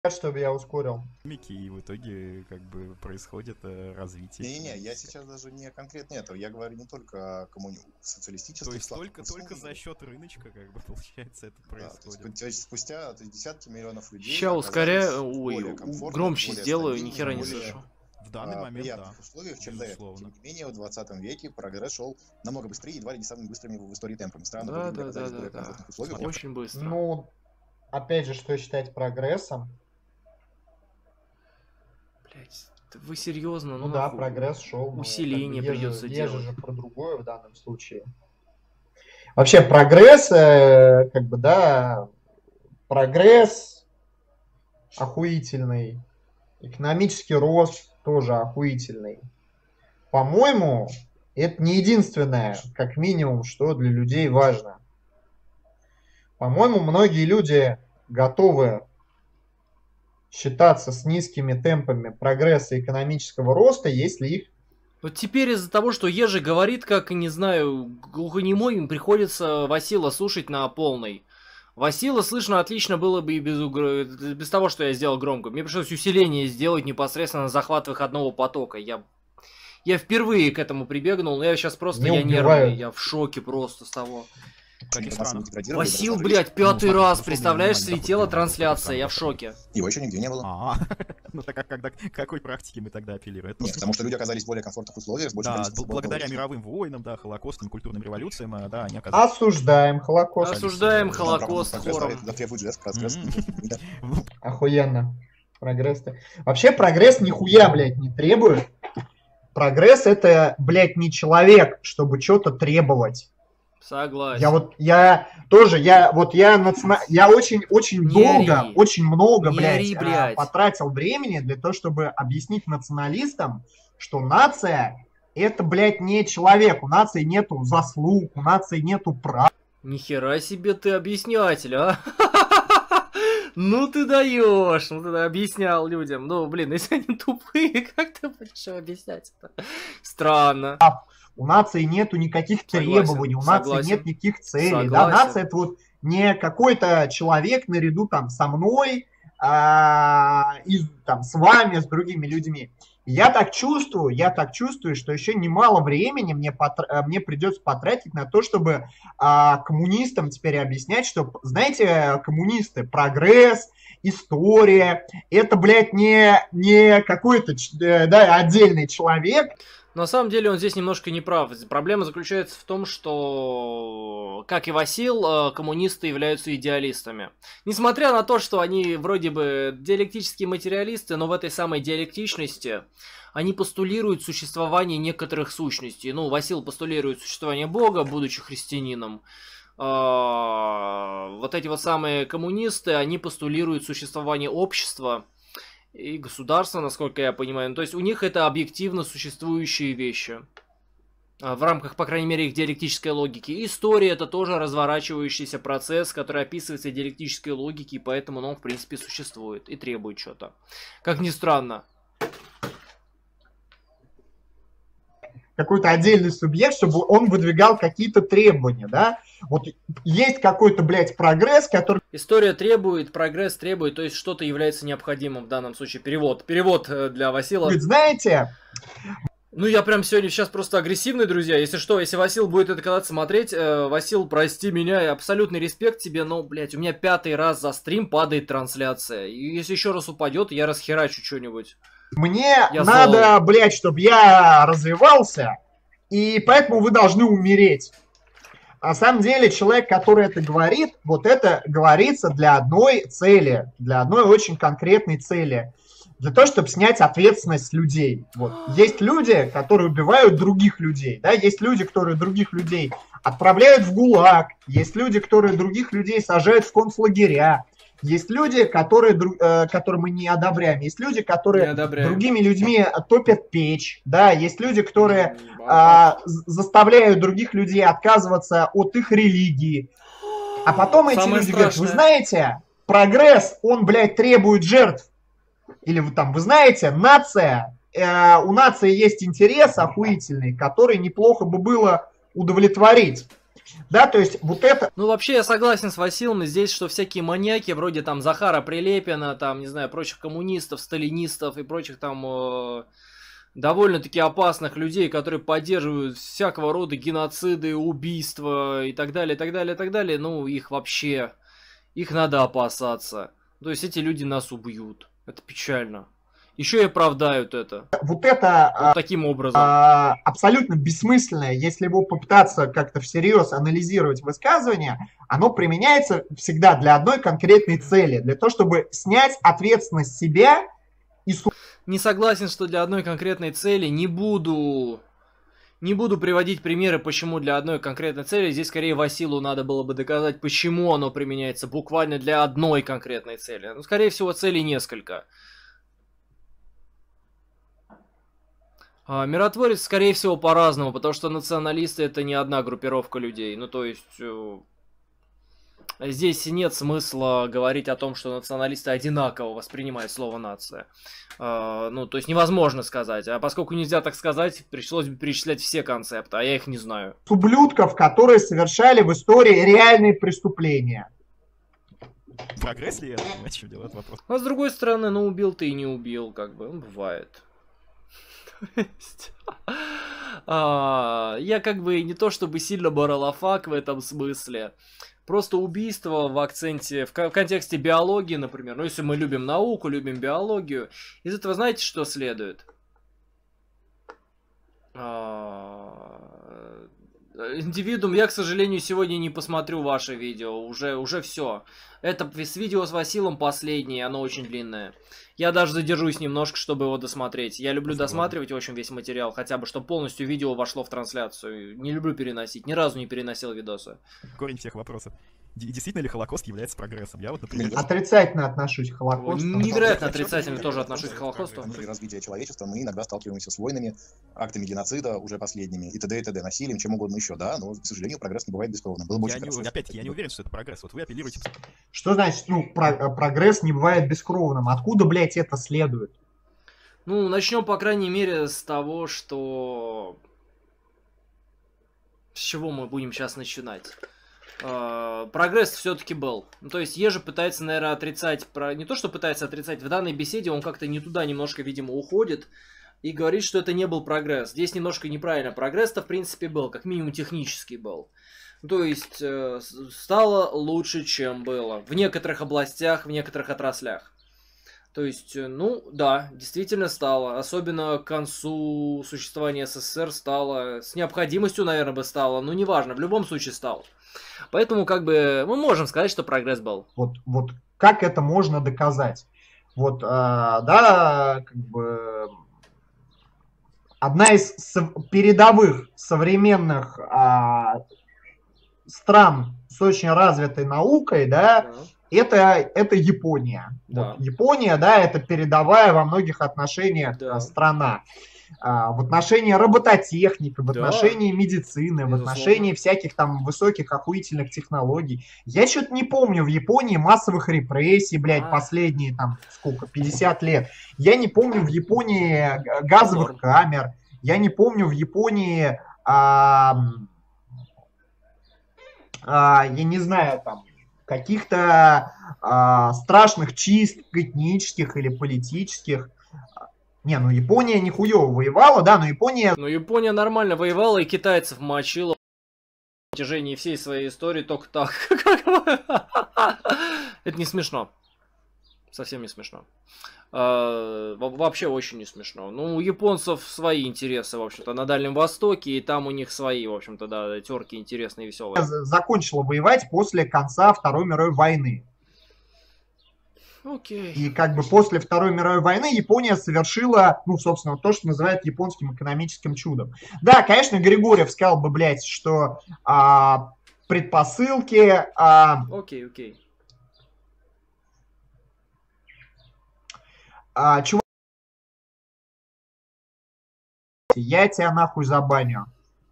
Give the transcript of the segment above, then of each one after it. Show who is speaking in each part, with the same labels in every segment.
Speaker 1: чтобы я ускорил.
Speaker 2: И в итоге как бы происходит развитие.
Speaker 3: Не-не-не, я сейчас даже не конкретно этого, я говорю не только о социалистических.
Speaker 2: То есть только за счет рыночка, как бы, получается, это происходит.
Speaker 3: Да, то есть спустя десятки миллионов людей.
Speaker 4: Ща ускоряю, ой, громче сделаю, ни хера не слышу.
Speaker 2: В данный момент,
Speaker 3: приятных условиях, чем до этого. Тем не менее, в 20 веке прогресс шел намного быстрее, едва ли не самыми быстрыми в истории темпами. Страны оказались в более комфортных условиях.
Speaker 4: Очень быстро.
Speaker 1: Ну, опять же, что считать прогрессом?
Speaker 4: Блять, вы серьезно?
Speaker 1: Ну да, прогресс шел.
Speaker 4: Усиление придется делать.
Speaker 1: Я же про другое в данном случае. Вообще прогресс, как бы, да, прогресс охуительный. Экономический рост тоже охуительный. По-моему, это не единственное, как минимум, что для людей важно. По-моему, многие люди готовы считаться с низкими темпами прогресса экономического роста, если их...
Speaker 4: Вот теперь из-за того, что Ежи говорит, как, не знаю, глухонемой, им приходится Васила слушать на полной. Васила слышно отлично было бы и без того, что я сделал громко. Мне пришлось усиление сделать непосредственно на захват выходного потока. Я впервые к этому прибегнул, но я сейчас просто нервный, я в шоке просто с того. Васил, блядь, 5-й раз, представляешь, слетела трансляция, я в шоке.
Speaker 3: Его еще нигде не было.
Speaker 2: Ну так к какой практике мы тогда апеллируем?
Speaker 3: Нет, потому что люди оказались в более комфортных условиях.
Speaker 2: Да, благодаря мировым войнам, да, Холокостам, культурным революциям, да, они оказались...
Speaker 1: Осуждаем Холокост.
Speaker 4: Осуждаем Холокост хором.
Speaker 1: Охуенно. Прогресс-то. Вообще прогресс нихуя, блядь, не требует. Прогресс это, блядь, не человек, чтобы что-то требовать.
Speaker 4: Согласен.
Speaker 1: Я очень много, блядь, потратил времени для того, чтобы объяснить националистам, что нация это, блядь, не человек, у нации нету заслуг, у нации нету прав.
Speaker 4: Нихера себе ты объяснятель, а? Ну ты даешь, ну ты объяснял людям. Ну, блин, если они тупые, как ты будешь объяснять это? Странно.
Speaker 1: У нации нету никаких требований, у нации нет никаких целей. Да, нация это вот не какой-то человек наряду там со мной, и там с вами, с другими людьми. Я так чувствую, что еще немало времени мне придется потратить на то, чтобы коммунистам теперь объяснять, что, знаете, коммунисты, прогресс, история, это, блядь, не какой-то отдельный человек.
Speaker 4: На самом деле он здесь немножко не прав. Проблема заключается в том, что, как и Васил, коммунисты являются идеалистами. Несмотря на то, что они вроде бы диалектические материалисты, но в этой самой диалектичности они постулируют существование некоторых сущностей. Ну, Васил постулирует существование Бога, будучи христианином. Вот эти вот самые коммунисты, они постулируют существование общества и государства, насколько я понимаю. Ну, то есть у них это объективно существующие вещи. В рамках, по крайней мере, их диалектической логики. История это тоже разворачивающийся процесс, который описывается диалектической логикой, и поэтому он, в принципе, существует и требует что-то. Как ни странно.
Speaker 1: Какой-то отдельный субъект, чтобы он выдвигал какие-то требования, да? Вот есть какой-то, блядь, прогресс, который...
Speaker 4: История требует, прогресс требует, то есть что-то является необходимым в данном случае. Перевод для Васила.
Speaker 1: Вы знаете...
Speaker 4: Ну, я прям сегодня сейчас просто агрессивный, друзья. Если что, если Васил будет это когда-то смотреть, Васил, прости меня, абсолютный респект тебе, но, блядь, у меня 5-й раз за стрим падает трансляция. И если еще раз упадет, я расхерачу что-нибудь.
Speaker 1: Мне надо, блядь, чтобы я развивался, и поэтому вы должны умереть. На самом деле, человек, который это говорит, вот это говорится для одной цели, для одной очень конкретной цели. Для того, чтобы снять ответственность с людей. Вот. Есть люди, которые убивают других людей. Да? Есть люди, которые других людей отправляют в ГУЛАГ. Есть люди, которые других людей сажают в концлагеря. Есть люди, которые мы не одобряем. Есть люди, которые другими людьми топят печь. Да? Есть люди, которые заставляют других людей отказываться от их религии. А потом эти люди говорят, вы знаете, прогресс, он, блядь, требует жертв. Или там, вы знаете, нация, у нации есть интерес охуительный, который неплохо бы было удовлетворить. Да, то есть вот это...
Speaker 4: Ну, вообще, я согласен с Василом здесь, что всякие маньяки, вроде там Захара Прилепина, там, не знаю, прочих коммунистов, сталинистов и прочих там довольно-таки опасных людей, которые поддерживают всякого рода геноциды, убийства и так далее, и так далее, и так далее, ну, их вообще, их надо опасаться. То есть эти люди нас убьют. Это печально. Еще и оправдают это.
Speaker 1: Вот это
Speaker 4: вот таким образом.
Speaker 1: Абсолютно бессмысленное, если его попытаться как-то всерьез анализировать высказывание, оно применяется всегда для одной конкретной цели. Для того, чтобы снять ответственность себя и...
Speaker 4: Не согласен, что для одной конкретной цели. Не буду приводить примеры, почему для одной конкретной цели. Здесь скорее Василу надо было бы доказать, почему оно применяется буквально для одной конкретной цели. Ну, скорее всего, целей несколько. Миротворец, скорее всего, по-разному, потому что националисты это не одна группировка людей. Ну, то есть, здесь нет смысла говорить о том, что националисты одинаково воспринимают слово «нация». Ну, то есть, невозможно сказать. А поскольку нельзя так сказать, пришлось бы перечислять все концепты, а я их не знаю.
Speaker 1: Ублюдков, которые совершали в истории реальные преступления.
Speaker 2: Прогресс ли это? О чем делает вопрос?
Speaker 4: А с другой стороны, ну, убил ты и не убил, как бы, бывает. Я как бы не то чтобы сильно баралафак в этом смысле. Просто убийство в акценте, в контексте биологии, например. Ну, если мы любим науку, любим биологию. Из этого знаете, что следует? Индивидуум, я, к сожалению, сегодня не посмотрю ваше видео. Уже все. Это видео с Василом последнее, оно очень длинное. Я даже задержусь немножко, чтобы его досмотреть. Я люблю досматривать, в общем, весь материал, хотя бы, чтобы полностью видео вошло в трансляцию. Не люблю переносить, ни разу не переносил видосы.
Speaker 2: Корень всех вопросов. Действительно ли Холокост является прогрессом? Я вот,
Speaker 1: например... Отрицательно отношусь к Холокосту.
Speaker 4: Невероятно отрицательно тоже отношусь к Холокосту.
Speaker 3: При развитии человечества мы иногда сталкиваемся с войнами, актами геноцида, уже последними, и т.д., и т.д., насилием, чем угодно еще, да, но, к сожалению, прогресс не бывает бескровным. Было бы очень хорошо.
Speaker 2: Опять-таки, я не уверен, что это прогресс. Вот вы апеллируете...
Speaker 1: Что значит, ну, прогресс не бывает бескровным? Откуда, блядь, это следует?
Speaker 4: Ну, начнем, по крайней мере, с того, что... С чего мы будем сейчас начинать? Прогресс все-таки был. Ну, то есть Ежи пытается, наверное, отрицать... Не то, что пытается отрицать, в данной беседе он как-то не туда немножко, видимо, уходит и говорит, что это не был прогресс. Здесь немножко неправильно. Прогресс-то, в принципе, был, как минимум технический был. То есть стало лучше, чем было. В некоторых областях, в некоторых отраслях. То есть, ну, да, действительно стало. Особенно к концу существования СССР стало. С необходимостью, наверное, бы стало. Но неважно, в любом случае стало. Поэтому, как бы, мы можем сказать, что прогресс был.
Speaker 1: Вот как это можно доказать? Вот, да, как бы... Одна из передовых современных стран с очень развитой наукой, да, это Япония.
Speaker 4: Да.
Speaker 1: Вот, Япония, да, это передовая во многих отношениях страна. В отношении робототехники, в отношении медицины, в отношении всяких там высоких охуительных технологий. Я что-то не помню в Японии массовых репрессий, блядь, последние там, сколько, 50 лет. Я не помню в Японии газовых камер. Я не помню в Японии, я не знаю, там, каких-то страшных чисток этнических или политических. Не, ну Япония нихуёво воевала, да, но Япония...
Speaker 4: Ну Япония нормально воевала и китайцев мочила на протяжении всей своей истории только так. Это не смешно. Совсем не смешно. Вообще очень не смешно. Ну, у японцев свои интересы, в общем-то, на Дальнем Востоке, и там у них свои, в общем-то, да, терки интересные и веселые.
Speaker 1: Закончила воевать после конца Второй мировой войны.
Speaker 4: Окей.
Speaker 1: И как бы после Второй мировой войны Япония совершила, ну, собственно, то, что называют японским экономическим чудом. Да, конечно, Григорьев сказал бы, блядь, что предпосылки...
Speaker 4: Окей.
Speaker 1: Чувак, я тебя нахуй забаню.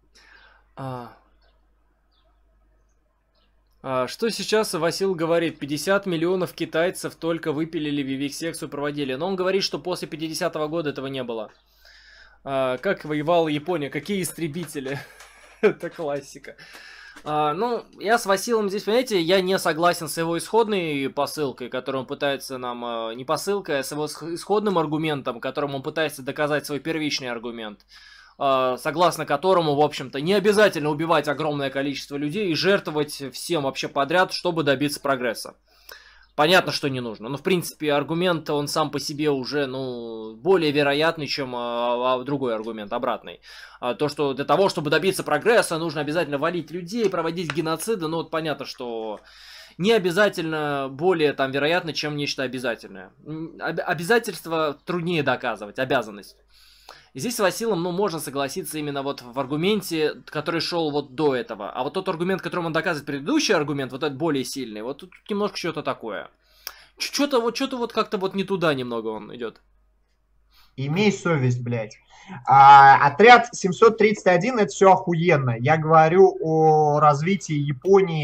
Speaker 4: Что сейчас Васил говорит? 50 миллионов китайцев только выпилили, вивисекцию проводили. Но он говорит, что после 50-го года этого не было. Как воевала Япония? Какие истребители? Это классика. Ну, я с Василом здесь, понимаете, я не согласен с его исходной посылкой, которую он пытается нам... Не посылкой, а с его исходным аргументом, которым он пытается доказать свой первичный аргумент, согласно которому, в общем-то, не обязательно убивать огромное количество людей и жертвовать всем вообще подряд, чтобы добиться прогресса. Понятно, что не нужно, но, в принципе, аргумент, он сам по себе уже, ну, более вероятный, чем другой аргумент, обратный. То, что для того, чтобы добиться прогресса, нужно обязательно валить людей, проводить геноциды, ну, вот понятно, что не обязательно более, там, вероятно, чем нечто обязательное. Обязательство труднее доказывать, обязанность. И здесь с Василом, ну, можно согласиться именно вот в аргументе, который шел вот до этого. А вот тот аргумент, которым он доказывает предыдущий аргумент, вот этот более сильный, вот тут немножко что-то такое. Что-то вот как-то вот не туда немного он идет.
Speaker 1: Имей совесть, блядь. Отряд 731 это все охуенно. Я говорю о развитии Японии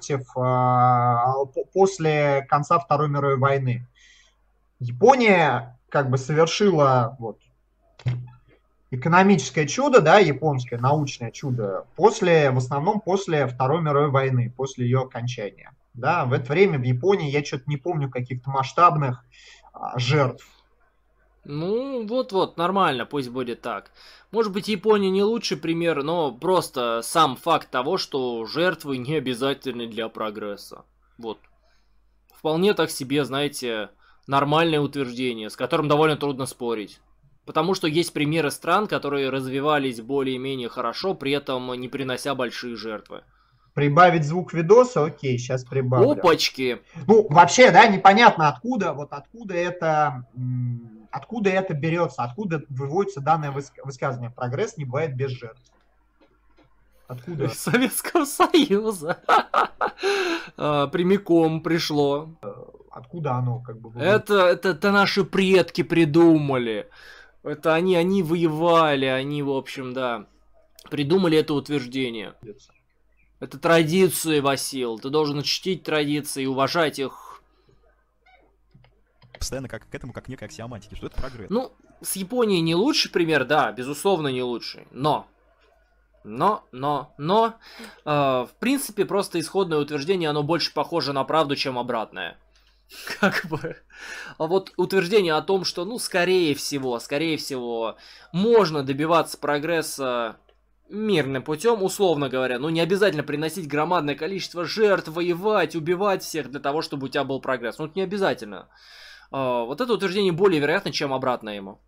Speaker 1: после конца Второй мировой войны. Япония как бы совершила вот экономическое чудо, да, японское, научное чудо, в основном после Второй мировой войны, после ее окончания. Да, в это время в Японии я что-то не помню каких-то масштабных жертв.
Speaker 4: Ну, вот, нормально, пусть будет так. Может быть, Япония не лучший пример, но просто сам факт того, что жертвы не обязательны для прогресса. Вот. Вполне так себе, знаете, нормальное утверждение, с которым довольно трудно спорить. Потому что есть примеры стран, которые развивались более-менее хорошо, при этом не принося большие жертвы.
Speaker 1: Прибавить звук видоса? Окей, сейчас прибавлю.
Speaker 4: Опачки!
Speaker 1: Ну, вообще, да, непонятно откуда это берется, откуда выводится данное высказывание. Прогресс не бывает без жертв. Откуда?
Speaker 4: Из Советского Союза. Прямиком пришло.
Speaker 1: Откуда оно как бы...
Speaker 4: Это наши предки придумали. Это они воевали, они, в общем, да, придумали это утверждение. Это традиции, Васил. Ты должен чтить традиции и уважать их.
Speaker 2: Постоянно к этому, как некой аксиоматике, что это прогресс.
Speaker 4: Ну, с Японией не лучший пример, да, безусловно, не лучший. Но, в принципе, просто исходное утверждение, оно больше похоже на правду, чем обратное. Как бы. А вот утверждение о том, что, ну, скорее всего, можно добиваться прогресса мирным путем, условно говоря, ну, не обязательно приносить громадное количество жертв, воевать, убивать всех для того, чтобы у тебя был прогресс. Ну, это не обязательно. Вот это утверждение более вероятно, чем обратное ему.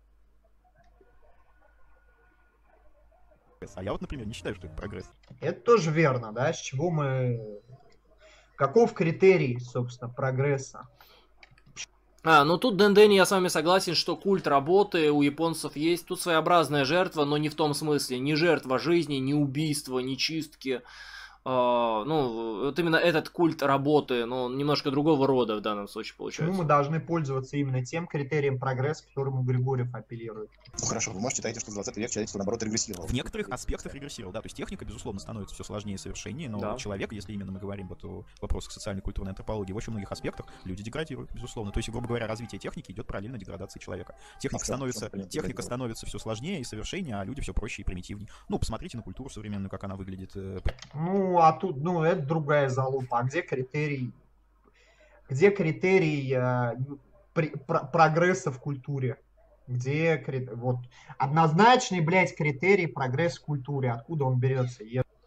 Speaker 2: А я вот, например, не считаю, что это прогресс.
Speaker 1: Это тоже верно, да, с чего Каков критерий, собственно, прогресса?
Speaker 4: Ну тут, Дэн, я с вами согласен, что культ работы у японцев есть. Тут своеобразная жертва, но не в том смысле. Не жертва жизни, не убийство, не чистки. Ну, вот именно этот культ работы, но немножко другого рода в данном случае получается.
Speaker 1: Почему мы должны пользоваться именно тем критерием прогресса, к которому Григорьев апеллирует?
Speaker 3: Ну хорошо, вы можете считать, что в 20 век человечество, наоборот, регрессировало.
Speaker 2: В некоторых аспектах регрессировал, да, то есть техника, безусловно, становится все сложнее и совершеннее, но человек, если именно мы говорим вот о вопросах социальной и культурной антропологии, в очень многих аспектах люди деградируют, безусловно. То есть, грубо говоря, развитие техники идет параллельно деградации человека. Техника становится все сложнее и совершеннее, а люди все проще и примитивнее. Ну, посмотрите на культуру современную, как она выглядит.
Speaker 1: Ну, а тут, это другая залупа. А где критерий? Где критерий прогресса в культуре? Где вот однозначный, блядь, критерий прогресс в культуре? Откуда он берется?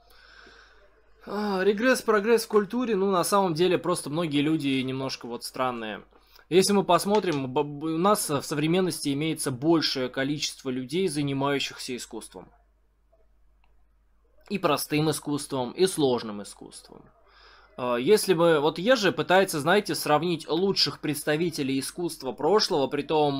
Speaker 4: Регресс, прогресс в культуре, ну, на самом деле, просто многие люди немножко вот странные. Если мы посмотрим, у нас в современности имеется большее количество людей, занимающихся искусством. И простым искусством, и сложным искусством. Если бы... Вот Ежи пытается, знаете, сравнить лучших представителей искусства прошлого, притом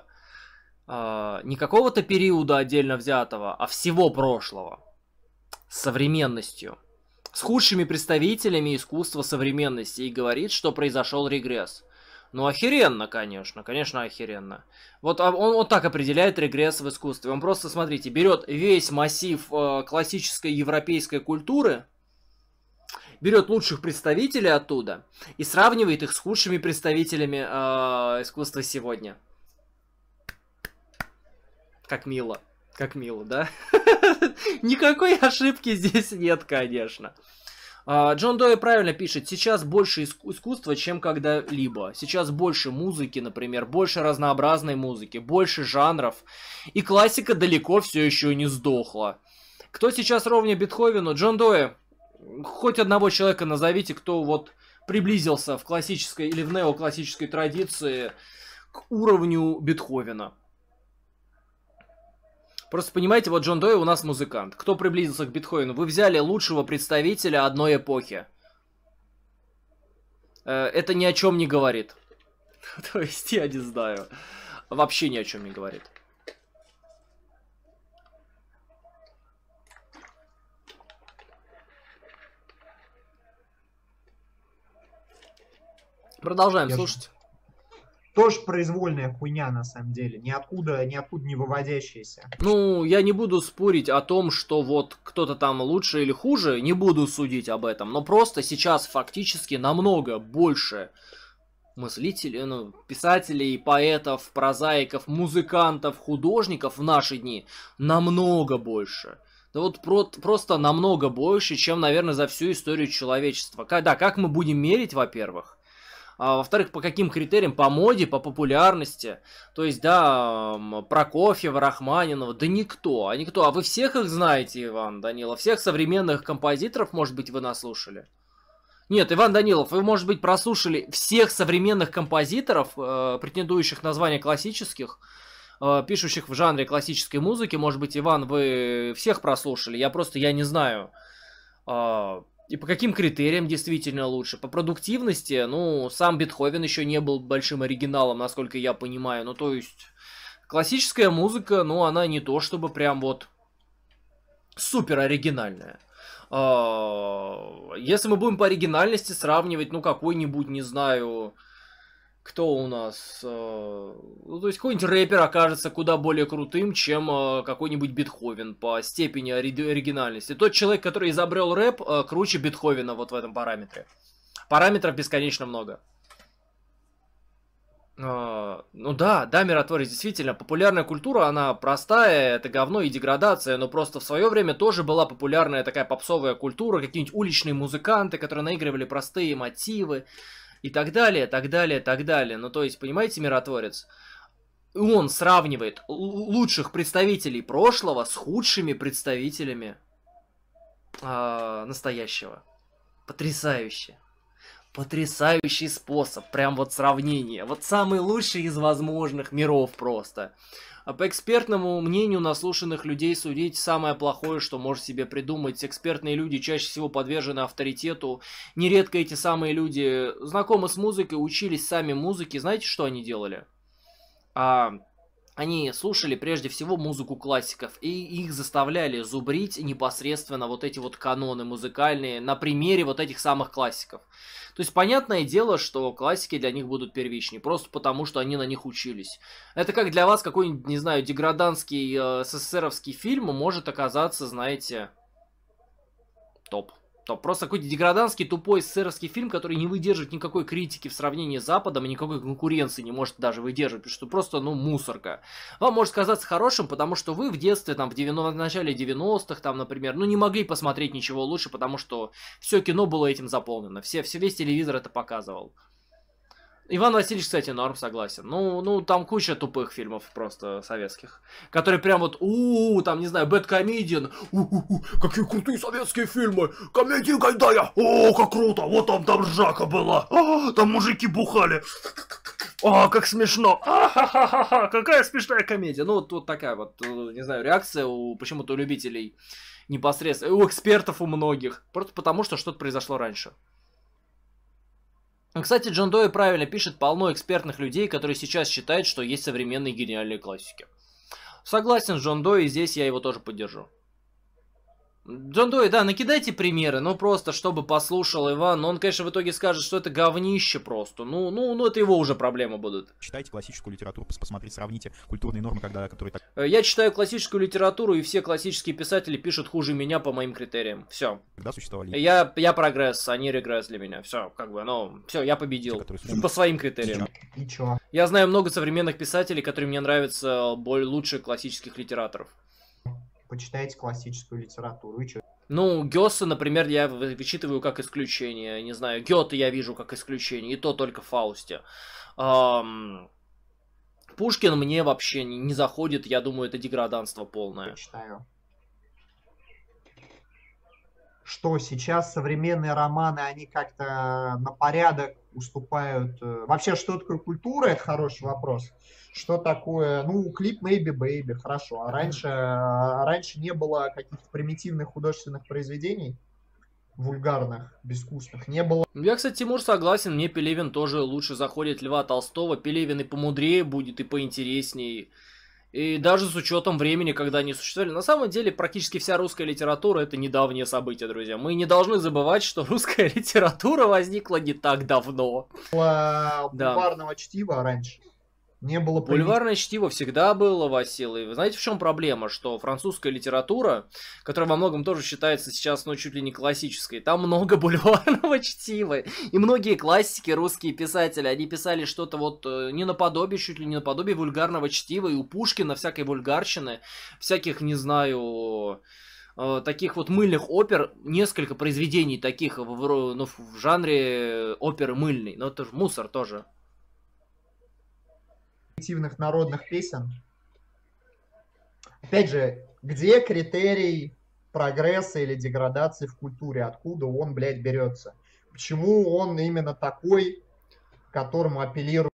Speaker 4: не какого-то периода отдельно взятого, а всего прошлого, с современностью, с худшими представителями искусства современности, и говорит, что произошел регресс. Ну, охеренно, конечно охеренно. Вот он вот так определяет регресс в искусстве. Он просто, смотрите, берет весь массив классической европейской культуры, берет лучших представителей оттуда и сравнивает их с худшими представителями искусства сегодня. Как мило, да? Никакой ошибки здесь нет, конечно. Джон Дой правильно пишет, сейчас больше искусства, чем когда-либо. Сейчас больше музыки, например, больше разнообразной музыки, больше жанров. И классика далеко все еще не сдохла. Кто сейчас ровня Бетховену? Джон Дой, хоть одного человека назовите, кто вот приблизился в классической или в неоклассической традиции к уровню Бетховена. Просто понимаете, вот Джон Дой у нас музыкант. Кто приблизился к Бетховену? Вы взяли лучшего представителя одной эпохи. Это ни о чем не говорит. То есть, я не знаю. Вообще ни о чем не говорит. Продолжаем слушать.
Speaker 1: Тоже произвольная хуйня, на самом деле. Ниоткуда не выводящаяся.
Speaker 4: Ну, я не буду спорить о том, что вот кто-то там лучше или хуже. Не буду судить об этом. Но просто сейчас фактически намного больше мыслителей, ну, писателей, поэтов, прозаиков, музыкантов, художников в наши дни. Намного больше. Да вот просто намного больше, чем, наверное, за всю историю человечества. Да, как мы будем мерить, во-первых? А во-вторых, по каким критериям? По моде, по популярности. То есть, да, Прокофьева, Рахманинова, да никто. А вы всех их знаете, Иван Данилов? Всех современных композиторов, может быть, вы наслушали? Нет, Иван Данилов, вы, может быть, прослушали всех современных композиторов, претендующих на звание классических, пишущих в жанре классической музыки. Может быть, Иван, вы всех прослушали? Я не знаю. И по каким критериям действительно лучше? По продуктивности, ну, сам Бетховен еще не был большим оригиналом, насколько я понимаю. Ну, то есть, классическая музыка, ну, она не то, чтобы прям вот супер оригинальная. Если мы будем по оригинальности сравнивать, ну, какой-нибудь, не знаю... Кто у нас? Ну, то есть какой-нибудь рэпер окажется куда более крутым, чем какой-нибудь Бетховен по степени оригинальности. Тот человек, который изобрел рэп, круче Бетховена вот в этом параметре. Параметров бесконечно много. Ну да, миротворец, действительно, популярная культура, она простая, это говно и деградация, но просто в свое время тоже была популярная такая попсовая культура, какие-нибудь уличные музыканты, которые наигрывали простые мотивы. И так далее, так далее, так далее. Ну, то есть, понимаете, миротворец? Он сравнивает лучших представителей прошлого с худшими представителями настоящего. Потрясающе. Потрясающий способ. Прям вот сравнение. Вот самый лучший из возможных миров просто. А по экспертному мнению наслушанных людей судить самое плохое, что может себе придумать. Экспертные люди чаще всего подвержены авторитету. Нередко эти самые люди знакомы с музыкой, учились сами музыке. Знаете, что они делали? Они слушали прежде всего музыку классиков, и их заставляли зубрить непосредственно вот эти вот каноны музыкальные на примере вот этих самых классиков. То есть понятное дело, что классики для них будут первичнее, просто потому что они на них учились. Это как для вас какой-нибудь, не знаю, деграданский СССРовский фильм может оказаться, знаете, топ. Просто какой-то деграданский, тупой СССРовский фильм, который не выдерживает никакой критики в сравнении с Западом и никакой конкуренции не может даже выдерживать, потому что просто, ну, мусорка. Вам может казаться хорошим, потому что вы в детстве, там, в начале 90-х, там, например, ну, не могли посмотреть ничего лучше, потому что все кино было этим заполнено, весь телевизор это показывал. Иван Васильевич, кстати, норм, согласен. Ну, там куча тупых фильмов просто советских, которые прям вот, там, не знаю, Бэдкомедиан, какие крутые советские фильмы, комедии Гайдая, как круто, вот там ржака была, там мужики бухали, как смешно, какая смешная комедия. Ну, вот такая вот, не знаю, реакция почему-то у любителей непосредственно, у экспертов у многих, просто потому что что-то произошло раньше. Кстати, Джон Дой правильно пишет, полно экспертных людей, которые сейчас считают, что есть современные гениальные классики. Согласен с Джон Дой, и здесь я его тоже поддержу. Джон Дой, да, накидайте примеры, ну просто, чтобы послушал Иван, но он, конечно, в итоге скажет, что это говнище просто, ну это его уже проблемы будут.
Speaker 2: Читайте классическую литературу, посмотрите, сравните культурные нормы, которые так...
Speaker 4: Я читаю классическую литературу, и все классические писатели пишут хуже меня по моим критериям, все.
Speaker 2: Когда существовали...
Speaker 4: Я прогресс, они регресс для меня, все, как бы, ну, все, я победил, по своим критериям.
Speaker 1: И чё?
Speaker 4: Я знаю много современных писателей, которые мне нравятся лучше классических литераторов.
Speaker 1: Почитайте классическую литературу, и чё?
Speaker 4: Ну, Гёса, например, я вычитываю как исключение. Не знаю, Гёте я вижу как исключение, и то только в Фаусте. Пушкин мне вообще не заходит, я думаю, это деграданство полное.
Speaker 1: Читаю. Что сейчас современные романы, они как-то на порядок уступают. Вообще, что такое культура, это хороший вопрос. Что такое, ну, клип Maybe Baby, хорошо. А раньше не было каких-то примитивных художественных произведений, вульгарных, безвкусных, не было.
Speaker 4: Я, кстати, Тимур, согласен, мне Пелевин тоже лучше заходит Льва Толстого. Пелевин и помудрее будет, и поинтереснее. И даже с учетом времени, когда они существовали. На самом деле, практически вся русская литература — это недавние события, друзья. Мы не должны забывать, что русская литература возникла не так давно.
Speaker 1: Бульварного чтива раньше. Не было
Speaker 4: бульварное чтиво всегда было, Васил. И вы знаете, в чем проблема? Что французская литература, которая во многом тоже считается сейчас, ну, чуть ли не классической, там много бульварного чтива. И многие классики, русские писатели, они писали что-то вот не наподобие, чуть ли не наподобие вульгарного чтива. И у Пушкина всякой вульгарщины, всяких, не знаю... таких вот мыльных опер, несколько произведений таких в жанре оперы мыльной. Но это же мусор тоже.
Speaker 1: Народных песен. Опять же, где критерий прогресса или деградации в культуре? Откуда он, блядь, берется? Почему он именно такой, к которому апеллирует?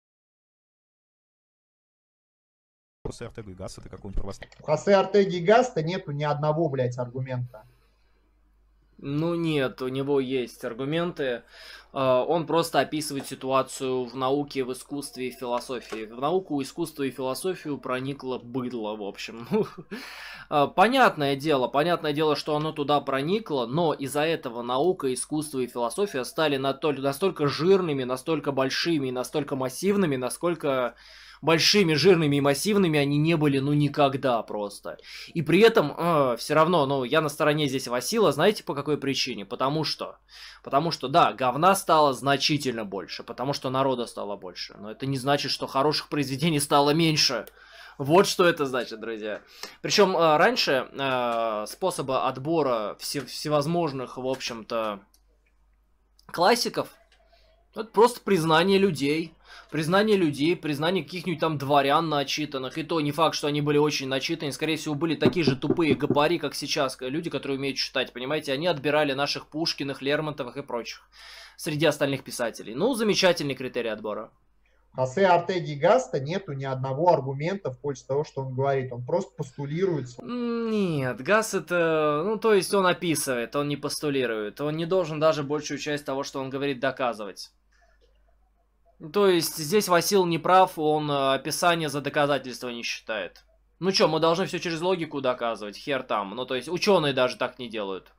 Speaker 2: Хосе Артега и Гаста, ты какой-нибудь православный?
Speaker 1: У Хосе Артеги и Гаста нету ни одного, блядь, аргумента.
Speaker 4: Ну нет, у него есть аргументы. Он просто описывает ситуацию в науке, в искусстве и философии. В науку, искусство и философию проникло быдло, в общем. Понятное дело, что оно туда проникло, но из-за этого наука, искусство и философия стали настолько жирными, настолько большими, настолько массивными, насколько... большими, жирными и массивными они не были, ну, никогда просто. И при этом, все равно, ну, я на стороне здесь Васила, знаете, по какой причине? Потому что, да, говна стало значительно больше, потому что народа стало больше. Но это не значит, что хороших произведений стало меньше. Вот что это значит, друзья. Причем раньше способы отбора всевозможных, в общем-то, классиков, это просто признание людей. Признание каких-нибудь там дворян начитанных. И то не факт, что они были очень начитаны. Скорее всего, были такие же тупые гопари, как сейчас. Люди, которые умеют читать, понимаете? Они отбирали наших Пушкиных, Лермонтовых и прочих. Среди остальных писателей. Ну, замечательный критерий отбора.
Speaker 1: Хосе Артеги и Гаста нету ни одного аргумента в пользу того, что он говорит. Он просто постулирует.
Speaker 4: Нет, Гас это... Ну, то есть он описывает, он не постулирует. Он не должен даже большую часть того, что он говорит, доказывать. То есть здесь Васил не прав, он описание за доказательство не считает. Ну чё, мы должны все через логику доказывать, хер там. Ну то есть ученые даже так не делают.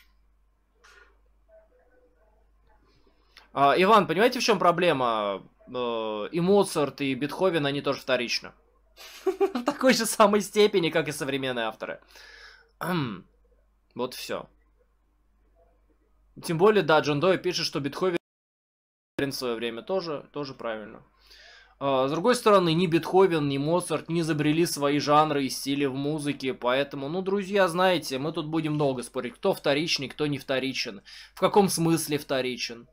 Speaker 4: Иван, понимаете, в чем проблема? И Моцарт, и Бетховен, они тоже вторичны. В такой же самой степени, как и современные авторы. Вот все. Тем более, да, Джон Дой пишет, что Бетховен в свое время тоже правильно. С другой стороны, ни Бетховен, ни Моцарт не изобрели свои жанры и стили в музыке, поэтому, ну, друзья, знаете, мы тут будем долго спорить, кто вторичный, кто не вторичен, в каком смысле вторичен.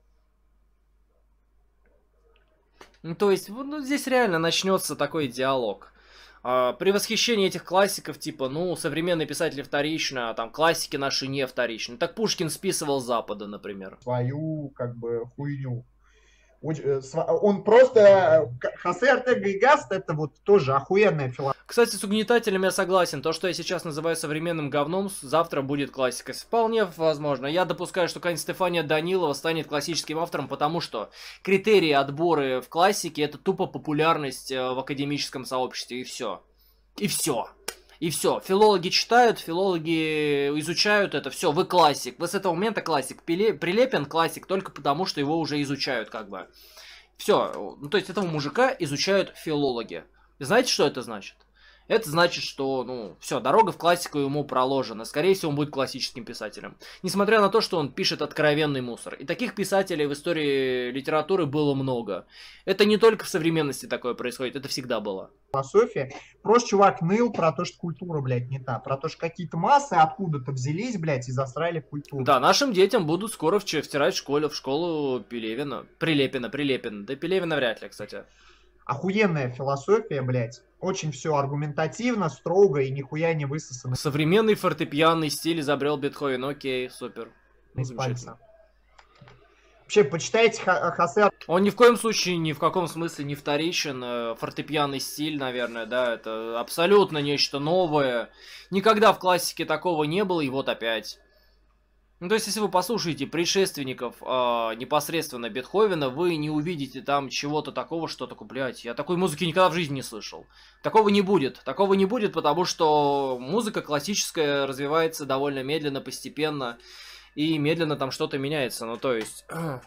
Speaker 4: Ну, то есть, ну, здесь реально начнется такой диалог. При восхищении этих классиков, типа, ну, современные писатели вторичны, а там классики наши не вторичны. Так Пушкин списывал с Запада, например.
Speaker 1: Свою, как бы, хуйню. Он просто... Хосе Артега и Гаст это вот тоже охуенная философия.
Speaker 4: Кстати, с угнетателями я согласен. То, что я сейчас называю современным говном, завтра будет классика. Вполне возможно. Я допускаю, что какая-нибудь Стефания Данилова станет классическим автором, потому что критерии отбора в классике — это тупо популярность в академическом сообществе, и все. И все. И все. Филологи читают, филологи изучают это. Все, вы классик. Вы с этого момента классик. Прилепин классик только потому, что его уже изучают, как бы. Все. Ну, то есть этого мужика изучают филологи. Знаете, что это значит? это значит, что, ну, все, дорога в классику ему проложена. Скорее всего, он будет классическим писателем. Несмотря на то, что он пишет откровенный мусор. И таких писателей в истории литературы было много. Это не только в современности такое происходит, это всегда было.
Speaker 1: Философия. Просто чувак ныл про то, что культура, блядь, не та. Про то, что какие-то массы откуда-то взялись, блядь, и засрали культуру.
Speaker 4: Да, нашим детям будут скоро втирать в школу Прилепина. Да Пелевина вряд ли, кстати.
Speaker 1: Охуенная философия, блядь. Очень все аргументативно, строго и нихуя не высосано.
Speaker 4: Современный фортепианный стиль изобрел Бетховен. Окей, супер. Ну, замечательно.
Speaker 1: Вообще, почитайте Хосе.
Speaker 4: Он ни в коем случае, ни в каком смысле не вторичен. Фортепианный стиль, наверное, да, это абсолютно нечто новое. Никогда в классике такого не было, и вот опять. Ну, то есть, если вы послушаете предшественников непосредственно Бетховена, вы не увидите там чего-то такого, что такое, блядь, я такой музыки никогда в жизни не слышал. Такого не будет. Такого не будет, потому что музыка классическая развивается довольно медленно, постепенно, и медленно там что-то меняется. Ну, то есть...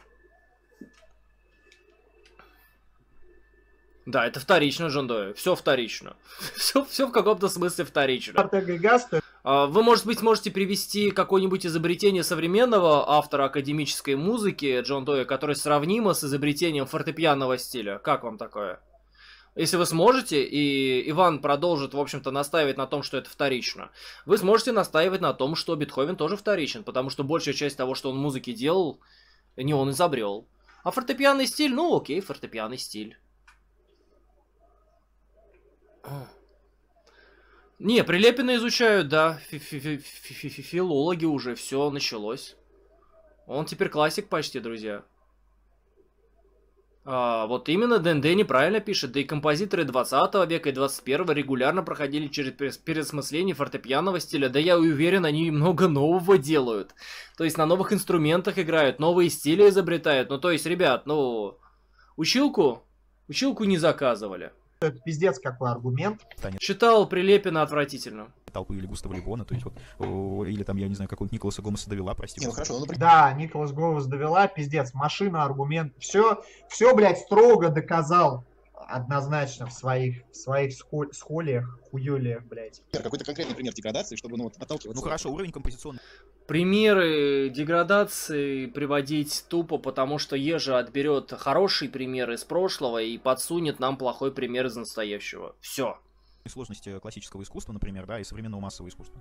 Speaker 4: Да, это вторично, Джон Дой. Все вторично. Все в каком-то смысле вторично. Вы, может быть, сможете привести какое-нибудь изобретение современного автора академической музыки Джон Доя, которое сравнимо с изобретением фортепианного стиля. Как вам такое? Если вы сможете, и Иван продолжит, в общем-то, настаивать на том, что это вторично, вы сможете настаивать на том, что Бетховен тоже вторичен, потому что большая часть того, что он в музыке делал, не он изобрел. А фортепианный стиль, ну окей, фортепианный стиль. Не, Прилепина изучают, да, филологи уже, все началось. Он теперь классик почти, друзья. Вот именно ДНД неправильно пишет, да и композиторы 20 века и 21 регулярно проходили через переосмысление фортепианного стиля, да я уверен, они много нового делают. То есть на новых инструментах играют, новые стили изобретают, ну то есть, ребят, ну, училку не заказывали.
Speaker 1: Это пиздец какой аргумент.
Speaker 4: Читал Прилепина отвратительно.
Speaker 2: Толпу или Густава Лебона, то есть вот, или там, я не знаю, какого-нибудь Николаса Гомеса Довела, прости.
Speaker 3: Не, ну хорошо, ну,
Speaker 1: да, Николас Гомес Довела, пиздец, машина, аргумент, все, блядь, строго доказал однозначно в своих схолиях, хуёлиях, блядь.
Speaker 3: Какой-то конкретный пример деградации, чтобы, ну, вот, отталкиваться.
Speaker 2: Ну хорошо, уровень композиционный.
Speaker 4: Примеры деградации приводить тупо, потому что Ежа отберет хороший пример из прошлого и подсунет нам плохой пример из настоящего. Все.
Speaker 2: Сложности классического искусства, например, да, и современного массового искусства.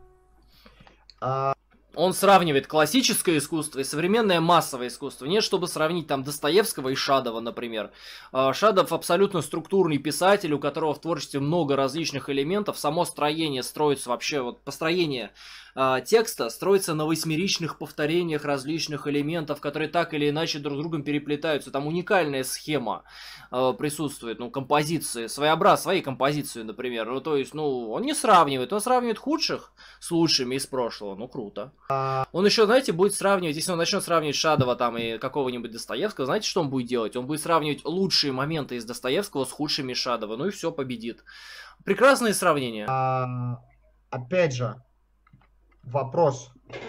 Speaker 4: Он сравнивает классическое искусство и современное массовое искусство. Нет, чтобы сравнить там Достоевского и Шадова, например. Шадов абсолютно структурный писатель, у которого в творчестве много различных элементов. Само строение строится вообще, вот построение текста строится на восьмеричных повторениях различных элементов, которые так или иначе друг с другом переплетаются. Там уникальная схема присутствует, ну, композиции, своей композиции, например. Ну, то есть, ну, он не сравнивает, он сравнивает худших с лучшими из прошлого, ну, круто. Он еще, знаете, будет сравнивать, если он начнет сравнивать Шадова там и какого-нибудь Достоевского, знаете, что он будет делать? Он будет сравнивать лучшие моменты из Достоевского с худшими Шадова, ну и все, победит. Прекрасное сравнение.
Speaker 1: Опять же, вопрос.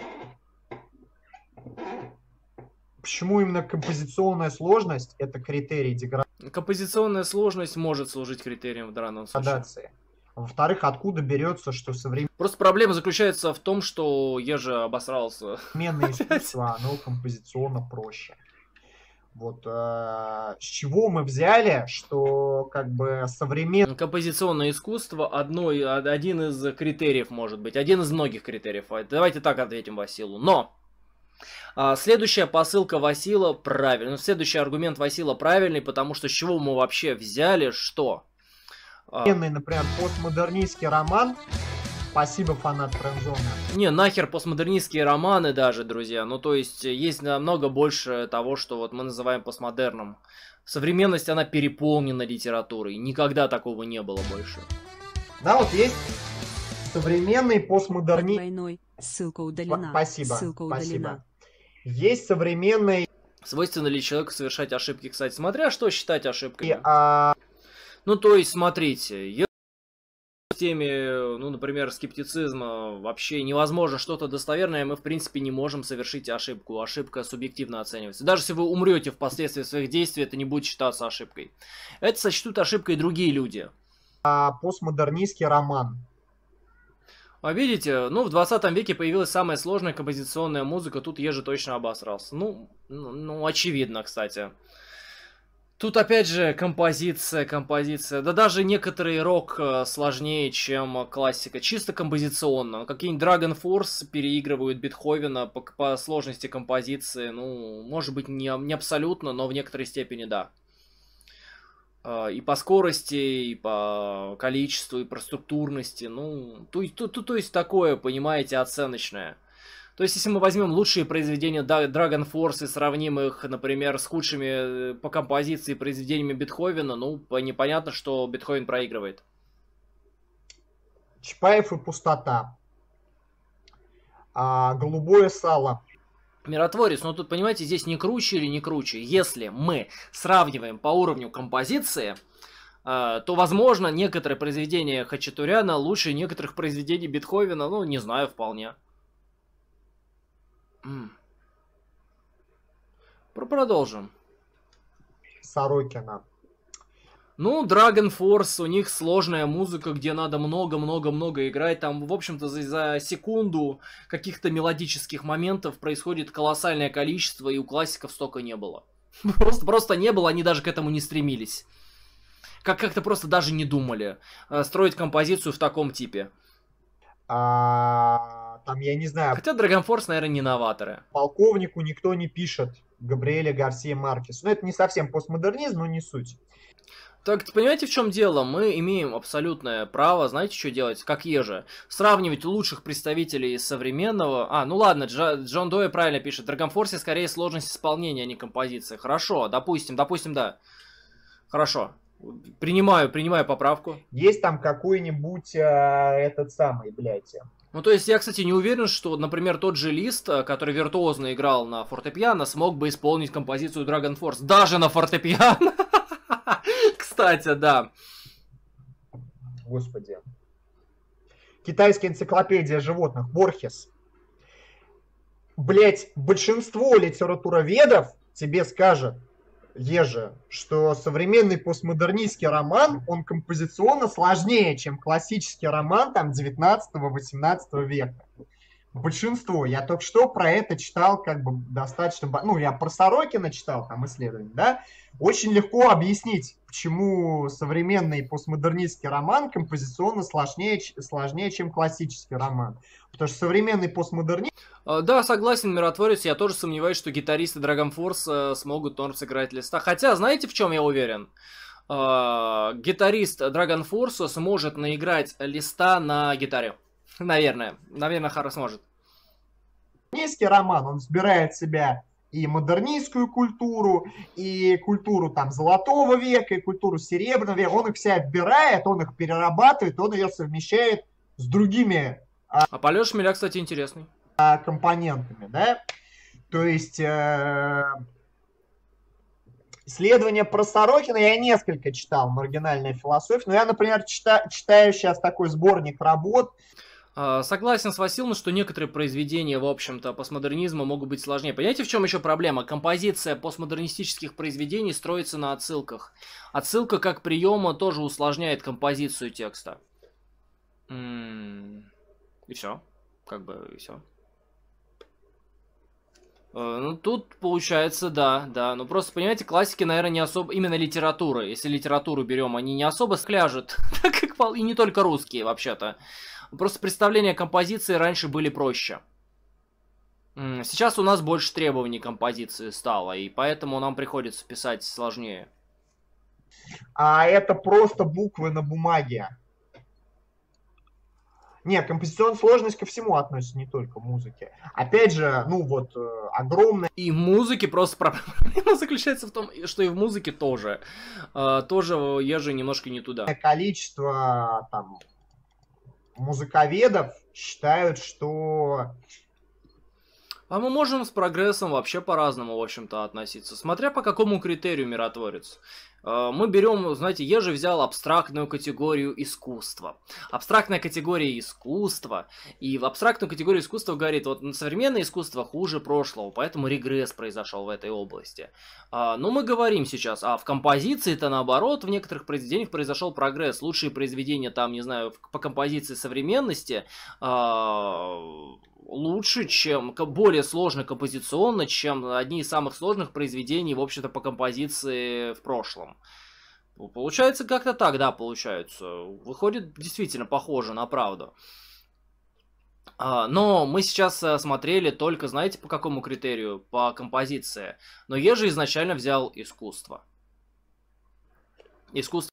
Speaker 1: Почему именно композиционная сложность это критерий деградации?
Speaker 4: Композиционная сложность может служить критерием в данном случае.
Speaker 1: Во-вторых, откуда берется, что современное...
Speaker 4: Просто проблема заключается в том, что я же обосрался.
Speaker 1: Современное искусство, оно композиционно проще. Вот с чего мы взяли, что как бы современное...
Speaker 4: Композиционное искусство один из критериев может быть, один из многих критериев. Давайте так ответим Василу. Но следующая посылка Васила правильная. Следующий аргумент Васила правильный, потому что с чего мы вообще взяли, что...
Speaker 1: Например, постмодернистский роман. Спасибо, фанат Френдзона.
Speaker 4: Не, нахер постмодернистские романы даже, друзья. Ну, то есть, есть намного больше того, что вот мы называем постмодерном. Современность, она переполнена литературой. Никогда такого не было больше.
Speaker 1: Да, вот есть современный постмодернизм.
Speaker 5: Двойной. Ссылка удалена.
Speaker 1: Спасибо.
Speaker 5: Ссылка удалена.
Speaker 1: Есть современный...
Speaker 4: Свойственно ли человеку совершать ошибки, кстати? Смотря что считать ошибками. Ну, то есть, смотрите, в теме, ну, например, скептицизма вообще невозможно что-то достоверное, мы, в принципе, не можем совершить ошибку. Ошибка субъективно оценивается. Даже если вы умрете впоследствии своих действий, это не будет считаться ошибкой. Это сочтут ошибкой другие люди.
Speaker 1: постмодернистский роман.
Speaker 4: А видите, ну, в 20 веке появилась самая сложная композиционная музыка, тут Ежи точно обосрался. Ну, очевидно, кстати. Тут опять же композиция. Да даже некоторый рок сложнее, чем классика. Чисто композиционно. Какие-нибудь Dragon Force переигрывают Бетховена по сложности композиции. Ну, может быть, не абсолютно, но в некоторой степени да. И по скорости, и по количеству, и по структурности. Ну, то есть такое, понимаете, оценочное. То есть, если мы возьмем лучшие произведения Dragon Force и сравним их, например, с худшими по композиции произведениями Бетховена, ну, непонятно, что Бетховен проигрывает.
Speaker 1: Чапаев и пустота. Голубое сало.
Speaker 4: Миротворец, но тут, понимаете, здесь не круче или не круче. Если мы сравниваем по уровню композиции, то, возможно, некоторые произведения Хачатуряна лучше некоторых произведений Бетховена, ну, не знаю, вполне. Продолжим.
Speaker 1: Сорокина.
Speaker 4: Ну, Dragon Force, у них сложная музыка, где надо много-много-много играть. Там, в общем-то, за секунду каких-то мелодических моментов происходит колоссальное количество, и у классиков столько не было. Просто не было, они даже к этому не стремились. Как-то просто даже не думали строить композицию в таком типе.
Speaker 1: Там, я не знаю...
Speaker 4: Хотя Dragon Force, наверное, не новаторы.
Speaker 1: Полковнику никто не пишет Габриэля Гарсия Маркес. Ну, это не совсем постмодернизм, но не суть.
Speaker 4: Так, понимаете, в чем дело? Мы имеем абсолютное право, знаете, что делать, как Ежи? Сравнивать лучших представителей современного... ну ладно, Джон Дой правильно пишет. В Dragon Force скорее сложность исполнения, а не композиции. Хорошо, допустим, да. Хорошо. Принимаю поправку.
Speaker 1: Есть там какой-нибудь этот самый, блядь...
Speaker 4: Ну, то есть, я, кстати, не уверен, что, например, тот же Лист, который виртуозно играл на фортепиано, смог бы исполнить композицию Dragon Force даже на фортепиано. Кстати, да.
Speaker 1: Господи. Китайская энциклопедия животных. Борхес. Блять, большинство литературоведов тебе скажет, Ежи, что современный постмодернистский роман, он композиционно сложнее, чем классический роман там 19-18 века. Большинство. Я только что про это читал как бы достаточно... Ну, я про Сорокина читал там исследования, да? Очень легко объяснить, почему современный постмодернистский роман композиционно сложнее, чем классический роман. Потому что современный постмодернист...
Speaker 4: Да, согласен, Миротворец. Я тоже сомневаюсь, что гитаристы Dragon Force смогут норм сыграть Листа. Хотя, знаете, в чем я уверен? Гитарист Dragon Force сможет наиграть Листа на гитаре. Наверное, Харра сможет.
Speaker 1: Низкий роман, он сбирает в себя и модернистскую культуру, и культуру там золотого века, и культуру серебряного века. Он их вся отбирает, он их перерабатывает, он ее совмещает с другими
Speaker 4: полет шмеля, кстати, интересный.
Speaker 1: Компонентами, да? То есть исследования про Сорокина я несколько читал, маргинальная философия. Но я, например, читаю сейчас такой сборник работ.
Speaker 4: Согласен с Василом, что некоторые произведения, в общем-то, постмодернизма могут быть сложнее. Понимаете, в чем еще проблема? Композиция постмодернистических произведений строится на отсылках. Отсылка как приема тоже усложняет композицию текста. И все. И все. Ну, тут получается, да. Ну, просто, понимаете, классики, наверное, не особо... Именно литературы. Если литературу берем, они не особо скляжут. И не только русские, вообще-то. Просто представления композиции раньше были проще. Сейчас у нас больше требований композиции стало, и поэтому нам приходится писать сложнее.
Speaker 1: А это просто буквы на бумаге. Нет, композиционная сложность ко всему относится, не только к музыке. Опять же, ну вот, огромная...
Speaker 4: И в музыке просто проблема заключается в том, что и в музыке тоже. Тоже Ежи немножко не туда.
Speaker 1: Количество там музыковедов считают, что...
Speaker 4: А мы можем с прогрессом вообще по-разному, в общем-то, относиться. Смотря по какому критерию, Миротворец. Мы берем, знаете, я же взял абстрактную категорию искусства. Абстрактная категория искусства. И в абстрактную категорию искусства говорит, вот современное искусство хуже прошлого, поэтому регресс произошел в этой области. Но мы говорим сейчас, а в композиции-то наоборот, в некоторых произведениях произошел прогресс. Лучшие произведения там, не знаю, по композиции современности лучше, чем более сложно композиционно, чем одни из самых сложных произведений, в общем-то, по композиции в прошлом. Получается как-то так, да, получается. Выходит действительно похоже на правду. Но мы сейчас смотрели только, знаете, по какому критерию? По композиции. Но я же изначально взял искусство. Искусство.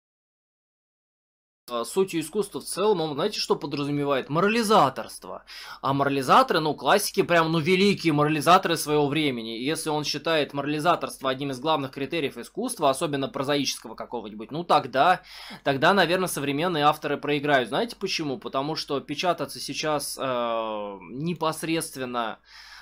Speaker 4: Сутью искусства в целом, он, знаете, что подразумевает? Морализаторство. А морализаторы, ну, классики прям, ну, великие морализаторы своего времени. И если он считает морализаторство одним из главных критериев искусства, особенно прозаического какого-нибудь, ну, тогда, наверное, современные авторы проиграют. Знаете почему? Потому что печататься сейчас непосредственно...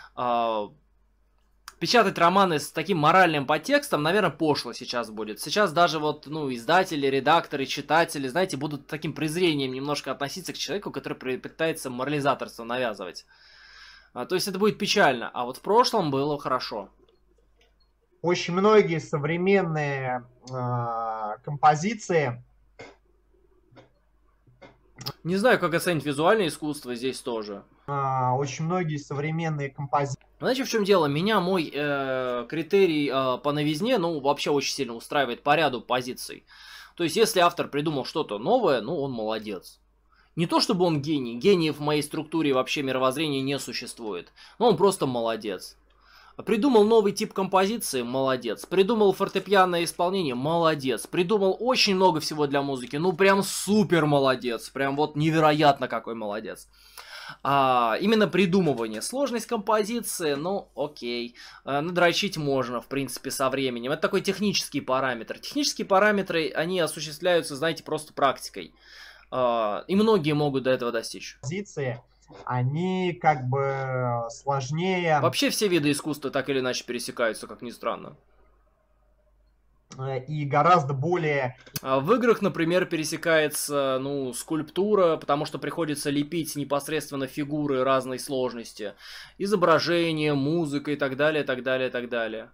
Speaker 4: Печатать романы с таким моральным подтекстом, наверное, пошло сейчас будет. Сейчас даже вот, ну, издатели, редакторы, читатели, знаете, будут таким презрением немножко относиться к человеку, который пытается морализаторство навязывать. То есть это будет печально, а вот в прошлом было хорошо.
Speaker 1: Очень многие современные композиции...
Speaker 4: Не знаю, как оценить визуальное искусство здесь тоже.
Speaker 1: Очень многие современные композиции...
Speaker 4: Знаете, в чем дело? Меня мой критерий по новизне, ну, вообще очень сильно устраивает по ряду позиций. То есть, если автор придумал что-то новое, ну, он молодец. Не то, чтобы он гений. Гениев в моей структуре вообще мировоззрения не существует. Но он просто молодец. Придумал новый тип композиции, молодец. Придумал фортепианное исполнение, молодец. Придумал очень много всего для музыки, ну прям супер молодец. Прям вот невероятно какой молодец. Именно придумывание. Сложность композиции, ну окей. Надрочить можно, в принципе, со временем. Это такой технический параметр. Технические параметры, они осуществляются, знаете, просто практикой. И многие могут до этого достичь.
Speaker 1: Композиции, они как бы сложнее.
Speaker 4: Вообще все виды искусства так или иначе пересекаются, как ни странно.
Speaker 1: И гораздо более...
Speaker 4: В играх, например, пересекается, ну, скульптура, потому что приходится лепить непосредственно фигуры разной сложности. Изображение, музыка и так далее, так далее, так далее.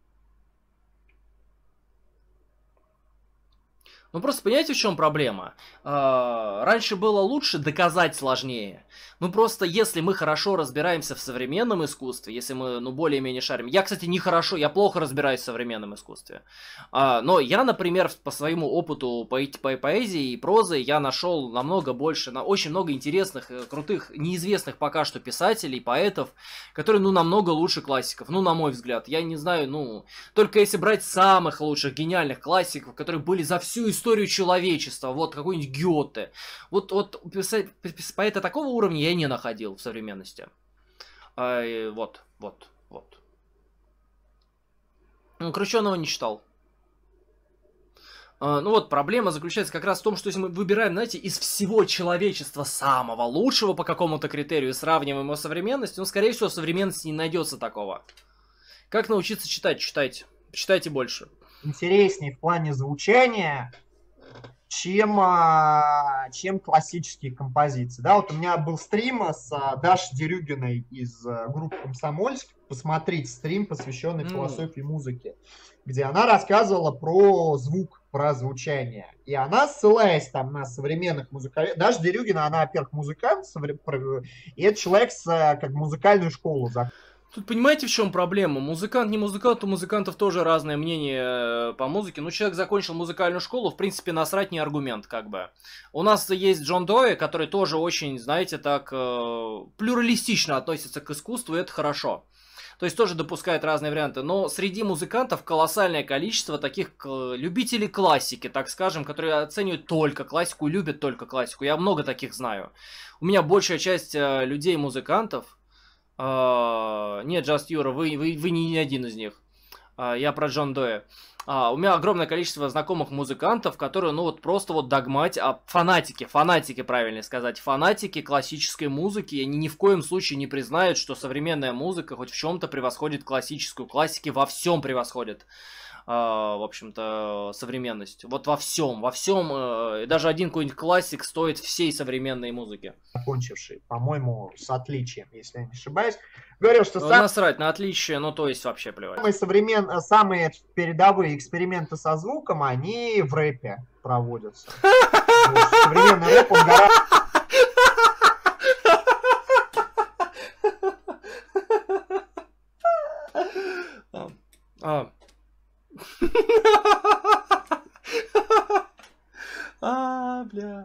Speaker 4: Ну, просто понимаете, в чем проблема? Раньше было лучше, доказать сложнее. Ну, просто если мы хорошо разбираемся в современном искусстве, если мы, ну, более-менее шарим... Я, кстати, я плохо разбираюсь в современном искусстве. Но я, например, по своему опыту поэзии и прозы, я нашел намного больше, очень много интересных, крутых, неизвестных пока что писателей, поэтов, которые, ну, намного лучше классиков. Ну, на мой взгляд. Я не знаю, ну... Только если брать самых лучших, гениальных классиков, которые были за всю историю человечества, вот какой-нибудь Гёте. Вот поэта такого уровня я не находил в современности. Вот. Ну, Крученого не читал. Ну вот, проблема заключается как раз в том, что если мы выбираем, знаете, из всего человечества самого лучшего по какому-то критерию и сравниваем его с современностью, ну, скорее всего, в современности не найдется такого. Как научиться читать? Читайте. Читайте больше.
Speaker 1: Интереснее в плане звучания, чем классические композиции. Да, вот у меня был стрим с Дашей Дерюгиной из группы «Комсомольск». Посмотрите стрим, посвященный философии музыки, где она рассказывала про звук, про звучание. И она, ссылаясь там на современных музыкантов... Даша Дерюгина, она, во-первых, музыкант, и это человек с как музыкальную школу закончил.
Speaker 4: Тут понимаете, в чем проблема? Музыкант, не музыкант, у музыкантов тоже разное мнение по музыке. Ну, человек закончил музыкальную школу, в принципе, насрать не аргумент, как бы. У нас есть Джон Дое, который тоже очень, знаете, так плюралистично относится к искусству, и это хорошо. То есть тоже допускает разные варианты. Но среди музыкантов колоссальное количество таких любителей классики, так скажем, которые оценивают только классику и любят только классику. Я много таких знаю. У меня большая часть людей-музыкантов... Нет, Just Юра, вы не один из них. Я про Джон Доэ. У меня огромное количество знакомых музыкантов, которые, ну вот просто вот фанатики, правильно сказать, фанатики классической музыки, и они ни в коем случае не признают, что современная музыка хоть в чем-то превосходит классическую. Классики во всем превосходит. в общем-то, современность. Вот во всем, даже один какой-нибудь классик стоит всей современной музыки.
Speaker 1: Закончивший, по-моему, с отличием, если я не ошибаюсь, говорил, что
Speaker 4: насрать на отличие, ну то есть вообще плевать.
Speaker 1: Самые передовые эксперименты со звуком, они в рэпе проводятся. Современный рэп, он гораздо...
Speaker 4: Бля.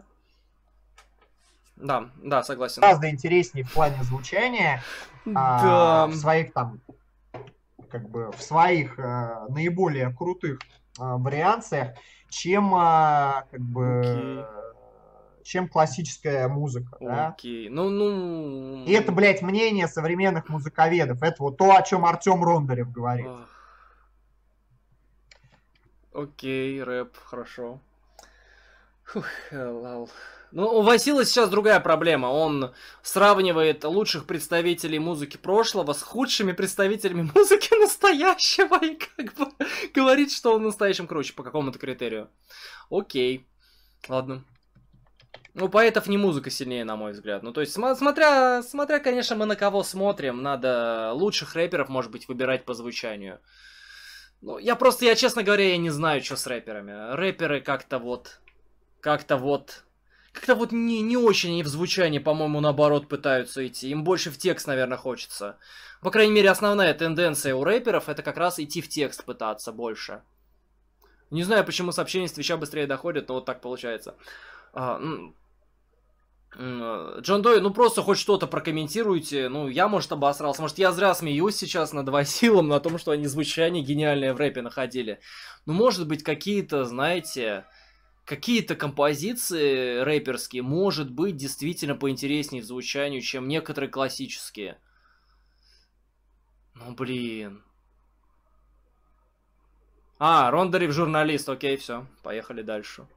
Speaker 4: Да, согласен.
Speaker 1: Гораздо интереснее в плане звучания, в своих там, как бы, в своих наиболее крутых вариациях, чем, как бы, чем классическая музыка, да?
Speaker 4: Ну...
Speaker 1: И это, блядь, мнение современных музыковедов. Это вот то, о чем Артем Рондарев говорит.
Speaker 4: Окей, рэп, хорошо. Фух, лал. Ну, у Васила сейчас другая проблема. Он сравнивает лучших представителей музыки прошлого с худшими представителями музыки настоящего и как бы говорит, что он в настоящем круче по какому-то критерию. Окей, ладно. Ну, поэтов не музыка сильнее, на мой взгляд. Ну, то есть, смотря, конечно, мы на кого смотрим, надо лучших рэперов, может быть, выбирать по звучанию. Ну, я, честно говоря, я не знаю, что с рэперами. Рэперы как-то вот не очень они в звучании, по-моему, наоборот пытаются идти. Им больше в текст, наверное, хочется. По крайней мере, основная тенденция у рэперов это как раз идти в текст пытаться больше. Не знаю, почему сообщения с Твича быстрее доходят, но вот так получается. Джон Дой, ну просто хоть что-то прокомментируйте. Ну, я, может, обосрался. Может, я зря смеюсь сейчас над Василом на том, что они звучание гениальное в рэпе находили. Ну, может быть, какие-то, знаете, какие-то композиции рэперские, может быть, действительно поинтереснее в звучанию, чем некоторые классические. Ну, блин. Рондарев журналист, окей, все, поехали дальше.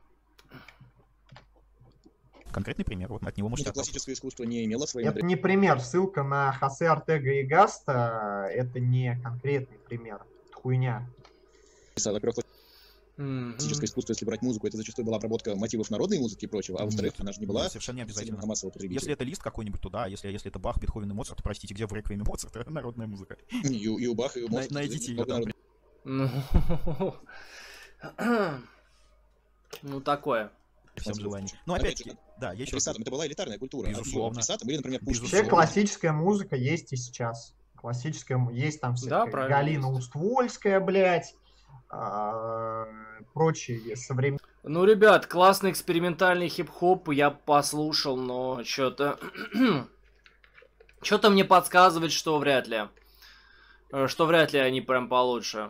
Speaker 2: Конкретный пример, вот от него можно...
Speaker 3: Классическое искусство не имело своей...
Speaker 1: Это не пример, ссылка на Хосе Ортега и Гаста, это не конкретный пример, это хуйня.
Speaker 3: Во-первых, классическое искусство, если брать музыку, это зачастую была обработка мотивов народной музыки и прочего, а во-вторых, она же не была
Speaker 2: совершенно не обязательно
Speaker 3: массового потребителя.
Speaker 2: Если это лист какой-нибудь, то да, если это Бах, Бетховен и Моцарт, простите, где в реквиеме Моцарта народная музыка?
Speaker 3: И у Баха, и у Моцарта.
Speaker 2: Найдите ее там.
Speaker 4: Ну, такое.
Speaker 2: Всем желаний. Ну, опять-таки, да, я еще...
Speaker 3: Это была элитарная культура.
Speaker 2: Безусловно.
Speaker 3: Были, например,
Speaker 1: Вообще классическая музыка есть и сейчас. Классическая, есть там всякая Галина Уствольская, блядь, прочие современные.
Speaker 4: Ну, ребят, классный экспериментальный хип-хоп я послушал, но что-то... Что-то мне подсказывает, что вряд ли. Что вряд ли они прям получше.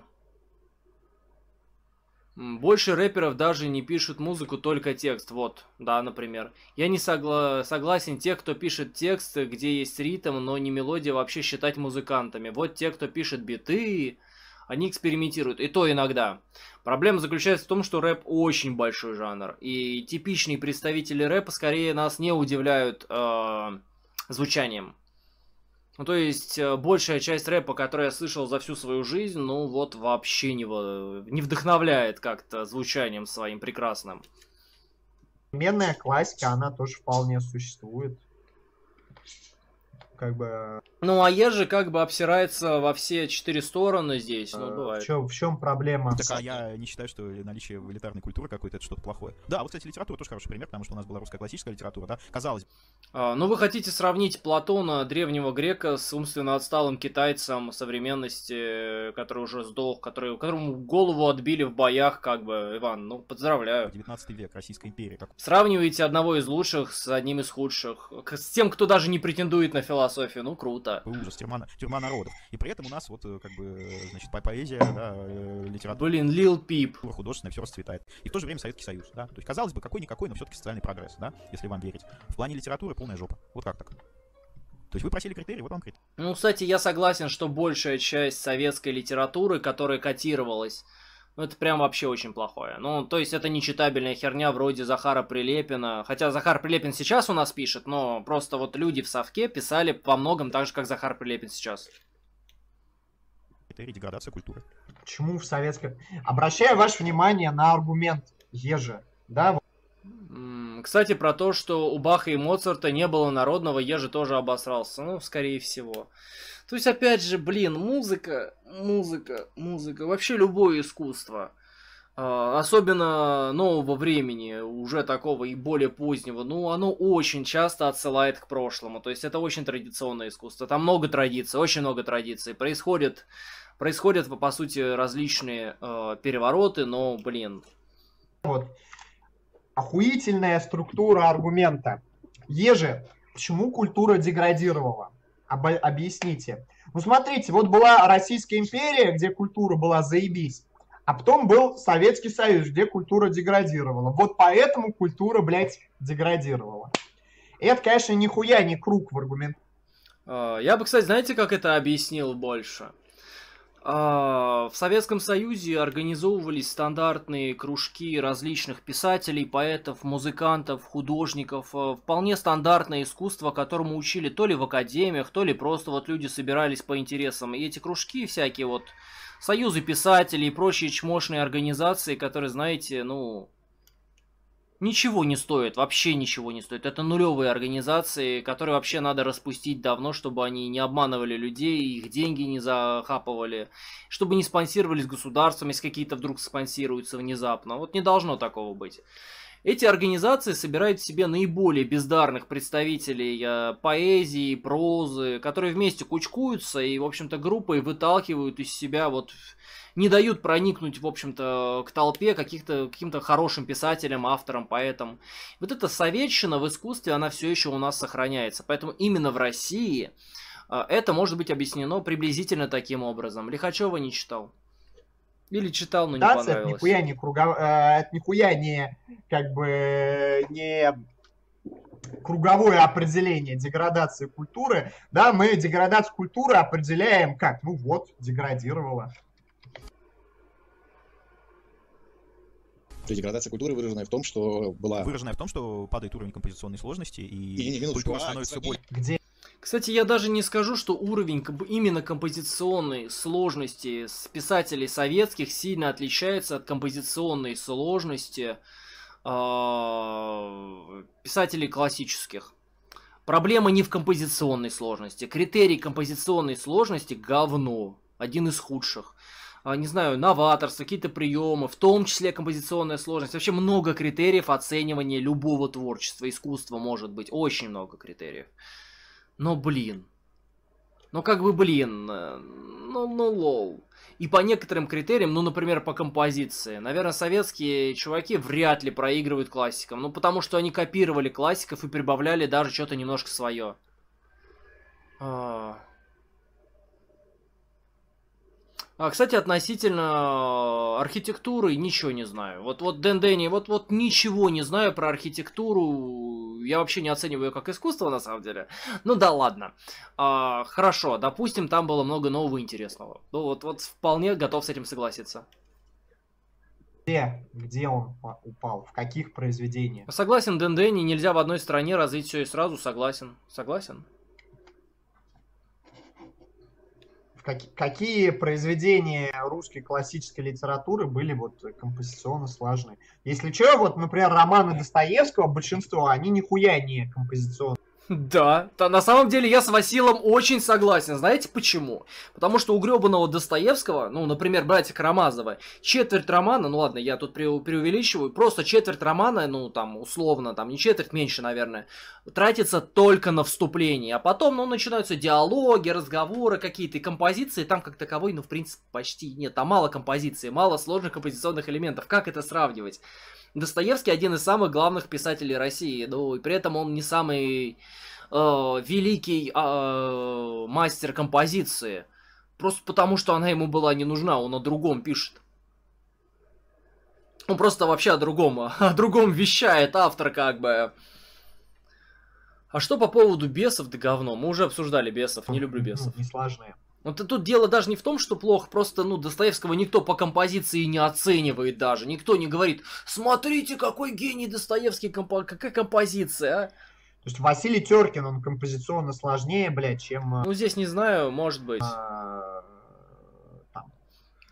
Speaker 4: Больше рэперов даже не пишут музыку, только текст. Вот, да, например. Я не согласен те, кто пишет текст, где есть ритм, но не мелодия, вообще считать музыкантами. Вот те, кто пишет биты, они экспериментируют. И то иногда. Проблема заключается в том, что рэп очень большой жанр. И типичные представители рэпа скорее нас не удивляют звучанием. Ну, то есть, большая часть рэпа, которую я слышал за всю свою жизнь, ну, вот вообще не вдохновляет как-то звучанием своим прекрасным.
Speaker 1: Современная классика, она тоже вполне существует. Как бы...
Speaker 4: Ну, а Ежи как бы обсирается во все 4 стороны здесь, ну, бывает.
Speaker 1: В чем проблема?
Speaker 2: Так, я не считаю, что наличие элитарной культуры какой-то это что-то плохое. Да, вот, кстати, литература тоже хороший пример, потому что у нас была русская классическая литература, да, казалось бы.
Speaker 4: Ну, вы хотите сравнить Платона, древнего грека, с умственно отсталым китайцем современности, который уже сдох, которому голову отбили в боях, как бы, Иван, ну, поздравляю.
Speaker 2: 19 век, Российская империя.
Speaker 4: Сравниваете одного из лучших с одним из худших, с тем, кто даже не претендует на философию, ну, круто.
Speaker 2: Ужас, тюрьма народов. И при этом у нас вот, как бы, значит, поэзия, да, литература.
Speaker 4: Блин, Lil Peep.
Speaker 2: Художественное, все расцветает. И в то же время Советский Союз, да. То есть, казалось бы, какой-никакой, но все-таки социальный прогресс, да, если вам верить. В плане литературы полная жопа. Вот как так? То есть вы просили критерий, вот вам критерий.
Speaker 4: Ну, кстати, я согласен, что большая часть советской литературы, которая котировалась, ну, это прям вообще очень плохое. Ну, то есть это нечитабельная херня вроде Захара Прилепина. Хотя Захар Прилепин сейчас у нас пишет, но просто вот люди в совке писали во многом так же, как Захар Прилепин сейчас.
Speaker 2: критерий деградации культуры.
Speaker 1: Почему в советском... Обращаю ваше внимание на аргумент Ежи, да?
Speaker 4: Кстати, про то, что у Баха и Моцарта не было народного, Ежи тоже обосрался. Ну, скорее всего. То есть, опять же, блин, музыка. Вообще любое искусство. Особенно нового времени, уже такого и более позднего, ну, оно очень часто отсылает к прошлому. То есть, это очень традиционное искусство. Там много традиций, очень много традиций. Происходят, по сути, различные перевороты, но, блин.
Speaker 1: Вот. Охуительная структура аргумента. Ежи, почему культура деградировала? Объясните. Ну, смотрите, вот была Российская империя, где культура была заебись, а потом был Советский Союз, где культура деградировала. Вот поэтому культура, блядь, деградировала. И это, конечно, нихуя не круг в аргумент.
Speaker 4: Я бы, кстати, знаете, как это объяснил больше? В Советском Союзе организовывались стандартные кружки различных писателей, поэтов, музыкантов, художников. Вполне стандартное искусство, которому учили то ли в академиях, то ли просто вот люди собирались по интересам. И эти кружки всякие вот, союзы писателей и прочие чмошные организации, которые, знаете, ну... Ничего не стоит, вообще ничего не стоит. Это нулевые организации, которые вообще надо распустить давно, чтобы они не обманывали людей, их деньги не захапывали, чтобы не спонсировались государством, если какие-то вдруг спонсируются внезапно. Вот не должно такого быть. Эти организации собирают в себе наиболее бездарных представителей поэзии, прозы, которые вместе кучкуются и, в общем-то, группой выталкивают из себя вот... Не дают проникнуть, в общем-то, к толпе каким-то хорошим писателям, авторам, поэтам. Вот эта советчина в искусстве, она все еще у нас сохраняется. Поэтому именно в России это может быть объяснено приблизительно таким образом. Лихачева не читал. Или читал, но не понравилось.
Speaker 1: Это нихуя не это нихуя не, как бы, не круговое определение деградации культуры. Да, мы деградацию культуры определяем как? Ну вот, деградировала.
Speaker 3: Деградация культуры, выраженная в том, что была...
Speaker 2: Выраженная в том, что падает уровень композиционной сложности, и культура становится более...
Speaker 1: Где?
Speaker 4: Кстати, я даже не скажу, что уровень именно композиционной сложности с писателей советских сильно отличается от композиционной сложности писателей классических. Проблема не в композиционной сложности. Критерий композиционной сложности — говно. Один из худших. Не знаю, новаторство, какие-то приемы, в том числе композиционная сложность. Вообще много критериев оценивания любого творчества, искусства может быть. Очень много критериев. Но, блин. Ну, как бы, блин. Ну, лол. И по некоторым критериям, ну, например, по композиции. Наверное, советские чуваки вряд ли проигрывают классикам. Ну, потому что они копировали классиков и прибавляли даже что-то немножко свое. Кстати, относительно архитектуры ничего не знаю. Вот Дэн-Дэнни, вот ничего не знаю про архитектуру. Я вообще не оцениваю ее как искусство, на самом деле. Ну да ладно. Хорошо, допустим, там было много нового и интересного. Ну вот вполне готов с этим согласиться.
Speaker 1: Где он упал? В каких произведениях?
Speaker 4: Согласен, Дэн-Дэнни, нельзя в одной стране развить все и сразу. Согласен. Согласен.
Speaker 1: Какие произведения русской классической литературы были вот композиционно сложны? Если что, вот, например, романы Достоевского, большинство, они нихуя не композиционные.
Speaker 4: Да, на самом деле я с Василом очень согласен. Знаете почему? Потому что у гребаного Достоевского, ну, например, братья Карамазовы, четверть романа, ну ладно, я тут преувеличиваю, просто четверть романа, ну, там, условно, там, не четверть, меньше, наверное, тратится только на вступление. А потом, ну, начинаются диалоги, разговоры какие-то, и композиции там как таковой, ну, в принципе, почти нет. Там мало композиции, мало сложных композиционных элементов. Как это сравнивать? Достоевский один из самых главных писателей России, ну и при этом он не самый великий мастер композиции. Просто потому, что она ему была не нужна, он о другом пишет. Он просто вообще о другом вещает автор как бы. А что по поводу бесов, да говно, мы уже обсуждали бесов, не люблю бесов.
Speaker 1: Несложные.
Speaker 4: Вот тут дело даже не в том, что плохо, просто, ну, Достоевского никто по композиции не оценивает даже. Никто не говорит, смотрите, какой гений Достоевский, какая композиция, а?
Speaker 1: То есть Василий Теркин, он композиционно сложнее, блядь, чем...
Speaker 4: Ну, здесь не знаю, может быть.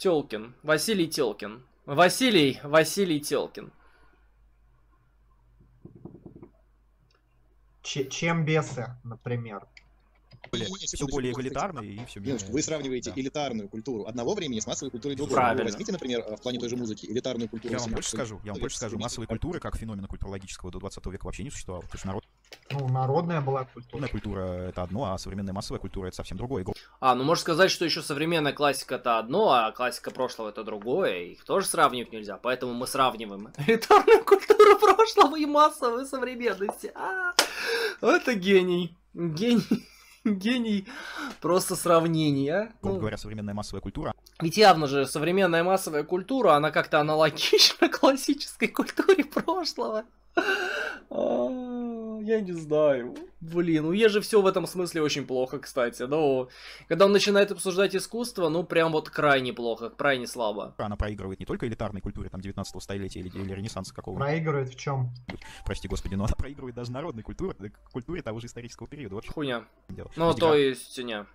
Speaker 4: Телкин. Василий Телкин. Василий Телкин.
Speaker 1: Чем бесы, например.
Speaker 2: Все более эгалитарно и все менее...
Speaker 3: Вы сравниваете элитарную культуру одного времени с массовой культурой другого.
Speaker 4: Правильно.
Speaker 3: Вы возьмите, например, в плане той же музыки, элитарную культуру.
Speaker 2: Я вам больше скажу, массовой культуры, как феномена культурологического до 20 века вообще не существовало. Потому что
Speaker 1: народная была культура.
Speaker 2: Народная культура — это одно, а современная массовая культура — это совсем другое.
Speaker 4: Ну можно сказать, что еще современная классика — это одно, а классика прошлого — это другое. Их тоже сравнивать нельзя, поэтому мы сравниваем элитарную культуру прошлого и массовой современности. Это гений. Гений просто сравнения.
Speaker 2: Грубо говоря, современная массовая культура.
Speaker 4: Ведь явно же современная массовая культура, она как-то аналогична классической культуре прошлого. Я не знаю. Блин, у Ежи все в этом смысле очень плохо, кстати. Но когда он начинает обсуждать искусство, ну прям вот крайне плохо, крайне слабо.
Speaker 2: Она проигрывает не только элитарной культуре, там, 19-го столетия или Ренессанса какого-то.
Speaker 1: Проигрывает в чем?
Speaker 2: Прости господи, но она проигрывает даже народной культуре того же исторического периода. Вот
Speaker 4: хуйня.
Speaker 2: Дело.
Speaker 4: Ну, то есть, не.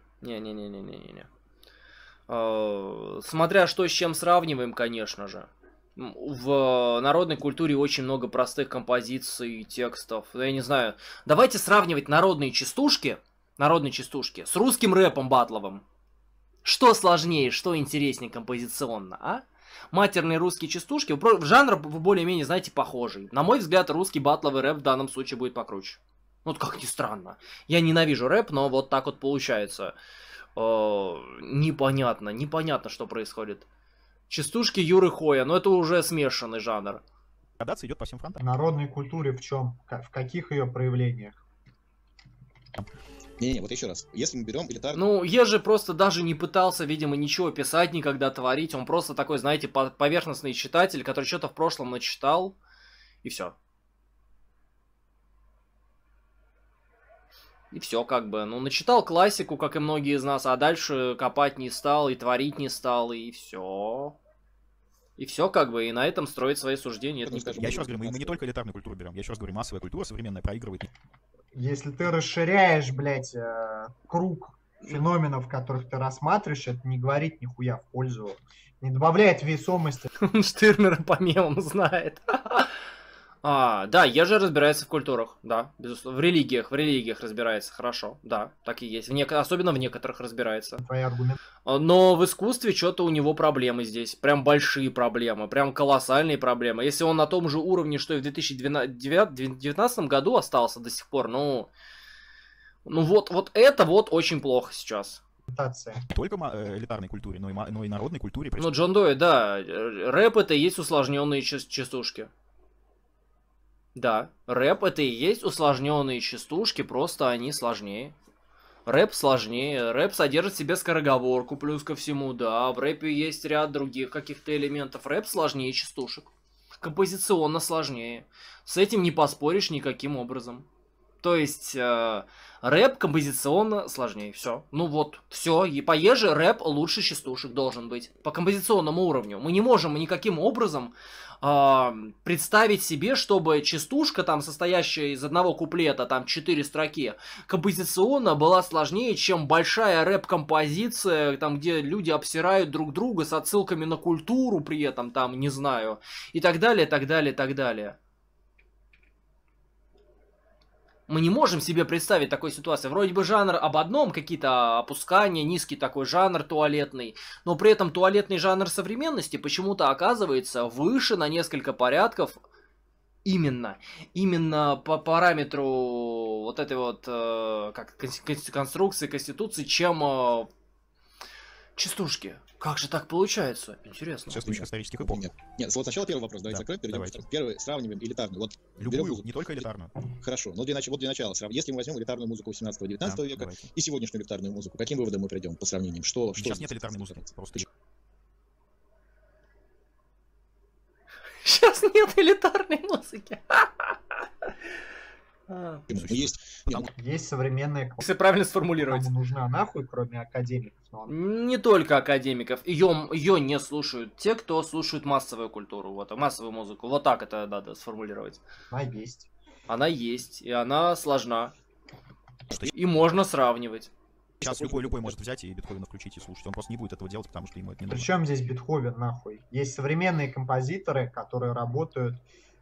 Speaker 4: Смотря что с чем сравниваем, конечно же. В народной культуре очень много простых композиций, текстов. Я не знаю. Давайте сравнивать народные частушки с русским рэпом батловым. Что сложнее, что интереснее композиционно, а? Матерные русские частушки, в жанр вы более-менее, знаете, похожий. На мой взгляд, русский батловый рэп в данном случае будет покруче. Вот как ни странно. Я ненавижу рэп, но вот так вот получается. Непонятно, что происходит. Частушки Юры Хоя, но это уже смешанный жанр.
Speaker 2: Градация идет по всем фронтам.
Speaker 1: В народной культуре в чем? В каких ее проявлениях?
Speaker 3: Не, вот еще раз. Если мы берем элитарную...
Speaker 4: Ну, Ежи просто даже не пытался, видимо, ничего писать, никогда творить. Он просто такой, знаете, поверхностный читатель, который что-то в прошлом начитал, и все. И все, как бы. Ну, начитал классику, как и многие из нас, а дальше копать не стал, и творить не стал, и все. И все, как бы, и на этом строить свои суждения. Это
Speaker 2: Я еще раз говорю, мы не только элитарную культуру берем. Я еще раз говорю, массовая культура современная проигрывает.
Speaker 1: Если ты расширяешь, блядь, круг феноменов, которых ты рассматриваешь, это не говорит нихуя в пользу. Не добавляет весомости.
Speaker 4: Штырмера по мемам знает. Да, Ежи разбирается в культурах, да, безусловно. В религиях разбирается, хорошо, да, так и есть. Особенно в некоторых разбирается.
Speaker 1: Твои аргументы.
Speaker 4: Но в искусстве что-то у него проблемы здесь. Прям большие проблемы, прям колоссальные проблемы. Если он на том же уровне, что и в 2019 году остался до сих пор, ну вот это вот очень плохо сейчас.
Speaker 2: Не только элитарной культуре, но и народной культуре.
Speaker 4: Ну, Джон Дой, да, рэп это и есть усложненные частушки. Да, рэп это и есть усложненные частушки, просто они сложнее. Рэп сложнее, рэп содержит в себе скороговорку, плюс ко всему, да, в рэпе есть ряд других каких-то элементов. Рэп сложнее частушек, композиционно сложнее. С этим не поспоришь никаким образом. То есть, рэп композиционно сложнее, все. Ну вот, все, и по Еже рэп лучше частушек должен быть, по композиционному уровню. Мы не можем никаким образом представить себе, чтобы частушка, там, состоящая из одного куплета, там, 4 строки, композиционно была сложнее, чем большая рэп-композиция, там, где люди обсирают друг друга с отсылками на культуру при этом, там, не знаю, и так далее, так далее, так далее. Мы не можем себе представить такой ситуации. Вроде бы жанр об одном, какие-то опускания, низкий такой жанр туалетный, но при этом туалетный жанр современности почему-то оказывается выше на несколько порядков именно по параметру вот этой вот конструкции, конституции, чем частушки. Как же так получается? Интересно.
Speaker 2: Сейчас исторических эпох.
Speaker 3: Нет, вот сначала первый вопрос, давайте закроем, перейдем. Первый, сравниваем элитарную. Вот
Speaker 2: любую, не только элитарную.
Speaker 3: Хорошо, но для начала сравним. Если мы возьмем элитарную музыку 18-19 века
Speaker 2: давайте.
Speaker 3: И сегодняшнюю элитарную музыку, каким выводом мы придем по сравнению?
Speaker 2: Сейчас нет элитарной музыки, просто...
Speaker 4: Сейчас нет элитарной музыки.
Speaker 1: Есть современная
Speaker 4: Если правильно сформулировать.
Speaker 1: Кому нужна нахуй, кроме академиков.
Speaker 4: Не только академиков. Ее не слушают те, кто слушает массовую культуру, вот, массовую музыку. Вот так это надо сформулировать.
Speaker 1: Она есть.
Speaker 4: Она есть, и она сложна. И можно сравнивать.
Speaker 2: Сейчас любой может взять и Бетховена включить и слушать. Он просто не будет этого делать, потому что ему это не нужно.
Speaker 1: Причем здесь Бетховен, нахуй? Есть современные композиторы, которые работают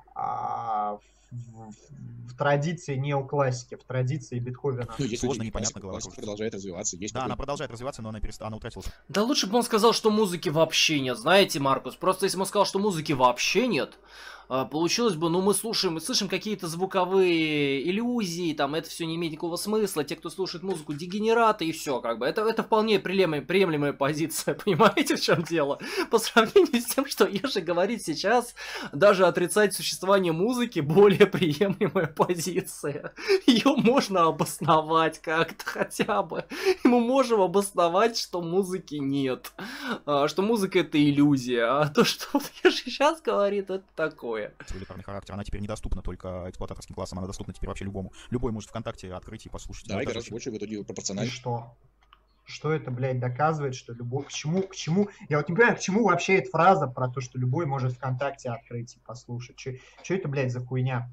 Speaker 1: в традиции неоклассики, в традиции Бетховена.
Speaker 3: Ну, есть
Speaker 2: сложно, непонятно, голова
Speaker 3: продолжает развиваться. Есть
Speaker 2: да, она продолжает развиваться, но она утратила.
Speaker 4: Да лучше бы он сказал, что музыки вообще нет, знаете, Маркус. Просто если бы он сказал, что музыки вообще нет, получилось бы, ну мы слышим какие-то звуковые иллюзии, там это все не имеет никакого смысла, те, кто слушает музыку, дегенераты и все, как бы. Это вполне приемлемая позиция, понимаете, в чем дело? По сравнению с тем, что Ежи говорит сейчас, даже отрицать существование музыки более приемлемая позиция. Ее можно обосновать как-то хотя бы. И мы можем обосновать, что музыки нет, что музыка это иллюзия, а то, что вот Ежи сейчас говорит, это такое.
Speaker 2: Элитарный характер, она теперь недоступна только эксплуататорским классам, она доступна теперь вообще любому. Любой может ВКонтакте открыть и послушать.
Speaker 3: Да, и гораздо больше в итоге пропорционально.
Speaker 1: И что? Что это, блядь, доказывает, что любой... К чему? Я вот не понимаю, к чему вообще эта фраза про то, что любой может ВКонтакте открыть и послушать. Что это, блядь, за хуйня?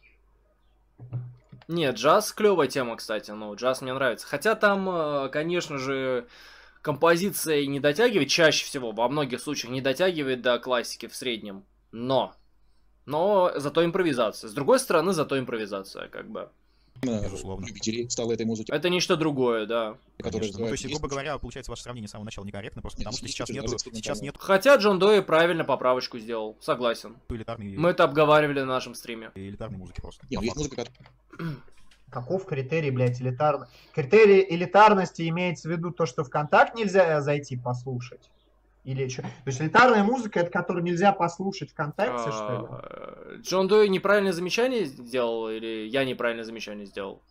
Speaker 4: Нет, джаз клевая тема, кстати, ну, джаз мне нравится. Хотя там, конечно же, композиция не дотягивает, чаще всего, во многих случаях не дотягивает до классики в среднем. Но зато импровизация. С другой стороны, зато импровизация, как бы.
Speaker 2: Безусловно.
Speaker 3: Любителей стало этой музыки.
Speaker 4: Это нечто другое, да.
Speaker 2: Ну, то есть, грубо говоря, получается, ваше сравнение с самого начала некорректно, просто потому что сейчас нет...
Speaker 4: Хотя Джон Дой правильно поправочку сделал, согласен.
Speaker 2: Элитарный...
Speaker 4: Мы это обговаривали на нашем стриме.
Speaker 2: Элитарной музыки просто.
Speaker 3: Нет, есть музыка,
Speaker 1: Каков критерий, блядь, элитарный? Критерий элитарности имеется в виду то, что ВКонтакт нельзя зайти послушать? Или что? То есть элитарная музыка, это которую нельзя послушать ВКонтакте, что ли?
Speaker 4: Джон Дой неправильное замечание сделал, или я неправильное замечание сделал?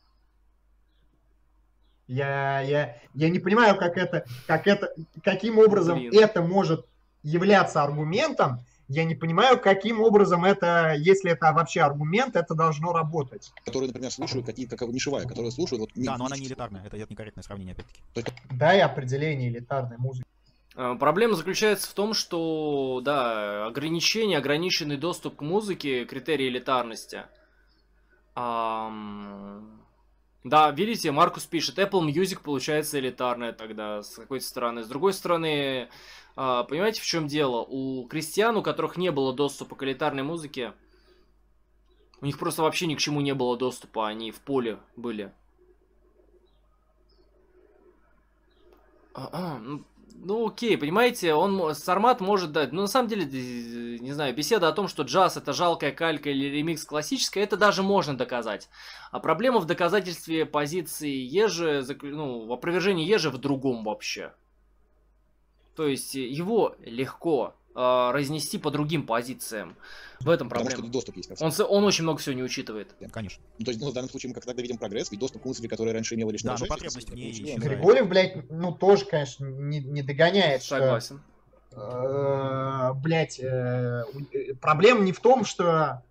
Speaker 1: Я не понимаю, каким образом это может являться аргументом. Я не понимаю, каким образом это, если это вообще аргумент, это должно работать.
Speaker 3: Которые, например, слушают как нишевая, которые слушают... Вот,
Speaker 2: да, но она не элитарная, это некорректное сравнение, опять-таки.
Speaker 1: Дай определение элитарной музыки.
Speaker 4: Проблема заключается в том, что, да, ограниченный доступ к музыке, критерий элитарности. Да, видите, Маркус пишет, Apple Music получается элитарная тогда, с какой-то стороны. С другой стороны, понимаете, в чем дело? У крестьян, у которых не было доступа к элитарной музыке, у них просто вообще ни к чему не было доступа, они в поле были. Ну окей, понимаете, Сармат может дать, но на самом деле, не знаю, беседа о том, что джаз это жалкая калька или ремикс классическая, это даже можно доказать. А проблема в доказательстве позиции Ежи, ну, в опровержении Ежи в другом вообще. То есть его легко разнести по другим позициям. В этом проблема.
Speaker 3: Потому что доступ есть.
Speaker 4: Он очень много всего не учитывает.
Speaker 2: Конечно.
Speaker 3: Ну, то есть, в данном случае мы когда видим прогресс, ведь доступ к музыке, которая раньше имела лишь...
Speaker 2: Да, но потребность в ней исчезает.
Speaker 1: Григорьев, блядь, тоже, конечно, не догоняет.
Speaker 4: Согласен.
Speaker 1: Блядь, проблема не в том, что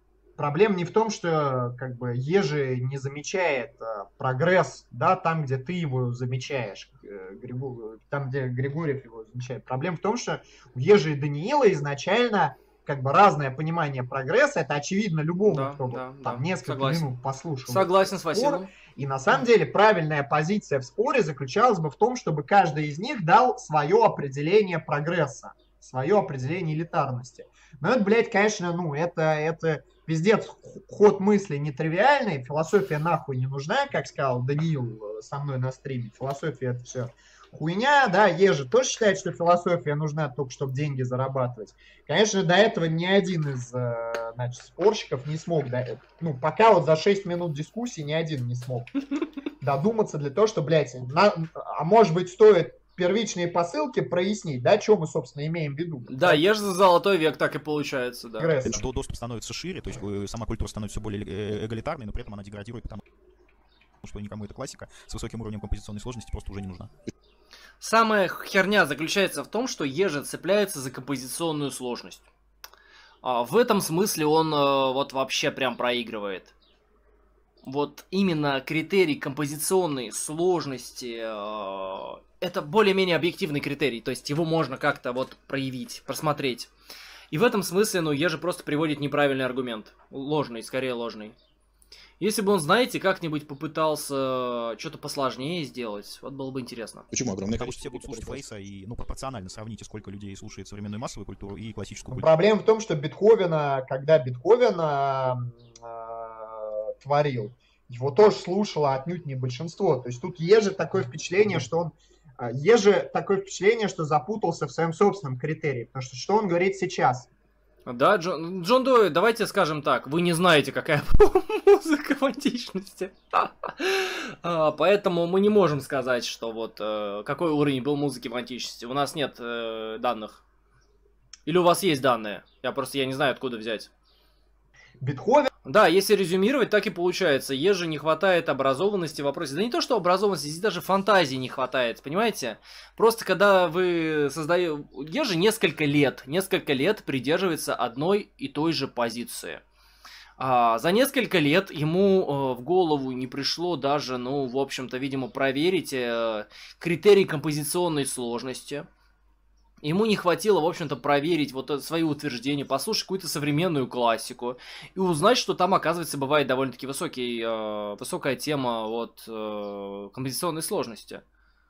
Speaker 1: как бы Ежи не замечает прогресс, да, там, где ты его замечаешь, там, где Григорьев его замечает. Проблема в том, что у Ежи и Даниила изначально как бы разное понимание прогресса, это очевидно любому, кто там несколько минут послушал.
Speaker 4: Согласен с Василием.
Speaker 1: И на самом деле правильная позиция в споре заключалась бы в том, чтобы каждый из них дал свое определение прогресса, свое определение элитарности. Но это, блядь, конечно, ну, это пиздец, ход мысли нетривиальный, философия нахуй не нужна, как сказал Даниил со мной на стриме. Философия это все хуйня, да, Ежи тоже считает, что философия нужна только, чтобы деньги зарабатывать. Конечно, до этого ни один из, значит, спорщиков не смог, ну, пока вот за 6 минут дискуссии ни один не смог додуматься для того, что, блядь, а может быть стоит первичные посылки прояснить, да, что мы, собственно, имеем в виду.
Speaker 4: Да, Ежи за золотой век так и получается, да.
Speaker 2: Что доступ становится шире, то есть сама культура становится все более эгалитарной, но при этом она деградирует, потому что никому эта классика с высоким уровнем композиционной сложности просто уже не нужна.
Speaker 4: Самая херня заключается в том, что Ежи цепляется за композиционную сложность. В этом смысле он вот вообще прям проигрывает. Вот именно критерий композиционной сложности это более-менее объективный критерий, то есть его можно как-то вот проявить, просмотреть. И в этом смысле, ну, Ежи просто приводит неправильный аргумент. Ложный, скорее ложный. Если бы он, знаете, как-нибудь попытался что-то посложнее сделать, вот было бы интересно.
Speaker 3: Почему огромное
Speaker 2: Потому что
Speaker 3: количество?
Speaker 2: все будут слушать Фейса, и, ну, пропорционально сравните, сколько людей слушает современную массовую культуру и классическую культуру.
Speaker 1: Проблема в том, что Бетховена, когда Бетховена творил, его тоже слушало отнюдь не большинство. То есть тут есть же такое впечатление, что он запутался в своем собственном критерии. Потому что он говорит сейчас?
Speaker 4: Да, Джон Дой, давайте скажем так, вы не знаете, какая музыка в античности. Поэтому мы не можем сказать, что вот какой уровень был музыки в античности. У нас нет данных. Или у вас есть данные? Я не знаю, откуда взять.
Speaker 1: Бетховен.
Speaker 4: Да, если резюмировать, так и получается. Еже не хватает образованности в вопросе. Да не то, что образованности, здесь даже фантазии не хватает, понимаете? Просто когда вы создаете... Еже несколько лет придерживается одной и той же позиции. За несколько лет ему в голову не пришло даже, ну, в общем-то, видимо, проверить критерий композиционной сложности. Ему не хватило, в общем-то, проверить вот свои утверждения, послушать какую-то современную классику и узнать, что там, оказывается, бывает довольно-таки высокая тема вот композиционной сложности.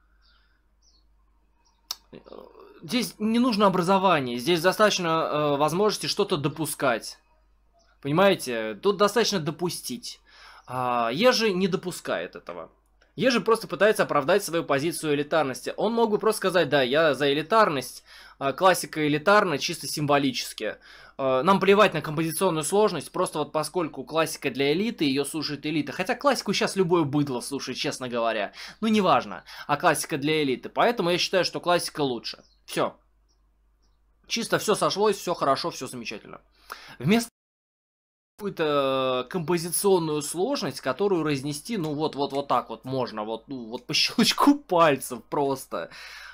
Speaker 4: Здесь не нужно образование, здесь достаточно возможности что-то допускать. Понимаете? Тут достаточно допустить. Ежи не допускает этого. Ежи просто пытается оправдать свою позицию элитарности. Он мог бы просто сказать, да, я за элитарность, классика элитарна чисто символически. Нам плевать на композиционную сложность, просто вот поскольку классика для элиты, ее слушает элита. Хотя классику сейчас любое быдло слушает, честно говоря. Ну, неважно, а классика для элиты. Поэтому я считаю, что классика лучше. Все. Чисто все сошлось, все хорошо, все замечательно. Вместо какую-то композиционную сложность, которую разнести, ну вот так вот можно, вот по щелчку пальцев просто.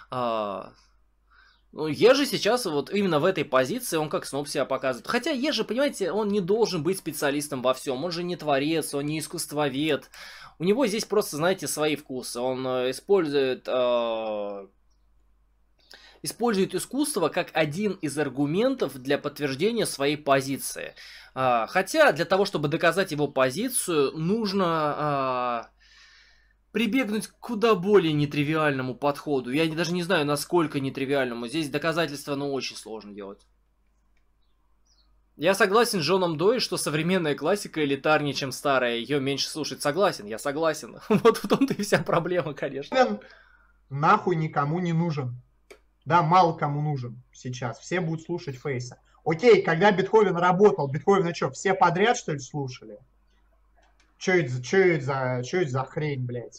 Speaker 4: Ну, Ежи сейчас вот именно в этой позиции, он как сноб себя показывает. Хотя Ежи, понимаете, он не должен быть специалистом во всем, он же не творец, он не искусствовед. У него здесь просто, знаете, свои вкусы. Он использует искусство как один из аргументов для подтверждения своей позиции. Хотя для того, чтобы доказать его позицию, нужно прибегнуть к куда более нетривиальному подходу. Я даже не знаю, насколько нетривиальному. Здесь доказательства, очень сложно делать. Я согласен с Джоном Дой, что современная классика элитарнее, чем старая. Ее меньше слушать. Согласен, я согласен. Вот в том-то и вся проблема, конечно.
Speaker 1: Нахуй никому не нужен. Да, мало кому нужен сейчас. Все будут слушать Фейса. Окей, когда Бетховен работал, Бетховена что, все подряд, что ли, слушали? Что это за хрень, блядь?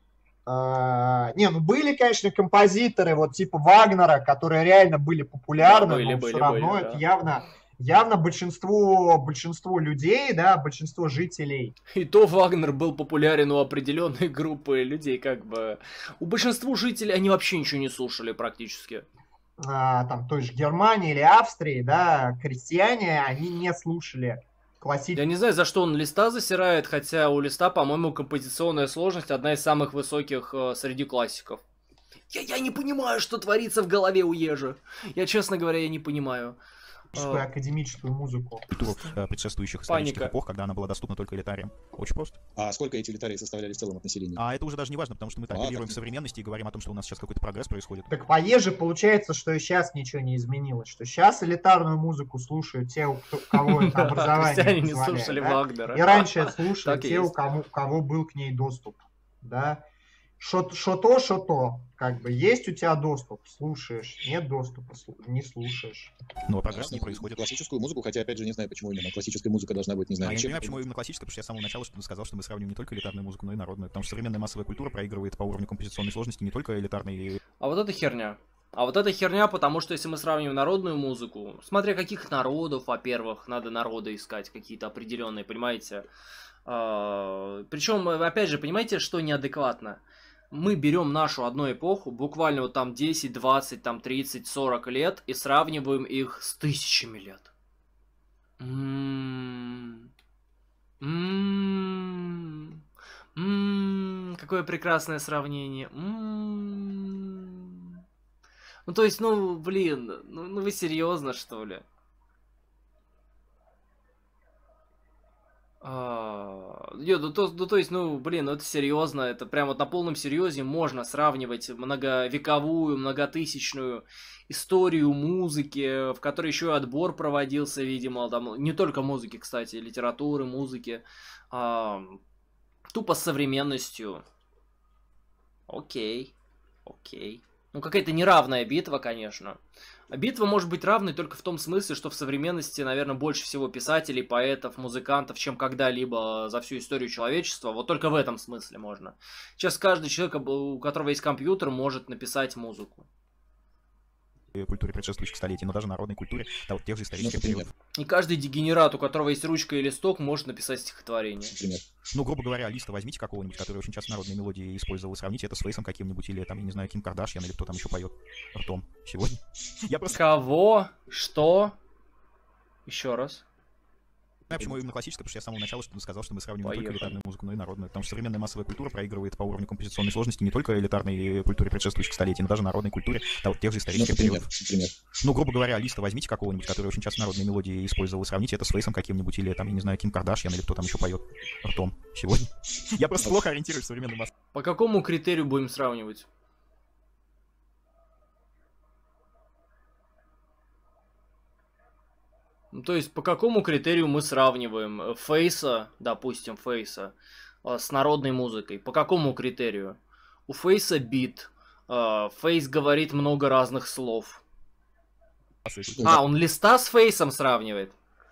Speaker 1: Были, конечно, композиторы, вот типа Вагнера, которые реально были популярны, но все равно это явно большинство людей, да, большинство жителей.
Speaker 4: И то Вагнер был популярен у определенной группы людей, как бы. У большинства жителей они вообще ничего не слушали практически.
Speaker 1: Там той же Германии или Австрии, да, крестьяне, они не слушали классическую.
Speaker 4: Я не знаю, за что он Листа засирает, хотя у Листа, по-моему, композиционная сложность одна из самых высоких среди классиков. Я не понимаю, что творится в голове у Ежи. Я, честно говоря, я не понимаю.
Speaker 1: Академическую музыку.
Speaker 2: Предшествующих исторических эпох, когда она была доступна только элитариям. Очень просто.
Speaker 3: А сколько эти элитарии составляли в целом от населения?
Speaker 2: А это уже даже не важно, потому что мы апеллируем к современности и говорим о том, что у нас сейчас какой-то прогресс происходит.
Speaker 1: Так по Еже получается, что и сейчас ничего не изменилось. Что сейчас элитарную музыку слушают те, у кого это образование
Speaker 4: не слушали Вагнера.
Speaker 1: И раньше слушали те, у кого был к ней доступ. Да? Что-то, как бы, есть у тебя доступ, слушаешь, нет доступа, не слушаешь.
Speaker 2: Но прогресс не происходит.
Speaker 3: Классическую музыку, хотя, опять же, не знаю, почему именно классическая музыка должна быть, не знаю.
Speaker 2: Я не понимаю, почему именно классическая, потому что я с самого начала сказал, что мы сравниваем не только элитарную музыку, но и народную, потому что современная массовая культура проигрывает по уровню композиционной сложности не только элитарной.
Speaker 4: А вот это херня, потому что если мы сравним народную музыку, смотря каких народов, во-первых, надо народы искать какие-то определенные, понимаете? Причем, опять же, понимаете, что неадекватно? Мы берем нашу одну эпоху, буквально вот там 10, 20, там 30, 40 лет, и сравниваем их с тысячами лет. Какое прекрасное сравнение. Ну, то есть, блин, вы серьезно, что ли? То есть, ну, блин, ну это серьезно, это прям вот на полном серьезе можно сравнивать многовековую, многотысячную историю музыки, в которой еще и отбор проводился, видимо, там, не только музыки, кстати, литературы, музыки, тупо с современностью. Окей. Ну, какая-то неравная битва, конечно. Битва может быть равной только в том смысле, что в современности, наверное, больше всего писателей, поэтов, музыкантов, чем когда-либо за всю историю человечества. Вот только в этом смысле можно. Сейчас каждый человек, у которого есть компьютер, может написать музыку.
Speaker 2: Культуре предшествующих столетий, но даже народной культуре, да, вот тех же исторических периодов.
Speaker 4: И каждый дегенерат, у которого есть ручка и листок, может написать стихотворение.
Speaker 3: Например.
Speaker 2: Ну, грубо говоря, Листа возьмите какого-нибудь, который очень часто народные мелодии использовал, и сравните это с Фейсом каким-нибудь, или там, я не знаю, Ким Кардашьян, или кто там еще поет ртом сегодня. Я просто...
Speaker 4: Кого? Что? Еще раз.
Speaker 2: Я почему именно классическое, потому что я с самого начала сказал, что мы сравниваем не только элитарную музыку, но и народную. Потому что современная массовая культура проигрывает по уровню композиционной сложности не только элитарной культуре предшествующих столетий, но даже народной культуре, да, вот тех же исторических периодов. Ну, грубо говоря, Листа возьмите какого-нибудь, который очень часто народные мелодии использовал, и сравните это с Фейсом каким-нибудь, или там, я не знаю, Ким Кардашьян, или кто там еще поет ртом сегодня. Я просто плохо ориентируюсь в современной массе.
Speaker 4: По какому критерию будем сравнивать? Ну, то есть, по какому критерию мы сравниваем Фейса, допустим, Фейса, с народной музыкой? По какому критерию? У Фейса бит. Фейс говорит много разных слов. Он Листа с Фейсом сравнивает?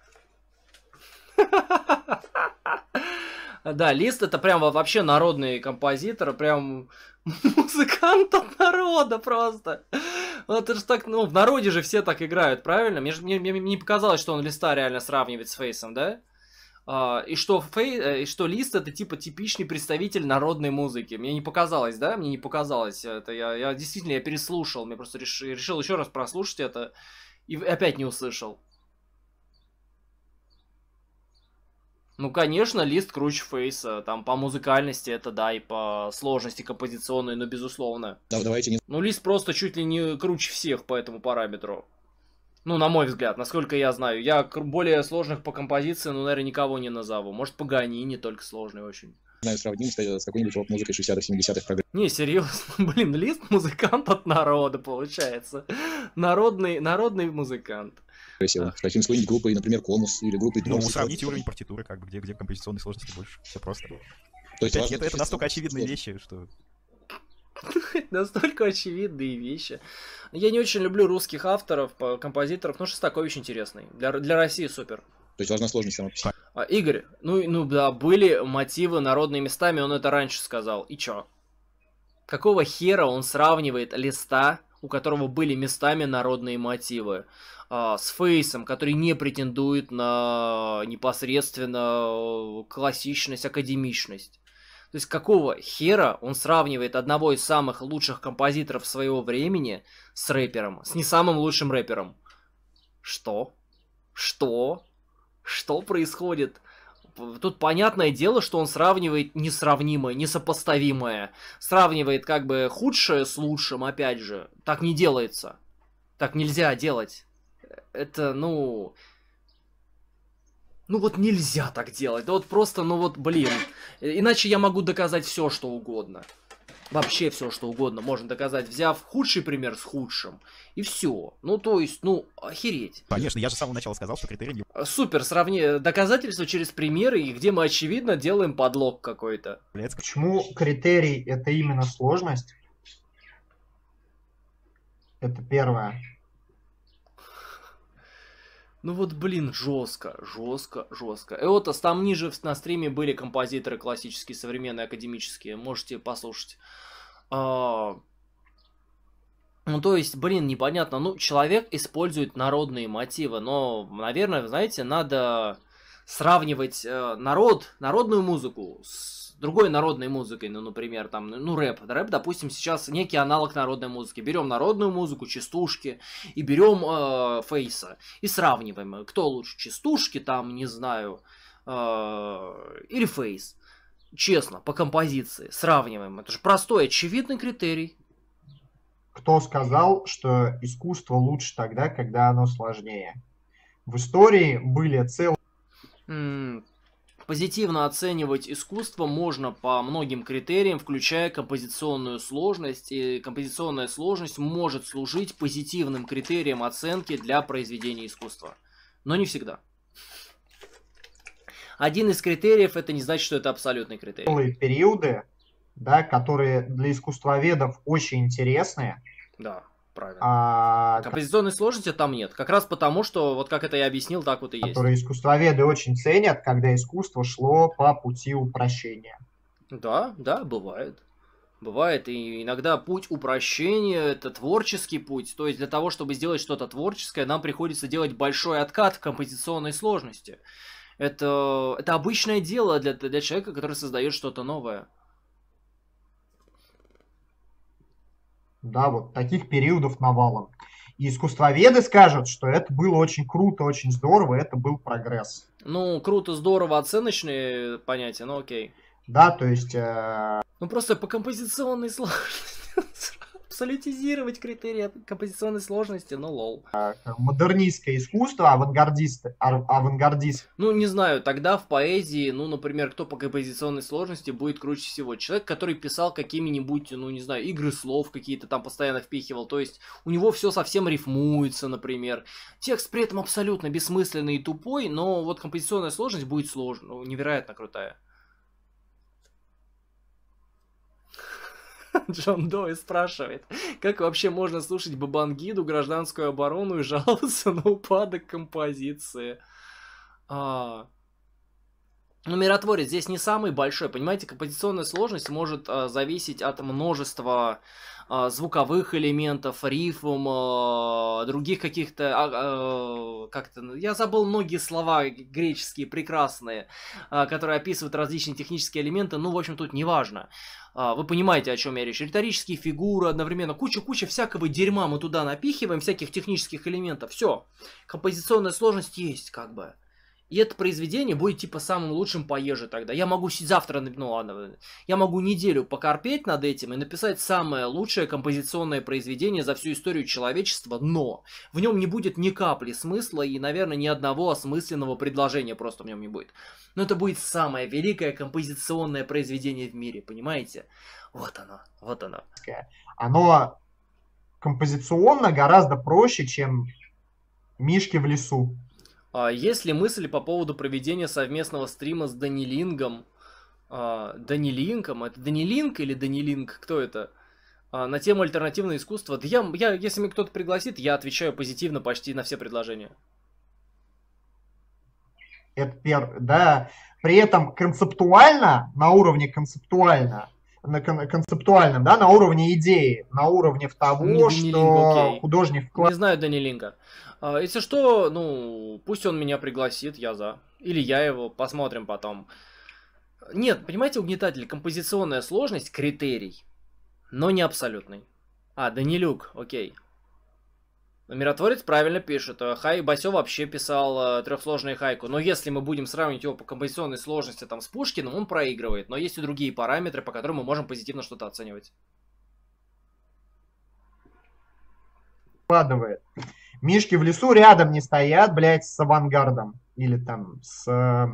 Speaker 4: Да, Лист это прям вообще народный композитор, прям музыкант от народа просто. Это же так, ну, в народе же все так играют, правильно? Мне не показалось, что он Листа реально сравнивает с Фейсом, да? И что Лист это типа типичный представитель народной музыки. Мне не показалось, да? Мне не показалось. Это я действительно я переслушал. Мне просто решил еще раз прослушать это. И опять не услышал. Ну, конечно, Лист круче Фейса. Там по музыкальности это да, и по сложности композиционной, но безусловно.
Speaker 3: Да, давайте не...
Speaker 4: Ну, Лист просто чуть ли не круче всех по этому параметру. Ну, на мой взгляд, насколько я знаю. Я более сложных по композиции, ну, наверное, никого не назову. Может, Паганини только сложный очень.
Speaker 3: Не знаю, сравним с какой-нибудь рок-музыкой 60-х, 70-х.
Speaker 4: Не, серьезно, блин, Лист музыкант от народа, получается. Народный музыкант.
Speaker 3: С какой-нибудь группой, например, Конус или группой...
Speaker 2: Ну, сравните уровень партитуры, как бы, где композиционной сложности больше. Все просто. То есть это настолько очевидные вещи, что...
Speaker 4: Настолько очевидные вещи. Я не очень люблю русских авторов, композиторов, но Шостакович интересный. Для России супер.
Speaker 3: То есть важна сложность сама.
Speaker 4: Игорь, ну да, были мотивы народные местами, он это раньше сказал. И чё? Какого хера он сравнивает Листа, у которого были местами народные мотивы, с Фейсом, который не претендует на непосредственно классичность, академичность? То есть какого хера он сравнивает одного из самых лучших композиторов своего времени с рэпером, с не самым лучшим рэпером? Что? Что происходит? Тут понятное дело, что он сравнивает несравнимое, несопоставимое. Сравнивает как бы худшее с лучшим, опять же. Так не делается. Так нельзя делать. Это, ну вот нельзя так делать. Да вот просто, ну вот, блин. Иначе я могу доказать все, что угодно. Вообще все, что угодно можно доказать, взяв худший пример с худшим. И все. Ну, то есть, ну, охереть.
Speaker 2: Конечно, я же с самого начала сказал, что критерий...
Speaker 4: Супер, доказательства через примеры, и где мы, очевидно, делаем подлог какой-то.
Speaker 1: Почему критерий это именно сложность? Это первое.
Speaker 4: Ну вот, блин, жестко. И вот там ниже на стриме были композиторы классические, современные, академические. Можете послушать. Ну, то есть, блин, непонятно. Ну, человек использует народные мотивы. Но, наверное, знаете, надо сравнивать народную музыку с другой народной музыкой, ну, например, там, ну, рэп. Рэп, допустим, сейчас некий аналог народной музыки. Берем народную музыку, частушки, и берем Фейса, и сравниваем, кто лучше, частушки, там, не знаю, или Фейс. Честно, по композиции, сравниваем. Это же простой, очевидный критерий.
Speaker 1: Кто сказал, что искусство лучше тогда, когда оно сложнее? В истории были целые...
Speaker 4: Позитивно оценивать искусство можно по многим критериям, включая композиционную сложность. И композиционная сложность может служить позитивным критерием оценки для произведения искусства. Но не всегда. Один из критериев, это не значит, что это абсолютный критерий.
Speaker 1: Периоды, да, которые для искусствоведов очень интересные.
Speaker 4: Да, правильно. Композиционной сложности там нет. Как раз потому, что, вот как это я объяснил, так вот и есть.
Speaker 1: Которые искусствоведы очень ценят, когда искусство шло по пути упрощения.
Speaker 4: Да, да, бывает. Бывает, и иногда путь упрощения – это творческий путь. То есть для того, чтобы сделать что-то творческое, нам приходится делать большой откат в композиционной сложности. Это обычное дело для человека, который создает что-то новое.
Speaker 1: Да, вот таких периодов навалом. И искусствоведы скажут, что это было очень круто, очень здорово, это был прогресс.
Speaker 4: Ну, круто, здорово, оценочные понятия, ну окей.
Speaker 1: Да, то есть...
Speaker 4: Ну, просто по композиционной сложности. Абсолютизировать критерии композиционной сложности, ну лол.
Speaker 1: Модернистское искусство, авангардист.
Speaker 4: Ну, не знаю, тогда в поэзии, ну, например, кто по композиционной сложности будет круче всего? Человек, который писал какими-нибудь, ну, не знаю, игры слов какие-то там постоянно впихивал, то есть у него все совсем рифмуется, например. Текст при этом абсолютно бессмысленный и тупой, но вот композиционная сложность будет сложная, ну, невероятно крутая. Джон Дой спрашивает, как вообще можно слушать Бабангиду, Гражданскую оборону и жаловаться на упадок композиции? Ну, Миротворец здесь не самый большой, понимаете, композиционная сложность может зависеть от множества звуковых элементов, рифм, других каких-то, как-то, я забыл многие слова греческие прекрасные, которые описывают различные технические элементы, ну, в общем, тут не важно. Вы понимаете, о чем я речь. Риторические фигуры, одновременно куча всякого дерьма мы туда напихиваем, всяких технических элементов. Все, композиционная сложность есть, как бы. И это произведение будет типа самым лучшим поеже тогда. Я могу завтра, ну ладно, я могу неделю покорпеть над этим и написать самое лучшее композиционное произведение за всю историю человечества, но в нем не будет ни капли смысла и, наверное, ни одного осмысленного предложения просто в нем не будет. Но это будет самое великое композиционное произведение в мире, понимаете? Вот оно, вот оно.
Speaker 1: Оно композиционно гораздо проще, чем «Мишки в лесу».
Speaker 4: Есть ли мысли по поводу проведения совместного стрима с Данилингом? Данилинком? Это Данилинг или Данилинг? Кто это? На тему альтернативного искусства. Если меня кто-то пригласит, я отвечаю позитивно почти на все предложения.
Speaker 1: Это да. При этом концептуально, на уровне концептуальном, да, на уровне идеи, на уровне того, что художник вкладывает.
Speaker 4: Не знаю Данилинга. Если что, ну, пусть он меня пригласит, я за. Или я его, посмотрим потом. Нет, понимаете, угнетатель, композиционная сложность, критерий, но не абсолютный. Данилюк, окей. Миротворец правильно пишет. Басё вообще писал трехсложную хайку. Но если мы будем сравнивать его по композиционной сложности там с Пушкиным, он проигрывает. Но есть и другие параметры, по которым мы можем позитивно что-то оценивать.
Speaker 1: Вкладывает. Мишки в лесу рядом не стоят, блядь, с авангардом. Или там с...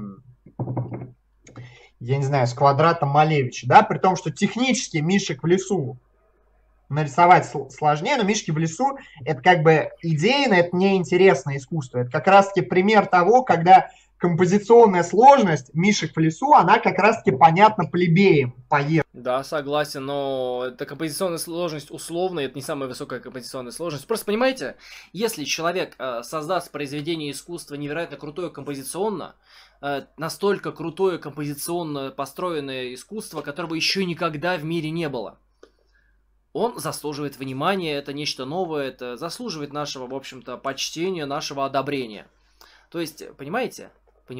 Speaker 1: я не знаю, с квадратом Малевича, да? При том, что технически Мишек в лесу нарисовать сложнее, но Мишки в лесу это как бы идейно, это неинтересное искусство. Это как раз-таки пример того, когда композиционная сложность Мишек в лесу, она как раз-таки понятна плебеям.
Speaker 4: Да, согласен, но это композиционная сложность условная, это не самая высокая композиционная сложность. Просто понимаете, если человек создаст произведение искусства невероятно крутое композиционно, настолько крутое композиционно построенное искусство, которого еще никогда в мире не было, он заслуживает внимания, это нечто новое, это заслуживает нашего, в общем-то, почтения, нашего одобрения. То есть, понимаете?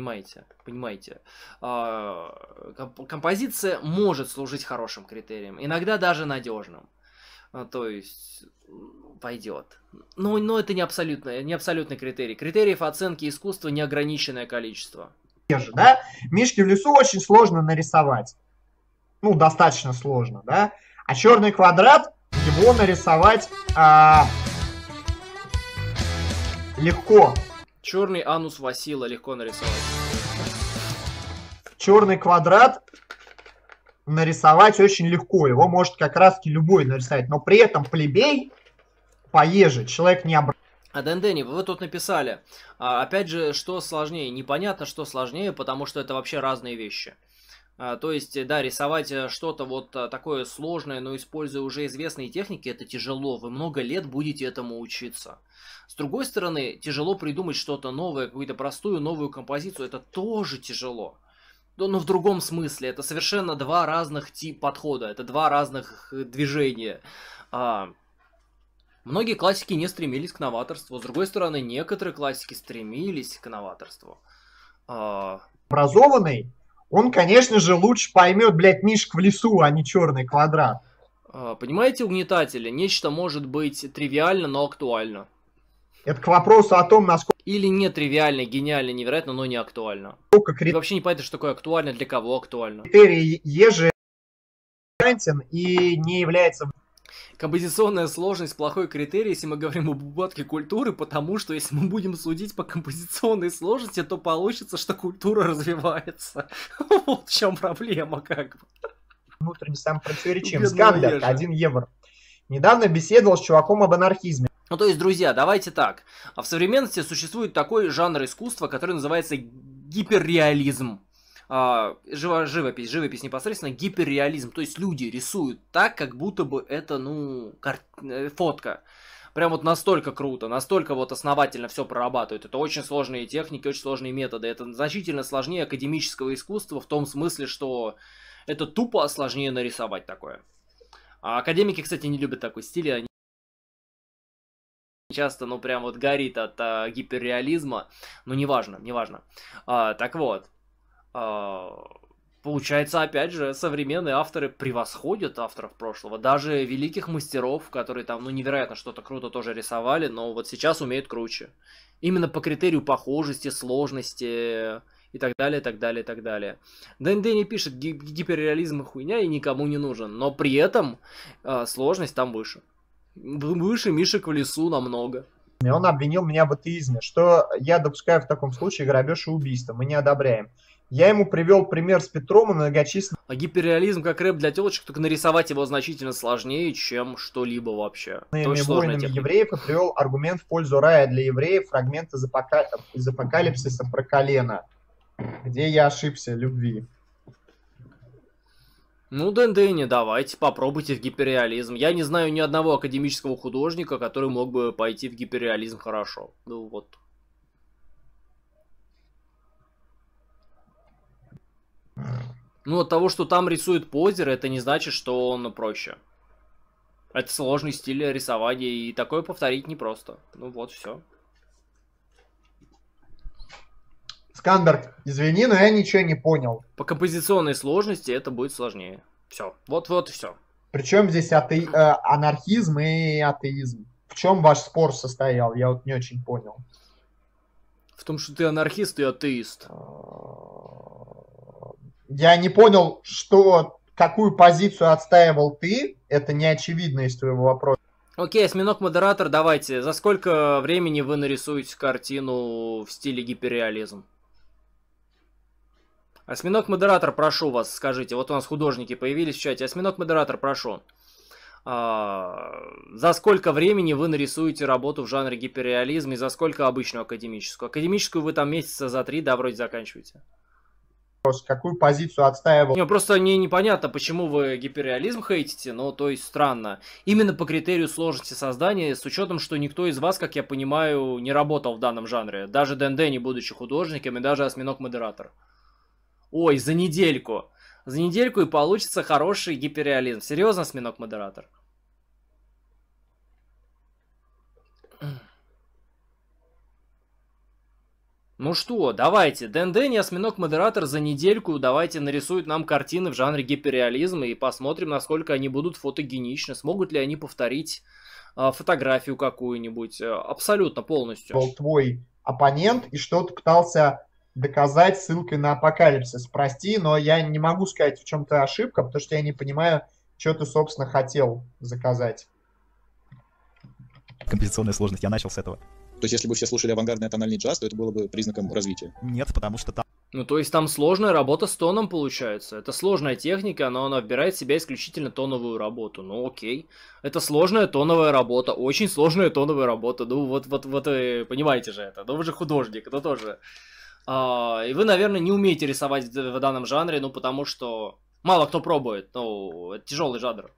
Speaker 4: Композиция может служить хорошим критерием, иногда даже надежным. То есть, пойдет. Но это не абсолютный критерий. Критериев оценки искусства неограниченное количество.
Speaker 1: Да? Мишки в лесу очень сложно нарисовать. Ну, достаточно сложно, да? А черный квадрат, его нарисовать легко.
Speaker 4: Черный анус Васила легко нарисовать.
Speaker 1: черный квадрат нарисовать очень легко. Его может как раз-таки любой нарисовать. Но при этом плебей поеже. Человек не обращается.
Speaker 4: А Дендени, вы тут написали. Опять же, что сложнее? Непонятно, что сложнее, потому что это вообще разные вещи. То есть, да, рисовать что-то вот такое сложное, но используя уже известные техники, это тяжело. Вы много лет будете этому учиться. С другой стороны, тяжело придумать что-то новое, какую-то простую новую композицию. Это тоже тяжело. Но в другом смысле. Это совершенно два разных типа подхода. Это два разных движения. Многие классики не стремились к новаторству. С другой стороны, некоторые классики стремились к новаторству.
Speaker 1: Образованный, он, конечно же, лучше поймет, блядь, мишек в лесу, а не черный квадрат.
Speaker 4: Понимаете, угнетатели? Нечто может быть тривиально, но актуально.
Speaker 1: Это к вопросу о том, насколько...
Speaker 4: Или не тривиально, гениально, невероятно, но не актуально. Вы вообще не понимаете, что такое актуально, для кого актуально.
Speaker 1: Критерий Ежи и не является...
Speaker 4: Композиционная сложность плохой критерий, если мы говорим об упадке культуры, потому что если мы будем судить по композиционной сложности, то получится, что культура развивается. Вот в чем проблема, как бы.
Speaker 1: Внутренне сам противоречим. Скандер, 1 евро. Недавно беседовал с чуваком об анархизме.
Speaker 4: Ну, то есть, друзья, давайте так. В современности существует такой жанр искусства, который называется гиперреализм. Живопись непосредственно, гиперреализм. То есть люди рисуют так, как будто бы это, ну, фотка. Прям вот настолько круто, настолько вот основательно все прорабатывают. Это очень сложные техники, очень сложные методы. Это значительно сложнее академического искусства в том смысле, что это тупо сложнее нарисовать такое. А академики, кстати, не любят такой стиль. Они часто, ну, прям вот горит от гиперреализма. Ну, неважно. Так вот. Получается, опять же, современные авторы превосходят авторов прошлого. Даже великих мастеров, которые там, ну, невероятно что-то круто тоже рисовали, но вот сейчас умеют круче. Именно по критерию похожести, сложности и так далее, так далее, так далее. Дэнни пишет, гиперреализм хуйня и никому не нужен, но при этом сложность там выше. Выше мишек в лесу намного.
Speaker 1: И он обвинил меня в атеизме, что я допускаю в таком случае грабеж и убийство. Мы не одобряем. Я ему привел пример с Петром и многочисленных...
Speaker 4: А гиперреализм как рэп для телочек, только нарисовать его значительно сложнее, чем что-либо вообще.
Speaker 1: Войнами евреев и привел аргумент в пользу рая для евреев, фрагмент из апокалипсиса про колено, где я ошибся, любви.
Speaker 4: Ну, Дэнни, давайте, попробуйте в гиперреализм. Я не знаю ни одного академического художника, который мог бы пойти в гиперреализм хорошо. Ну, вот. Ну, от того, что там рисует позер, это не значит, что он проще. Это сложный стиль рисования, и такое повторить непросто. Ну, вот, все.
Speaker 1: Скандер, извини, но я ничего не понял.
Speaker 4: По композиционной сложности это будет сложнее. Все. Вот и все.
Speaker 1: Причем здесь анархизм и атеизм? В чем ваш спор состоял? Я вот не очень понял.
Speaker 4: В том, что ты анархист и атеист.
Speaker 1: Я не понял, какую позицию отстаивал ты. Это не очевидно из твоего вопроса.
Speaker 4: Окей, осьминог-модератор, давайте. За сколько времени вы нарисуете картину в стиле гиперреализм? Осьминог-модератор, прошу вас, скажите. Вот у нас художники появились в чате. Осьминог-модератор, прошу. За сколько времени вы нарисуете работу в жанре гиперреализм и за сколько обычную академическую? Академическую вы там месяца за 3, да, вроде заканчиваете.
Speaker 1: Какую позицию отстаивал?
Speaker 4: Не, просто непонятно, почему вы гиперреализм хейтите, ну, то есть странно. Именно по критерию сложности создания, с учетом, что никто из вас, как я понимаю, не работал в данном жанре. Даже Дэнни, будучи художником, и даже осьминог-модератор. Ой, за недельку. За недельку и получится хороший гиперреализм. Серьезно, осьминог-модератор? Ну что, давайте, Дэнни, осьминог-модератор, за недельку давайте нарисуют нам картины в жанре гиперреализма и посмотрим, насколько они будут фотогеничны, смогут ли они повторить фотографию какую-нибудь, абсолютно полностью.
Speaker 1: Был твой оппонент и что-то пытался доказать ссылкой на апокалипсис. Прости, но я не могу сказать, в чем-то ошибка, потому что я не понимаю, что ты, собственно, хотел заказать.
Speaker 2: Композиционная сложность, я начал с этого.
Speaker 3: То есть, если бы все слушали авангардный тональный джаз, то это было бы признаком развития?
Speaker 2: Нет, потому что там
Speaker 4: Ну, то есть там сложная работа с тоном получается. Это сложная техника, но она вбирает в себя исключительно тоновую работу. Ну, окей. Это сложная тоновая работа, очень сложная тоновая работа. Ну, вот вы понимаете же это. Ну, вы же художник, это тоже. И вы, наверное, не умеете рисовать в данном жанре, ну, потому что мало кто пробует. Ну, это тяжелый жанр.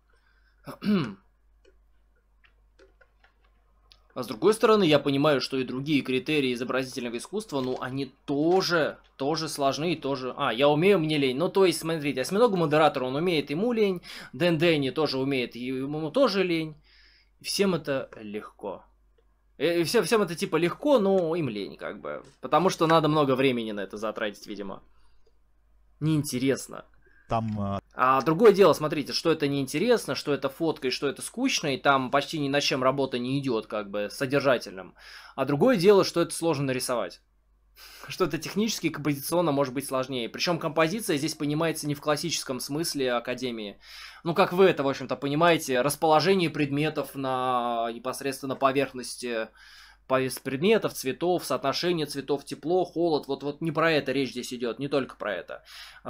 Speaker 4: А с другой стороны, я понимаю, что и другие критерии изобразительного искусства, ну, они тоже сложны и тоже... я умею, мне лень. Ну, то есть, смотрите, осьминогу-модератор, он умеет, ему лень. Дэн Дэнни тоже умеет, ему тоже лень. Всем это легко. И всем это типа легко, но им лень, как бы. Потому что надо много времени на это затратить, видимо. Неинтересно.
Speaker 2: Там...
Speaker 4: А другое дело, смотрите, что это неинтересно, что это фотка и что это скучно, и там почти ни на чем работа не идет, как бы, содержательным. А другое дело, что это сложно нарисовать. Что это технически и композиционно может быть сложнее. Причем композиция здесь понимается не в классическом смысле академии. Ну, как вы это, в общем-то, понимаете, расположение предметов на непосредственно поверхности предметов, цветов, соотношение цветов, тепло, холод. Вот не про это речь здесь идет, не только про это.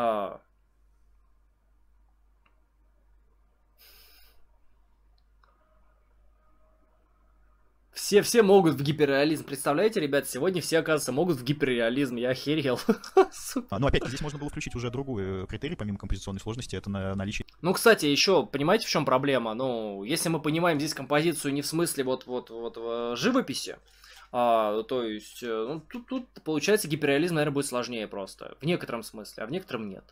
Speaker 4: Все могут в гиперреализм. Представляете, ребят, сегодня все, оказывается, могут в гиперреализм. Я охерел.
Speaker 2: Ну, опять, здесь можно было включить уже другой критерий, помимо композиционной сложности, это наличие...
Speaker 4: Ну, кстати, еще, понимаете, в чем проблема? Ну, если мы понимаем здесь композицию не в смысле вот живописи, то есть, ну, тут получается гиперреализм, наверное, будет сложнее просто. В некотором смысле, а в некотором нет.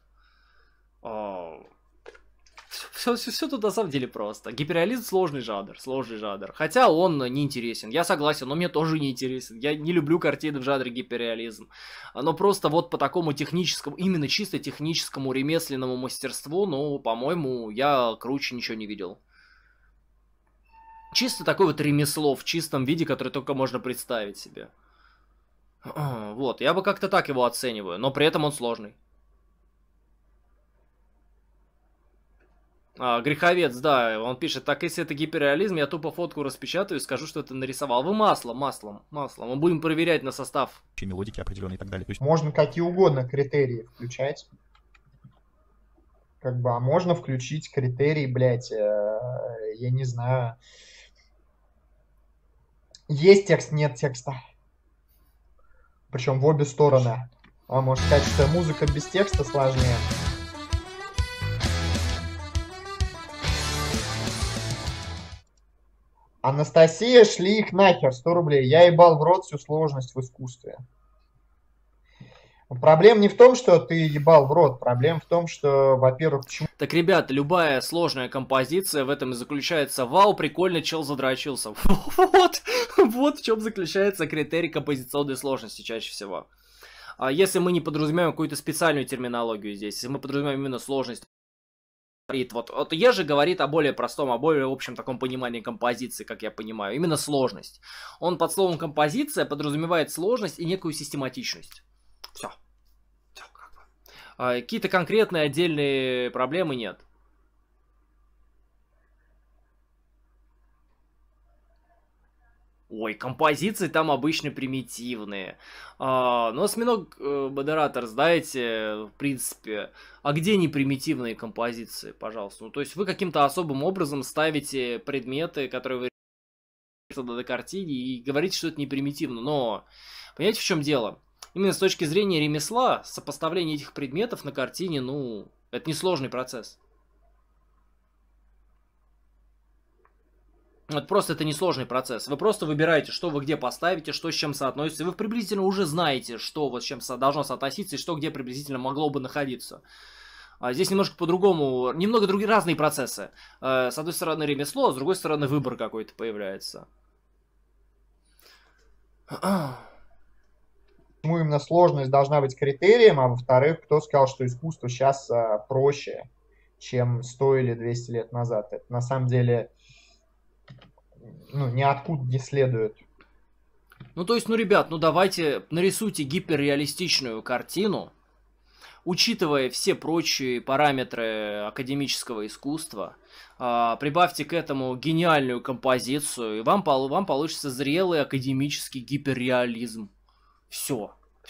Speaker 4: Все тут на самом деле просто. Гиперреализм сложный жанр. Хотя он не интересен. Я согласен, но мне тоже не интересен. Я не люблю картины в жанре гиперреализм. Но просто вот по такому техническому, именно чисто техническому ремесленному мастерству, ну, по-моему, я круче ничего не видел. Чисто такое вот ремесло в чистом виде, которое только можно представить себе. Вот, я бы как-то так его оцениваю, но при этом он сложный. Греховец, да, он пишет, так если это гиперреализм, я тупо фотку распечатаю и скажу, что это нарисовал. Вы маслом. Мы будем проверять на состав.
Speaker 2: Мелодики определенные и так далее. То есть...
Speaker 1: Можно какие угодно критерии включать. Как бы, а можно включить критерий, блядь, я не знаю. Есть текст, нет текста. Причем в обе стороны. Можно сказать, что музыка без текста сложнее. Анастасия, шли их нахер, 100 рублей. Я ебал в рот всю сложность в искусстве. Проблема не в том, что ты ебал в рот. Проблема в том, что, во-первых, почему...
Speaker 4: Так, ребята, любая сложная композиция в этом и заключается. Вау, прикольно, чел задрочился. Вот в чем заключается критерий композиционной сложности чаще всего. Если мы не подразумеваем какую-то специальную терминологию здесь, если мы подразумеваем именно сложность, вот Ежи говорит о более простом, о более общем таком понимании композиции, как я понимаю, именно сложность. Он под словом композиция подразумевает сложность и некую систематичность. Все. Какие-то конкретные отдельные проблемы нет. Ой, композиции там обычно примитивные. Но осьминог-модератор, знаете, в принципе, а где не примитивные композиции, пожалуйста? Ну, то есть вы каким-то особым образом ставите предметы, которые вы рисуете на картине, и говорите, что это не примитивно. Но, понимаете, в чем дело? Именно с точки зрения ремесла, сопоставление этих предметов на картине, ну, это несложный процесс. Вот просто это несложный процесс. Вы просто выбираете, что вы где поставите, что с чем соотносится. Вы приблизительно уже знаете, что вот с чем должно соотноситься и что где приблизительно могло бы находиться. Здесь немножко по-другому, немного другие разные процессы. С одной стороны ремесло, а с другой стороны выбор какой-то появляется.
Speaker 1: Почему именно сложность должна быть критерием, а во-вторых, кто сказал, что искусство сейчас проще, чем 100 или 200 лет назад. Это на самом деле... Ну, ниоткуда не следует.
Speaker 4: Ну, то есть, ну, ребят, ну давайте нарисуйте гиперреалистичную картину, учитывая все прочие параметры академического искусства, прибавьте к этому гениальную композицию, и вам получится зрелый академический гиперреализм. Все.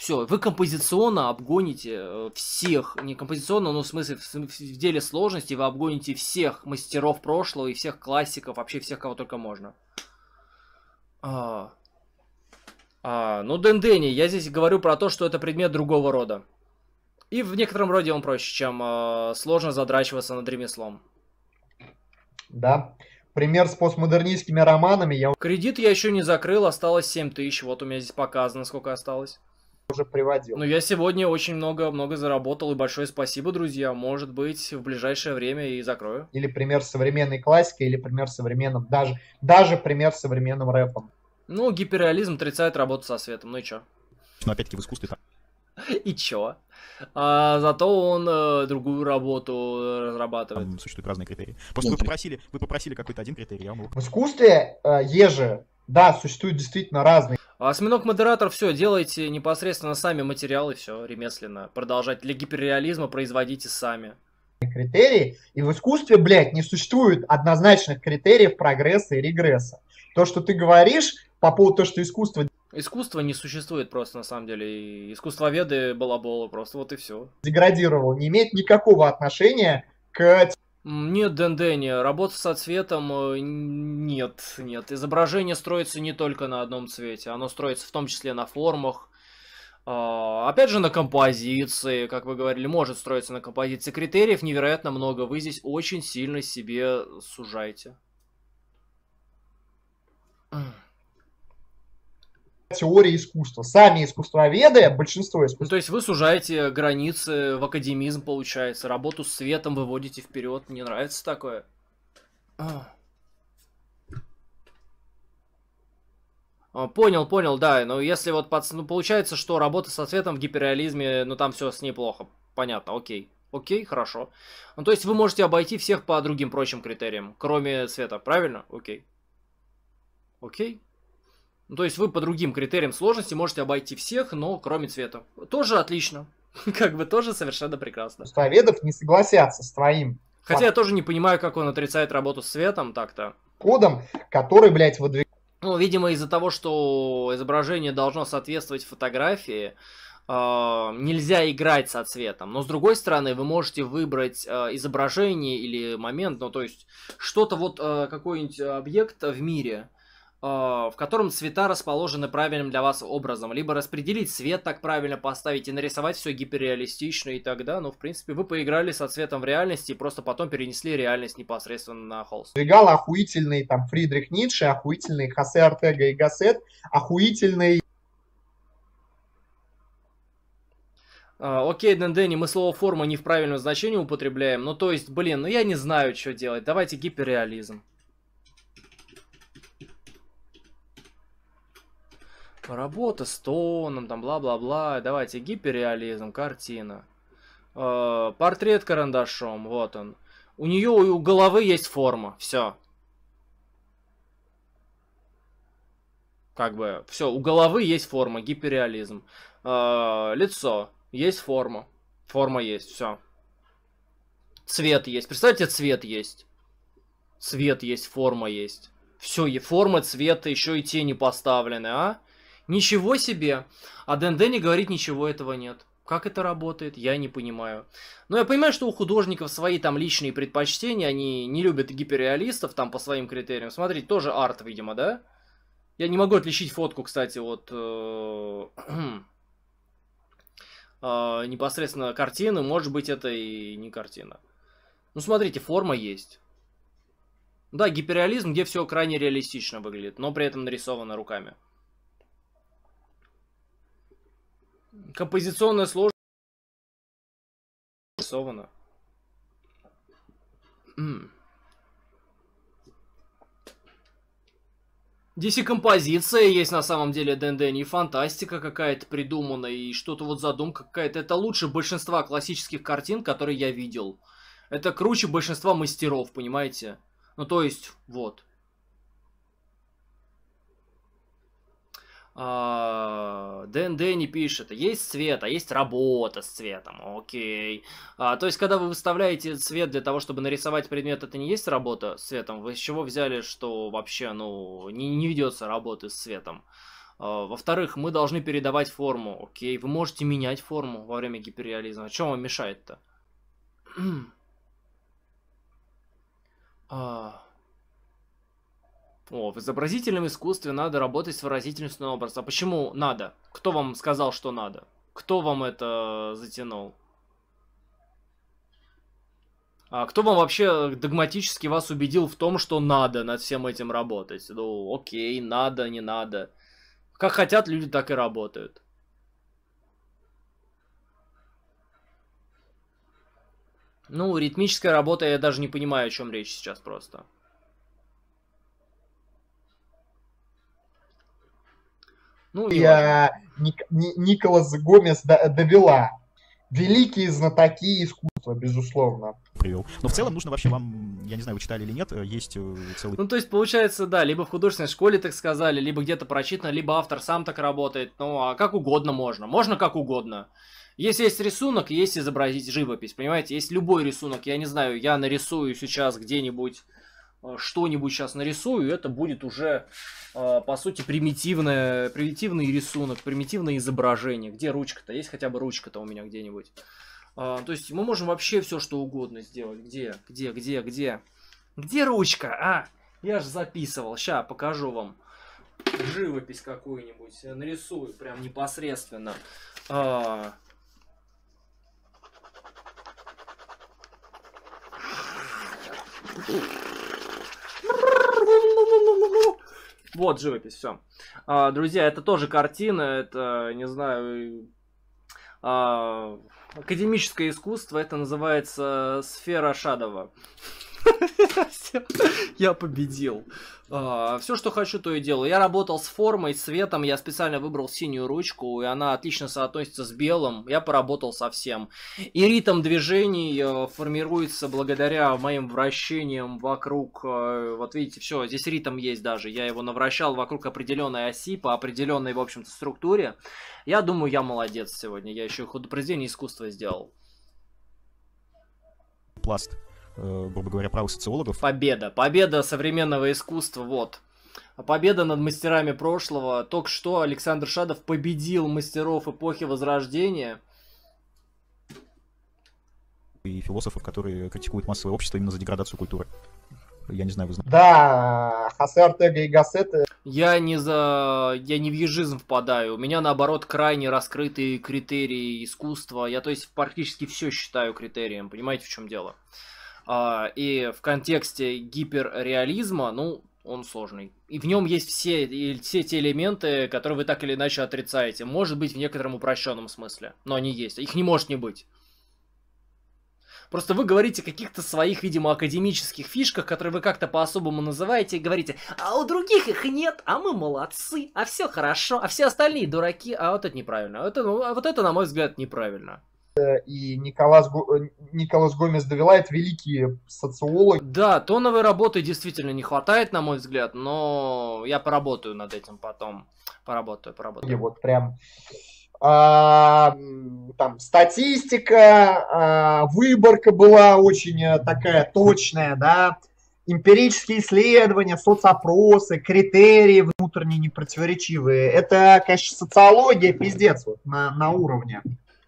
Speaker 4: Все, вы композиционно обгоните всех, не композиционно, но в смысле в деле сложности вы обгоните всех мастеров прошлого и всех классиков, вообще всех, кого только можно. Ну, Дендени, я здесь говорю про то, что это предмет другого рода. И в некотором роде он проще, чем сложно задрачиваться над ремеслом.
Speaker 1: Да. Пример с постмодернистскими романами я
Speaker 4: Кредит я еще не закрыл, осталось 7000. Вот у меня здесь показано, сколько осталось.
Speaker 1: Уже приводил.
Speaker 4: Но я сегодня очень много заработал, и большое спасибо, друзья. Может быть, в ближайшее время и закрою.
Speaker 1: Или пример современной классики, или пример современным, даже пример современным рэпом.
Speaker 4: Ну, гиперреализм отрицает работу со светом, ну и чё?
Speaker 2: Но опять-таки в искусстве...
Speaker 4: И чё? Зато он другую работу разрабатывает.
Speaker 2: Там существуют разные критерии. Просто вы попросили какой-то один критерий, я вам его...
Speaker 1: В искусстве да, существуют действительно разные.
Speaker 4: Осьминог-модератор, все, делайте непосредственно сами материалы, все, ремесленно. Продолжать для гиперреализма производите сами.
Speaker 1: Критерии, и в искусстве, блядь, не существует однозначных критериев прогресса и регресса. То, что ты говоришь по поводу того, что искусство...
Speaker 4: Искусство не существует просто, на самом деле. И искусствоведы балаболы просто, вот и все.
Speaker 1: Деградировал, не имеет никакого отношения к...
Speaker 4: Нет, Дендени, работа со цветом нет. Изображение строится не только на одном цвете, оно строится в том числе на формах. Опять же, на композиции, как вы говорили, может строиться на композиции. Критериев невероятно много, вы здесь очень сильно себе сужаете.
Speaker 1: Теории искусства. Сами искусствоведы, большинство искусствоведов...
Speaker 4: То есть вы сужаете границы в академизм, получается. Работу с светом выводите вперед. Мне нравится такое. Понял, да. Но если вот получается, что работа со цветом в гиперреализме, ну там все с ней плохо. Понятно, окей. Окей, хорошо. Ну то есть вы можете обойти всех по другим прочим критериям, кроме цвета, правильно? Окей. Окей. Ну, то есть вы по другим критериям сложности можете обойти всех, но кроме цвета. Тоже отлично. Как бы тоже совершенно прекрасно.
Speaker 1: Искусствоведов не согласятся с твоим...
Speaker 4: Хотя я тоже не понимаю, как он отрицает работу с цветом так-то.
Speaker 1: Кодом, который, блядь, выдвигает...
Speaker 4: Ну, видимо, из-за того, что изображение должно соответствовать фотографии, нельзя играть со цветом. Но с другой стороны, вы можете выбрать изображение или момент, ну, то есть что-то вот, какой-нибудь объект в мире, в котором цвета расположены правильным для вас образом. Либо распределить цвет так правильно поставить и нарисовать все гиперреалистично, и тогда, ну, в принципе, вы поиграли со цветом в реальности и просто потом перенесли реальность непосредственно на холст.
Speaker 1: Выдвигал охуительный там Фридрих Ницше, охуительный Хосе Ортега и Гассет, охуительный...
Speaker 4: Окей, Дендени, мы слово форма не в правильном значении употребляем. Ну, то есть, блин, ну я не знаю, что делать. Давайте гиперреализм. Работа с тоном, там бла-бла-бла. Давайте гиперреализм, картина. Портрет карандашом, вот он. У нее у головы есть форма, все. Как бы, все, у головы есть форма, гиперреализм. Лицо, есть форма. Форма есть, все. Цвет есть, представьте, цвет есть. Цвет есть, форма есть. Все, и форма, цвета, еще и тени поставлены, а? Ничего себе! А Дендени говорит, ничего этого нет. Как это работает, я не понимаю. Но я понимаю, что у художников свои там личные предпочтения, они не любят гиперреалистов там по своим критериям. Смотрите, тоже арт, видимо, да? Я не могу отличить фотку, кстати, от непосредственно картины. Может быть, это и не картина. Ну, смотрите, форма есть. Да, гиперреализм, где все крайне реалистично выглядит, но при этом нарисовано руками. Композиционная сложность нарисована. Здесь и композиция есть на самом деле, Дендени, и фантастика какая-то придумана, и что-то вот задумка какая-то. Это лучше большинства классических картин, которые я видел. Это круче большинства мастеров, понимаете? Ну, то есть, вот. Дэнни пишет, есть цвет, а есть работа с цветом, окей. То есть, когда вы выставляете цвет для того, чтобы нарисовать предмет, это не есть работа с цветом? Вы с чего взяли, что вообще, ну, не ведется работы с цветом? Во-вторых, мы должны передавать форму. Окей, вы можете менять форму во время гиперреализма. Что вам мешает-то? В изобразительном искусстве надо работать с выразительностью образа. А почему надо? Кто вам сказал, что надо? Кто вам это затянул? Кто вам вообще догматически вас убедил в том, что надо над всем этим работать? Ну, окей, надо, не надо. Как хотят люди, так и работают. Ну, ритмическая работа, я даже не понимаю, о чем речь сейчас просто.
Speaker 1: Ну, Николас Гомес довела. Великие знатоки искусства, безусловно.
Speaker 2: Привел. Но в целом нужно вообще вам, я не знаю, вы читали или нет, есть целый...
Speaker 4: Ну, то есть, получается, да, либо в художественной школе так сказали, либо где-то прочитано, либо автор сам так работает. Ну, а как угодно можно. Можно как угодно. Если есть рисунок, есть изобразить живопись, понимаете? Есть любой рисунок, я не знаю, я нарисую сейчас где-нибудь, что-нибудь сейчас нарисую, и это будет уже, по сути, примитивный рисунок, примитивное изображение. Где ручка-то? Есть хотя бы ручка-то у меня где-нибудь? То есть мы можем вообще все, что угодно сделать. Где? Где ручка? Я же записывал. Сейчас покажу вам живопись какую-нибудь. Нарисую прям непосредственно. Вот живопись, все. Друзья, это тоже картина, это, не знаю, академическое искусство, это называется сфера Шадова. Я победил. Все, что хочу, то и делаю. Я работал с формой, цветом. Я специально выбрал синюю ручку, и она отлично соотносится с белым. Я поработал со всем. И ритм движений формируется благодаря моим вращениям вокруг... Вот видите, все, здесь ритм есть даже. Я его навращал вокруг определенной оси, по определенной, в общем-то, структуре. Я думаю, я молодец сегодня. Я еще худопроизведение искусства сделал.
Speaker 2: Пласт. Грубо говоря, правых социологов.
Speaker 4: Победа современного искусства, вот. Победа над мастерами прошлого. Только что Александр Шадов победил мастеров эпохи Возрождения.
Speaker 2: И философов, которые критикуют массовое общество именно за деградацию культуры. Я не знаю, вы знаете.
Speaker 1: Да, Хосе Ортега и Гассет.
Speaker 4: Я не в ежизм впадаю. У меня, наоборот, крайне раскрытые критерии искусства. Я, то есть, практически все считаю критерием. Понимаете, в чем дело? И в контексте гиперреализма, ну, он сложный. И в нем есть все те элементы, которые вы так или иначе отрицаете. Может быть, в некотором упрощенном смысле. Но они есть. Их не может не быть. Просто вы говорите о каких-то своих, видимо, академических фишках, которые вы как-то по-особому называете, и говорите, а у других их нет, а мы молодцы, а все хорошо, а все остальные дураки, а вот это неправильно. Вот это, на мой взгляд, неправильно.
Speaker 1: И Николас Гомес довела, это великие социологи.
Speaker 4: Да, тоновой работы действительно не хватает, на мой взгляд, но я поработаю над этим потом. Поработаю.
Speaker 1: И вот прям там статистика, выборка была очень такая точная, да, эмпирические исследования, соцопросы, критерии внутренне непротиворечивые. Это, конечно, социология, пиздец, вот, на уровне.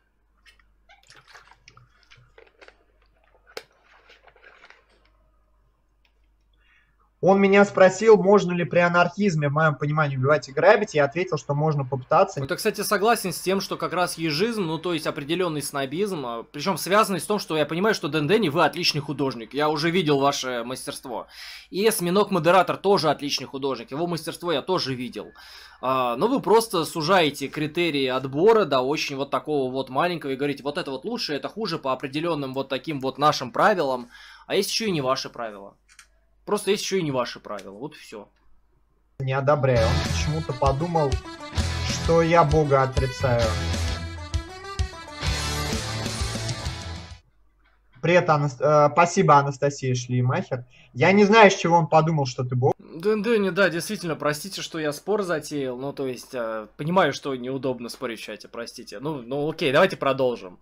Speaker 1: Он меня спросил, можно ли при анархизме, в моем понимании, убивать и грабить. Я ответил, что можно попытаться.
Speaker 4: Это, кстати, согласен с тем, что как раз ежизм, ну то есть определенный снобизм, причем связанный с тем, что я понимаю, что Дендени, вы отличный художник. Я уже видел ваше мастерство. И Осьминог-модератор тоже отличный художник. Его мастерство я тоже видел. Но вы просто сужаете критерии отбора до очень вот такого вот маленького и говорите, вот это вот лучше, это хуже по определенным вот таким вот нашим правилам. А есть еще и не ваши правила. Просто есть еще и не ваши правила. Вот все.
Speaker 1: Не одобряю. Он почему-то подумал, что я Бога отрицаю. Привет, спасибо, Анастасия Шлеймахер. Я не знаю, с чего он подумал, что ты Бог.
Speaker 4: Да, действительно, простите, что я спор затеял. Ну, то есть, понимаю, что неудобно спорить в чате, простите. Ну окей, давайте продолжим.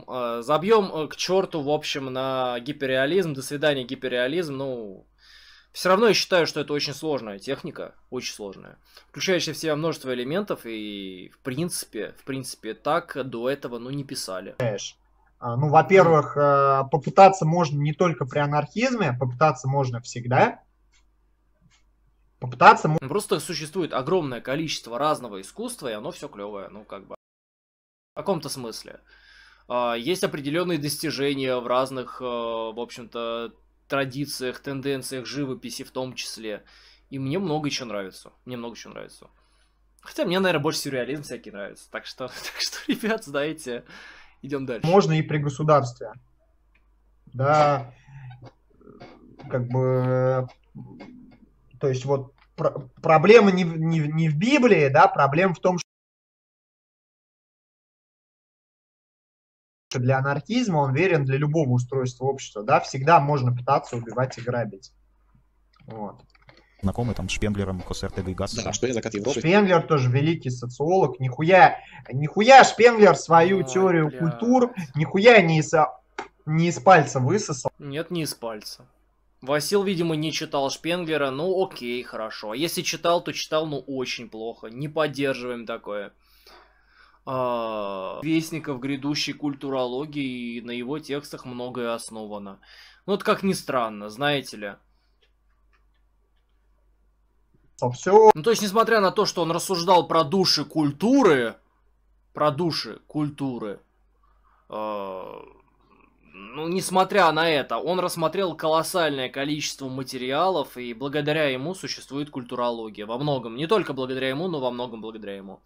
Speaker 4: Забьем к черту, в общем, на гиперреализм. До свидания, гиперреализм. Ну, Все равно я считаю, что это очень сложная техника, очень сложная, включающая в себя множество элементов, и в принципе, так до этого, ну, не писали.
Speaker 1: Ну, во-первых, попытаться можно не только при анархизме, попытаться можно всегда. Попытаться...
Speaker 4: Просто существует огромное количество разного искусства, и оно все клевое, ну, как бы, в каком-то смысле. Есть определенные достижения в разных, в общем-то, традициях, тенденциях живописи в том числе. И мне много еще нравится. Хотя мне, наверное, больше сюрреализм всякий нравится. Так что, ребят, знаете, идем дальше.
Speaker 1: Можно и при государстве. Да, как бы... То есть вот проблема не в Библии, да, проблема в том, что для анархизма он верен для любого устройства общества, да, всегда можно пытаться убивать и грабить. Вот.
Speaker 2: Знакомый там с Шпенглером, Хосе Ортега и Гассо.
Speaker 3: Да, что я закат Европы.
Speaker 1: Шпенглер тоже великий социолог. Нихуя Шпенглер свою теорию культур нихуя не из пальца высосал.
Speaker 4: Нет, не из пальца. Васил, видимо, не читал Шпенглера, ну окей, хорошо. А если читал, то читал, ну очень плохо. Не поддерживаем такое. Вестников грядущей культурологии, и на его текстах многое основано. Ну, вот как ни странно, знаете ли.
Speaker 1: Все.
Speaker 4: Ну, то есть, несмотря на то, что он рассуждал про души культуры, ну, несмотря на это, он рассмотрел колоссальное количество материалов, и благодаря ему существует культурология. Во многом, не только благодаря ему, но во многом благодаря ему.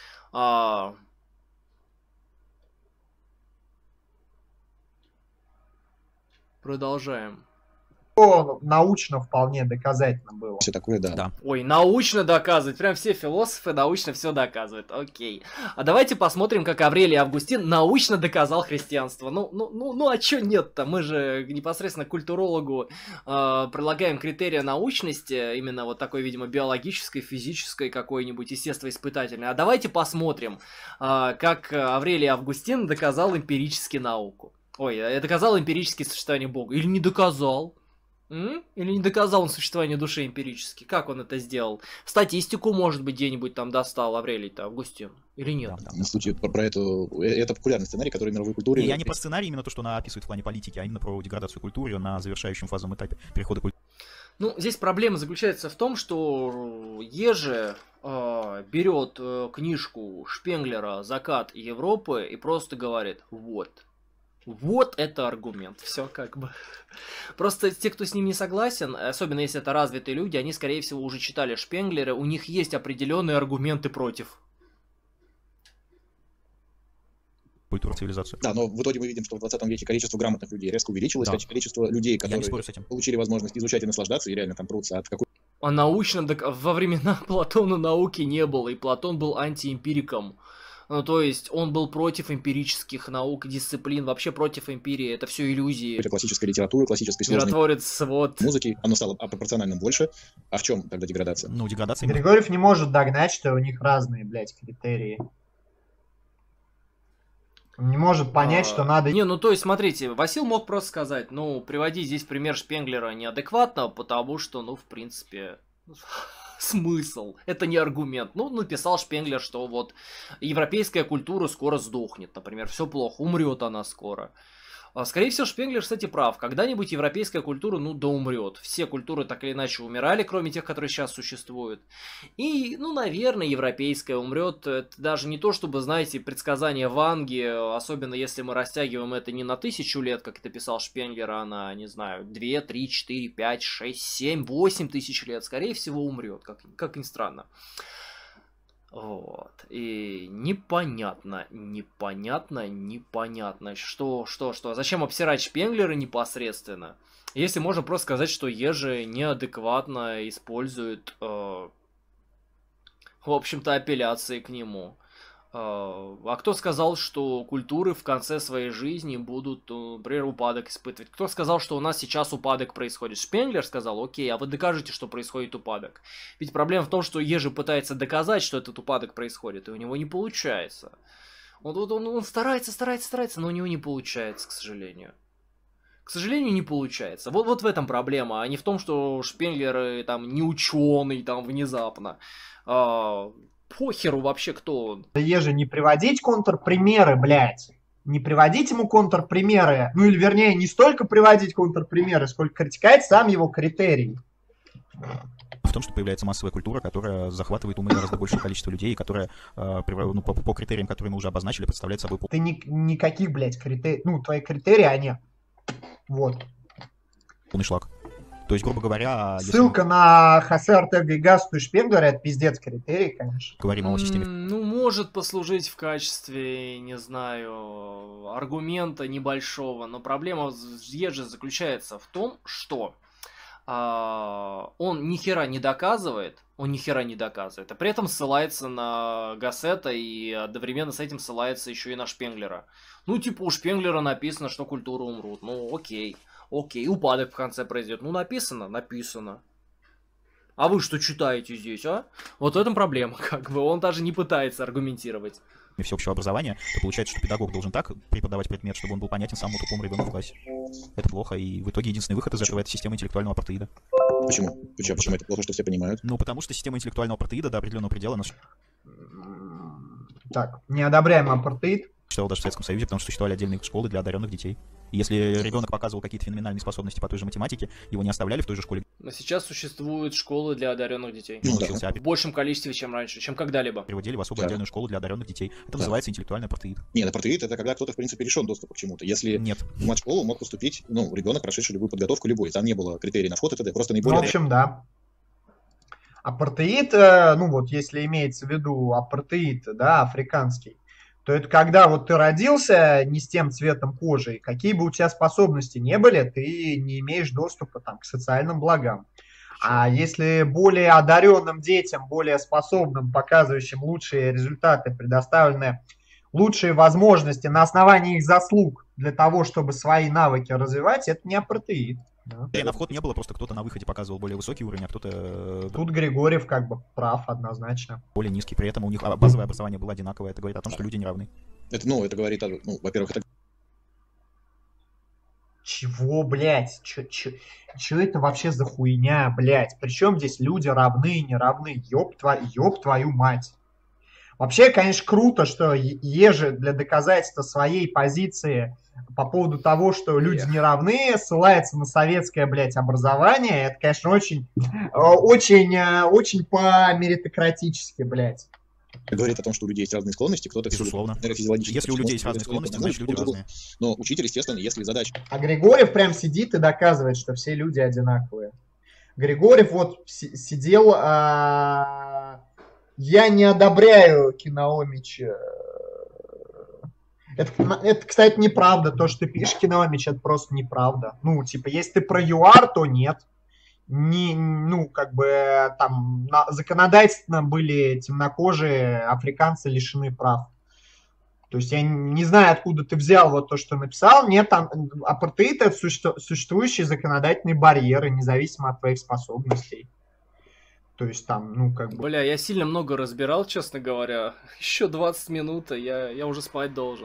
Speaker 4: Продолжаем.
Speaker 1: Научно вполне доказательно было.
Speaker 3: Все такое, да.
Speaker 4: Ой, научно доказывать. Прям все философы научно все доказывают. Окей. А давайте посмотрим, как Аврелий Августин научно доказал христианство. Ну, а чё нет-то? Мы же непосредственно культурологу предлагаем критерия научности, именно вот такой, видимо, биологической, физической, какой-нибудь естествоиспытательной. А давайте посмотрим, как Аврелий Августин доказал эмпирически науку. Ой, доказал эмпирически существование Бога. Или не доказал? Или не доказал он существование души эмпирически? Как он это сделал? Статистику, может быть, где-нибудь там достал Аврелий-то, Августин? Или нет?
Speaker 3: Да. В случае про это популярный сценарий, который в мировой культуре...
Speaker 2: Я не про сценарий, именно то, что она описывает в плане политики, а именно про деградацию культуры на завершающем фазовом этапе перехода культуры.
Speaker 4: Ну, здесь проблема заключается в том, что Еже берет книжку Шпенглера «Закат Европы» и просто говорит: вот это аргумент. Все как бы. Просто те, кто с ним не согласен, особенно если это развитые люди, они, скорее всего, уже читали Шпенглера, у них есть определенные аргументы против.
Speaker 2: Культура, цивилизация.
Speaker 3: Да, но в итоге мы видим, что в 20 веке количество грамотных людей резко увеличилось, да. Количество людей, которые получили возможность изучать и наслаждаться, и реально там прутся от какой...
Speaker 4: А научно во времена Платона науки не было, и Платон был антиэмпириком. Ну, то есть, он был против эмпирических наук, дисциплин, вообще против эмпирии, это все иллюзии.
Speaker 3: Классической литературы, классической сложной
Speaker 4: миротворец, вот.
Speaker 3: Музыки, оно стало пропорционально больше. А в чем тогда деградация?
Speaker 2: Ну, деградация...
Speaker 1: Григорьев не может догнать, что у них разные, блядь, критерии. Он не может понять, что надо...
Speaker 4: Не, ну то есть, смотрите, Васил мог просто сказать, ну, приводи здесь пример Шпенглера неадекватно, потому что, ну, в принципе... Смысл. Это не аргумент. Ну, написал Шпенглер, что вот европейская культура скоро сдохнет, например. Все плохо, умрет она скоро. Скорее всего, Шпенглер, кстати, прав. Когда-нибудь европейская культура, ну, да умрет. Все культуры так или иначе умирали, кроме тех, которые сейчас существуют. И, ну, наверное, европейская умрет. Это даже не то, чтобы, знаете, предсказание Ванги, особенно если мы растягиваем это не на 1000 лет, как это писал Шпенглер, а на, не знаю, 2, 3, 4, 5, 6, 7, 8 тысяч лет. Скорее всего, умрет, как ни странно. Вот. И непонятно. Что. Зачем обсирать Шпенглера непосредственно? Если можно просто сказать, что Еже неадекватно использует, в общем-то, апелляции к нему. А кто сказал, что культуры в конце своей жизни будут, например, упадок испытывать? Кто сказал, что у нас сейчас упадок происходит? Шпенглер сказал: окей, а вы докажете, что происходит упадок. Ведь проблема в том, что Еже пытается доказать, что этот упадок происходит, и у него не получается. Он старается, но у него не получается, к сожалению. К сожалению, не получается. Вот в этом проблема, а не в том, что Шпенглер там не ученый там внезапно. Похеру вообще, кто он.
Speaker 1: Еже, не приводить контрпримеры, блядь. Не приводить ему контрпримеры. Ну или вернее, не столько приводить контрпримеры, сколько критиковать сам его критерий.
Speaker 2: В том, что появляется массовая культура, которая захватывает умы гораздо большее количество людей, и которая, ну, по критериям, которые мы уже обозначили, представляет собой...
Speaker 1: Ты никаких, блядь, критерий... Ну, твои критерии, они... Вот.
Speaker 2: Полный шлак. То есть, грубо говоря...
Speaker 1: Ссылка на Хосе Ортега и Гассу и Шпенглера — это пиздец критерий, конечно.
Speaker 2: Говорим о системе...
Speaker 4: Ну, может послужить в качестве, не знаю, аргумента небольшого, но проблема Еже заключается в том, что он ни хера не доказывает, а при этом ссылается на Гассета и одновременно с этим ссылается еще и на Шпенглера. Ну, типа, у Шпенглера написано, что культуры умрут. Ну, окей, упадок в конце произойдет. Ну, написано. А вы что читаете здесь, а? Вот в этом проблема, как бы, он даже не пытается аргументировать.
Speaker 2: Всеобщего образования, то получается, что педагог должен так преподавать предмет, чтобы он был понятен самому тупому ребенку в классе. Это плохо, и в итоге единственный выход из этого — это система интеллектуального апартеида.
Speaker 3: Почему? Почему это плохо, что все понимают?
Speaker 2: Ну, потому что система интеллектуального апартеида до определенного предела нас...
Speaker 1: Так, не одобряем апартеид.
Speaker 2: Существовал даже в Советском Союзе, потому что существовали отдельные школы для одаренных детей. И если ребенок показывал какие-то феноменальные способности по той же математике, его не оставляли в той же школе.
Speaker 4: Но сейчас существуют школы для одаренных детей.
Speaker 2: Ну, да.
Speaker 4: В большем количестве, чем раньше, чем когда-либо.
Speaker 2: Переводили в особую отдельную школу для одаренных детей. Это называется интеллектуальный апартеид.
Speaker 3: Нет, апартеид — это когда кто-то, в принципе, лишен доступа к чему-то. Если в мат-школу мог поступить, ну, ребенок, прошедший любую подготовку, любой. Там не было критерий на вход, это просто наиболее...
Speaker 1: Ну, в общем, да. Апартеид, ну вот, если имеется в виду апартеид, да, африканский, то это когда вот ты родился не с тем цветом кожи, какие бы у тебя способности не были, ты не имеешь доступа там к социальным благам. А если более одаренным детям, более способным, показывающим лучшие результаты, предоставлены лучшие возможности на основании их заслуг для того, чтобы свои навыки развивать, это не апартеид.
Speaker 2: Да. И на вход не было, просто кто-то на выходе показывал более высокий уровень, а кто-то...
Speaker 1: Тут Григорьев как бы прав однозначно.
Speaker 2: Более низкий, при этом у них базовое образование было одинаковое. Это говорит о том, что люди не равны.
Speaker 3: Это, ну, это говорит, ну, во-первых, это...
Speaker 1: Чего, блядь? Чё это вообще за хуйня, блядь? Причем здесь люди равны, не равны? Ёб твою мать. Вообще, конечно, круто, что Еже для доказательства своей позиции по поводу того, что люди не равны, ссылается на советское, блядь, образование. Это, конечно, очень по-меритократически, блядь.
Speaker 3: Говорит о том, что у людей есть разные склонности, кто-то
Speaker 2: нейрофизиологически. Если у людей есть разные склонности, значит люди разные.
Speaker 3: Но учитель, естественно, если задача...
Speaker 1: А Григорьев прям сидит и доказывает, что все люди одинаковые. Григорьев вот сидел... Я не одобряю Киноомич. Это, кстати, неправда. То, что ты пишешь, Киноомич, это просто неправда. Ну, типа, если ты про ЮАР, то нет. Ну, как бы, там, законодательно были темнокожие африканцы лишены прав. То есть я не знаю, откуда ты взял вот то, что написал. Нет, там апартеид — это существующие законодательные барьеры, независимо от твоих способностей. То есть там, ну, как бы...
Speaker 4: Бля, я сильно много разбирал, честно говоря. Еще 20 минут, и я уже спать должен.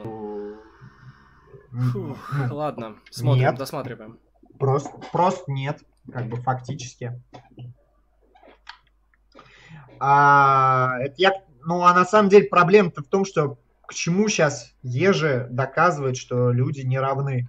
Speaker 4: Фух, ладно, смотрим,
Speaker 1: нет.
Speaker 4: Досматриваем.
Speaker 1: Просто нет, как бы фактически. Ну, а на самом деле проблема-то в том, что к чему сейчас Еже доказывает, что люди не равны.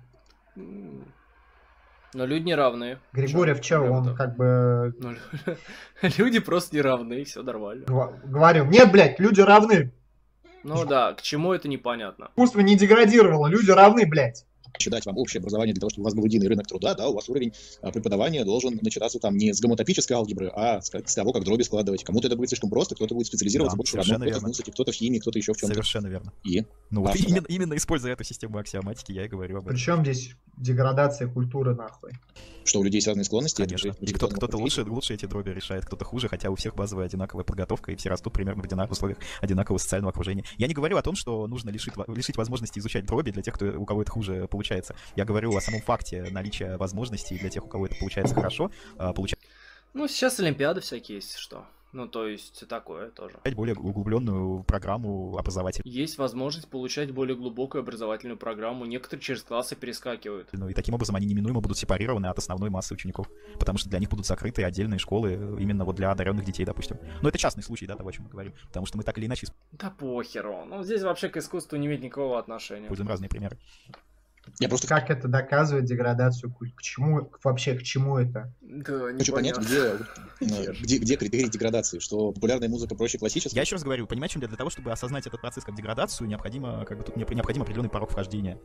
Speaker 4: Но люди не равны.
Speaker 1: Григорьев, что, он как бы...
Speaker 4: Люди просто не равны, все нормально.
Speaker 1: Говорю, нет, блядь, люди равны.
Speaker 4: Ну да, к чему это непонятно.
Speaker 1: Искусство не деградировало, люди равны, блядь.
Speaker 3: Дать вам общее образование для того, чтобы у вас был единый рынок труда, да, у вас уровень преподавания должен начинаться там не с гомотопической алгебры, а с того, как дроби складывать. Кому-то это будет слишком просто, кто-то будет специализироваться больше, кто-то в музыке, кто-то в химии, кто-то еще в чем-то.
Speaker 2: Совершенно верно.
Speaker 3: Ну,
Speaker 2: вот именно используя эту систему аксиоматики, я и говорю об этом.
Speaker 1: Причем здесь деградация культуры, нахуй?
Speaker 3: Что у людей есть разные склонности.
Speaker 2: Конечно. И кто-то лучше эти дроби решает, кто-то хуже, хотя у всех базовая одинаковая подготовка, и все растут примерно в условиях одинакового социального окружения. Я не говорю о том, что нужно лишить возможности изучать дроби для тех, у кого это хуже получается. Я говорю о самом факте наличия возможностей для тех, у кого это получается хорошо.
Speaker 4: Ну, сейчас олимпиады всякие есть, что. Ну, то есть, такое тоже.
Speaker 2: Более углубленную программу образовательную.
Speaker 4: Есть возможность получать более глубокую образовательную программу. Некоторые через классы перескакивают.
Speaker 2: Ну, и таким образом они неминуемо будут сепарированы от основной массы учеников. Потому что для них будут закрыты отдельные школы именно вот для одаренных детей, допустим. Но это частный случай, да, того, о чем мы говорим. Потому что мы так или иначе
Speaker 4: Да похеру. Ну, здесь вообще к искусству не имеет никакого отношения.
Speaker 2: используем разные примеры.
Speaker 3: Я просто
Speaker 1: Как это доказывает деградацию культуры? К чему, вообще, к чему это?
Speaker 4: Да,
Speaker 3: хочу понять, где критерий деградации, что популярная музыка проще классической.
Speaker 2: Я еще раз говорю, понимаете, для того, чтобы осознать этот процесс как деградацию, необходимо, как бы тут необходим определенный порог вхождения.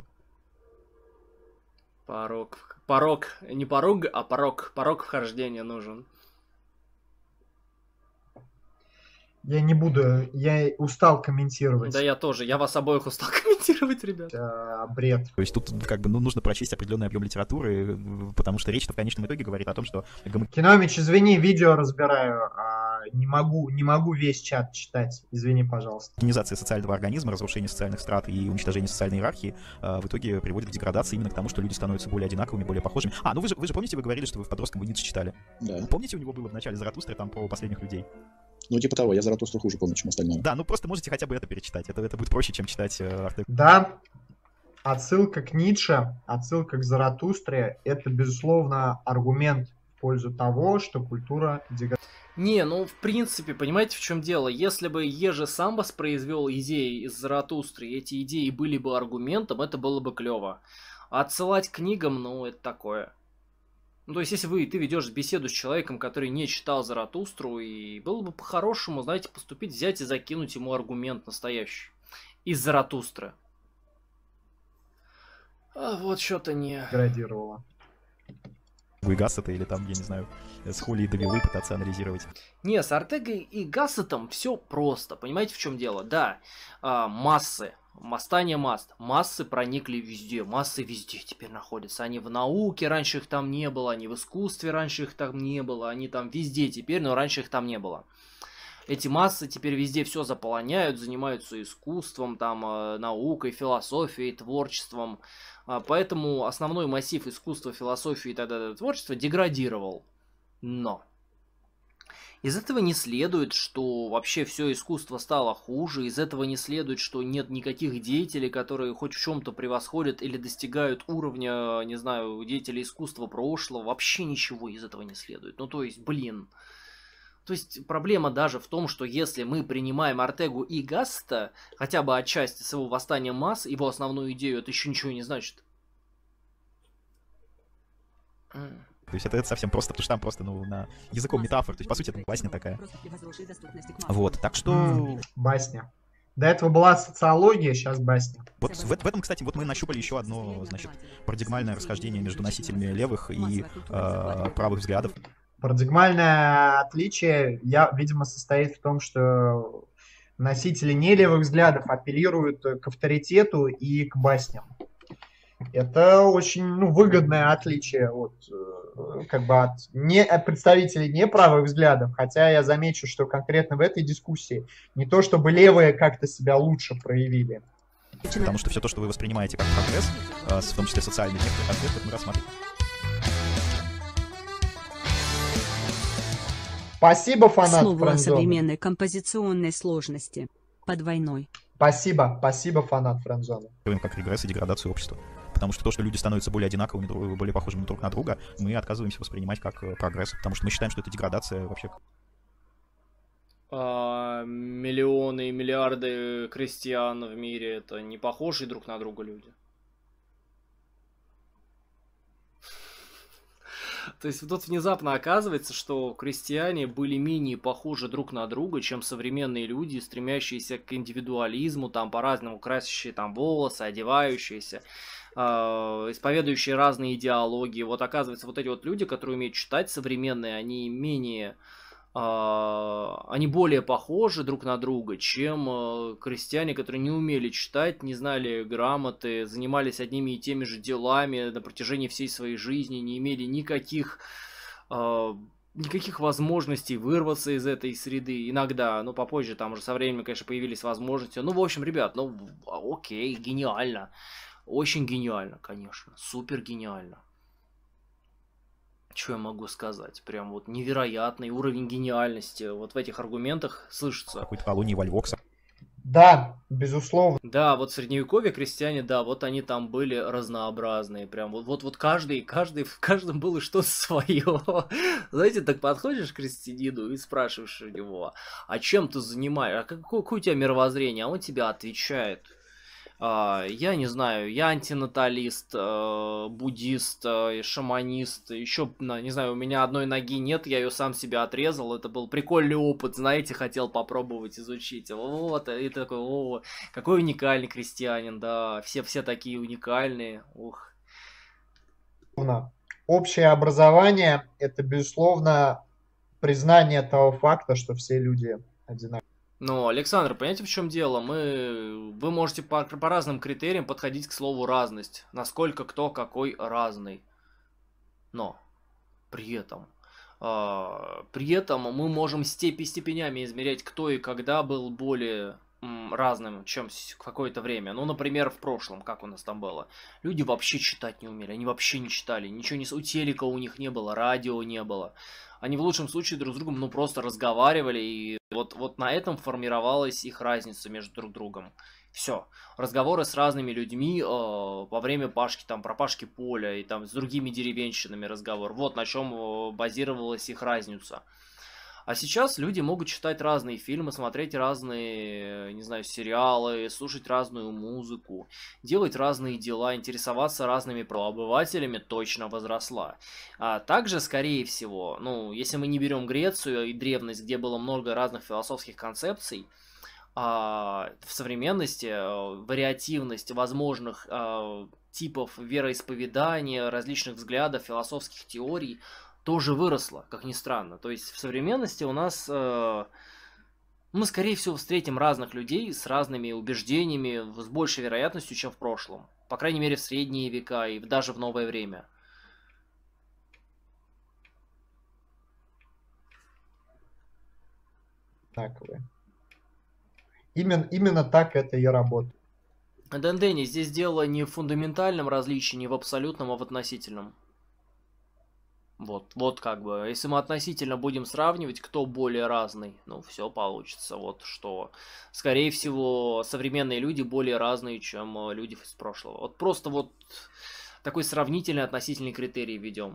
Speaker 4: Не порог, а порог вхождения нужен.
Speaker 1: Я не буду, я устал комментировать.
Speaker 4: Да я тоже, я вас обоих устал комментировать, ребят.
Speaker 1: Бред.
Speaker 2: То есть тут как бы нужно прочесть определенный объем литературы, потому что речь-то в конечном итоге говорит о том, что...
Speaker 1: Киномич, извини, видео разбираю, не могу весь чат читать, извини, пожалуйста.
Speaker 2: Гомогенизация социального организма, разрушение социальных страт и уничтожение социальной иерархии в итоге приводит к деградации именно к тому, что люди становятся более одинаковыми, более похожими. Ну вы же помните, вы говорили, что вы в подростком Ницше читали?
Speaker 3: Да.
Speaker 2: Помните, у него было в начале Заратустры там про последних людей?
Speaker 3: Ну, типа того, я Заратустру хуже помню, чем остальное.
Speaker 2: Да, ну просто можете хотя бы это перечитать. Это будет проще, чем читать Артек.
Speaker 1: Да, отсылка к Ницше, отсылка к Заратустре — это, безусловно, аргумент в пользу того, что культура деградирует.
Speaker 4: Не, ну в принципе, понимаете, в чем дело? Если бы Ежи сам воспроизвел идеи из Заратустры, и эти идеи были бы аргументом, это было бы клево. А отсылать к книгам, ну, это такое. Ну, то есть, если ты ведешь беседу с человеком, который не читал Заратустру, и было бы по-хорошему, знаете, поступить, взять и закинуть ему аргумент настоящий из Заратустры. А вот что-то не...
Speaker 1: Деградировала.
Speaker 2: Вы Гассета или там, я не знаю, с Хули и Давилы пытаться анализировать.
Speaker 4: Не, с Артегой и Гассетом все просто. Понимаете, в чем дело? Да, массы. Восстание массы проникли везде, массы везде теперь находятся. Они в науке, раньше их там не было, они в искусстве, раньше их там не было, они там везде теперь, но раньше их там не было. Эти массы теперь везде все заполоняют, занимаются искусством, там, наукой, философией, творчеством. Поэтому основной массив искусства, философии и т.д. творчества деградировал. Но из этого не следует, что вообще все искусство стало хуже, из этого не следует, что нет никаких деятелей, которые хоть в чем-то превосходят или достигают уровня, не знаю, деятелей искусства прошлого. Вообще ничего из этого не следует. Ну, то есть, блин. То есть, проблема даже в том, что если мы принимаем Артегу и Гассета, хотя бы отчасти с его восстанием масс, его основную идею, это еще ничего не значит.
Speaker 2: То есть это совсем просто, потому что там просто, на языком метафор. То есть, по сути, это басня такая. Вот, так что...
Speaker 1: Басня. До этого была социология, сейчас басня.
Speaker 2: Вот в этом, кстати, вот мы нащупали еще одно, значит, парадигмальное расхождение между носителями левых и правых взглядов.
Speaker 1: Парадигмальное отличие, видимо, состоит в том, что носители не левых взглядов апеллируют к авторитету и к басням. Это очень выгодное отличие от представителей неправых взглядов, хотя я замечу, что конкретно в этой дискуссии не то чтобы левые как-то себя лучше проявили.
Speaker 2: Потому что все то, что вы воспринимаете как прогресс, в том числе социальный некоторых аспектов, мы рассматриваем.
Speaker 1: Спасибо, фанат
Speaker 5: Слово
Speaker 1: Френдзоны.
Speaker 5: о современной композиционной сложности. По двойной.
Speaker 1: Спасибо, фанат Френдзоны.
Speaker 2: Как регресс и деградацию общества. Потому что то, что люди становятся более одинаковыми, более похожими друг на друга, мы отказываемся воспринимать как прогресс. Потому что мы считаем, что это деградация вообще.
Speaker 4: Миллионы и миллиарды крестьян в мире — это не похожие друг на друга люди. То есть тут внезапно оказывается, что крестьяне были менее похожи друг на друга, чем современные люди, стремящиеся к индивидуализму, там по-разному красящие там волосы, одевающиеся, исповедующие разные идеологии. Вот оказывается, вот эти вот люди, которые умеют читать современные, они более похожи друг на друга, чем крестьяне, которые не умели читать, не знали грамоты, занимались одними и теми же делами на протяжении всей своей жизни, не имели никаких возможностей вырваться из этой среды. Иногда, попозже, там уже со временем, конечно, появились возможности. В общем, ребят, окей, гениально. Очень гениально, конечно. Супер гениально. Что я могу сказать? Прям вот невероятный уровень гениальности вот в этих аргументах слышится.
Speaker 2: Какой-то колонии Вольвокса.
Speaker 1: Да, безусловно.
Speaker 4: Да, вот в средневековье крестьяне, да, вот они там были разнообразные. Прям вот каждый, в каждом было что-то свое. Знаете, так подходишь к крестьянину и спрашиваешь у него, а чем ты занимаешься, а какое у тебя мировоззрение? А он тебе отвечает. Я не знаю, я антинаталист, буддист, шаманист, еще, не знаю, у меня одной ноги нет, я ее сам себе отрезал, это был прикольный опыт, знаете, хотел попробовать изучить, вот, и такой, о, какой уникальный крестьянин, да, все такие уникальные, ух.
Speaker 1: Общее образование – это, безусловно, признание того факта, что все люди одинаковые.
Speaker 4: Ну, Александр, понимаете, в чем дело? Вы можете по разным критериям подходить к слову разность. Насколько кто какой разный. Но при этом мы можем степенями измерять, кто и когда был более разным, чем в какое-то время. Ну, например, в прошлом, как у нас там было. Люди вообще читать не умели, они вообще не читали, ничего не... У телека у них не было, радио не было. Они в лучшем случае друг с другом, ну, просто разговаривали, и вот на этом формировалась их разница между друг другом. Все. Разговоры с разными людьми во время Пашки, там, про Пашки Поля и там с другими деревенщинами разговор. Вот на чем базировалась их разница. А сейчас люди могут читать разные фильмы, смотреть разные, не знаю, сериалы, слушать разную музыку, делать разные дела, интересоваться разными правообывателями точно возросла. А также, скорее всего, ну, если мы не берем Грецию и древность, где было много разных философских концепций, в современности вариативность возможных типов вероисповедания, различных взглядов, философских теорий тоже выросла, как ни странно. То есть в современности у нас мы, скорее всего, встретим разных людей с разными убеждениями с большей вероятностью, чем в прошлом. По крайней мере, в средние века и даже в новое время.
Speaker 1: Одинаковые. Именно так это и работает.
Speaker 4: Дэндэни, здесь дело не в фундаментальном различии, не в абсолютном, а в относительном. Вот как бы, если мы относительно будем сравнивать, кто более разный, ну, все получится. Вот что, скорее всего, современные люди более разные, чем люди из прошлого. Вот просто вот такой сравнительный относительный критерий ведем.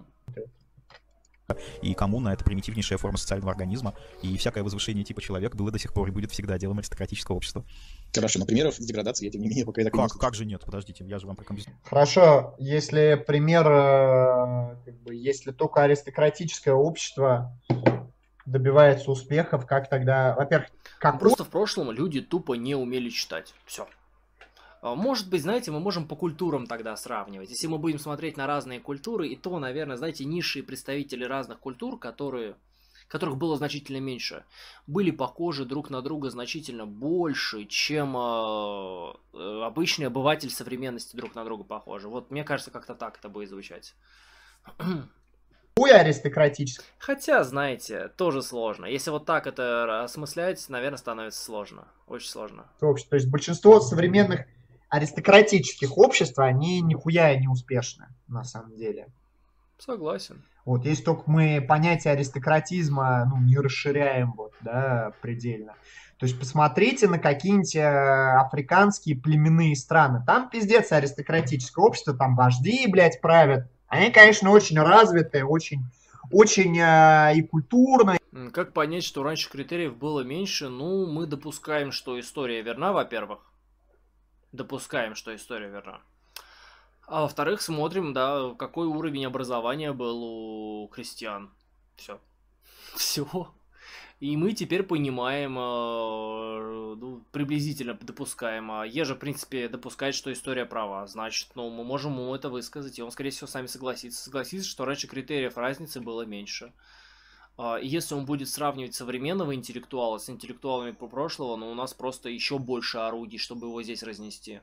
Speaker 2: И коммуна — это примитивнейшая форма социального организма, и всякое возвышение типа человека было до сих пор и будет всегда делом аристократического общества.
Speaker 3: Хорошо, но примеров деградации я, тем не менее, пока и так не
Speaker 2: Как же нет? Подождите, я же вам прокомпенсирую.
Speaker 1: Хорошо, если пример, если только аристократическое общество добивается успехов, как тогда, во-первых, как...
Speaker 4: Просто в прошлом люди тупо не умели читать. Все. Может быть, знаете, мы можем по культурам тогда сравнивать. Если мы будем смотреть на разные культуры, и то, наверное, знаете, низшие представители разных культур, которых было значительно меньше, были похожи друг на друга значительно больше, чем обычный обыватель современности друг на друга похожи. Вот мне кажется, как-то так это будет звучать.
Speaker 1: Аристократическое.
Speaker 4: Хотя, знаете, тоже сложно. Если вот так это осмыслять, наверное, становится сложно. Очень сложно.
Speaker 1: То есть большинство современных аристократических обществ, они нихуя не успешны, на самом деле.
Speaker 4: Согласен.
Speaker 1: Вот, если только мы понятие аристократизма, не расширяем, предельно. То есть посмотрите на какие-нибудь африканские племенные страны. Там пиздец аристократическое общество, там вожди, блядь, правят. Они, конечно, очень развитые, очень и культурно.
Speaker 4: Как понять, что раньше критериев было меньше? Ну, мы допускаем, что история верна, во-первых. Допускаем, что история верна. А во-вторых, смотрим, да, какой уровень образования был у крестьян. Все. Все. И мы теперь понимаем, приблизительно допускаем. А Ежа, в принципе, допускает, что история права. Значит, мы можем ему это высказать, и он, скорее всего, с нами согласится. Согласится, что раньше критериев разницы было меньше. И если он будет сравнивать современного интеллектуала с интеллектуалами прошлого, у нас просто еще больше орудий, чтобы его здесь разнести.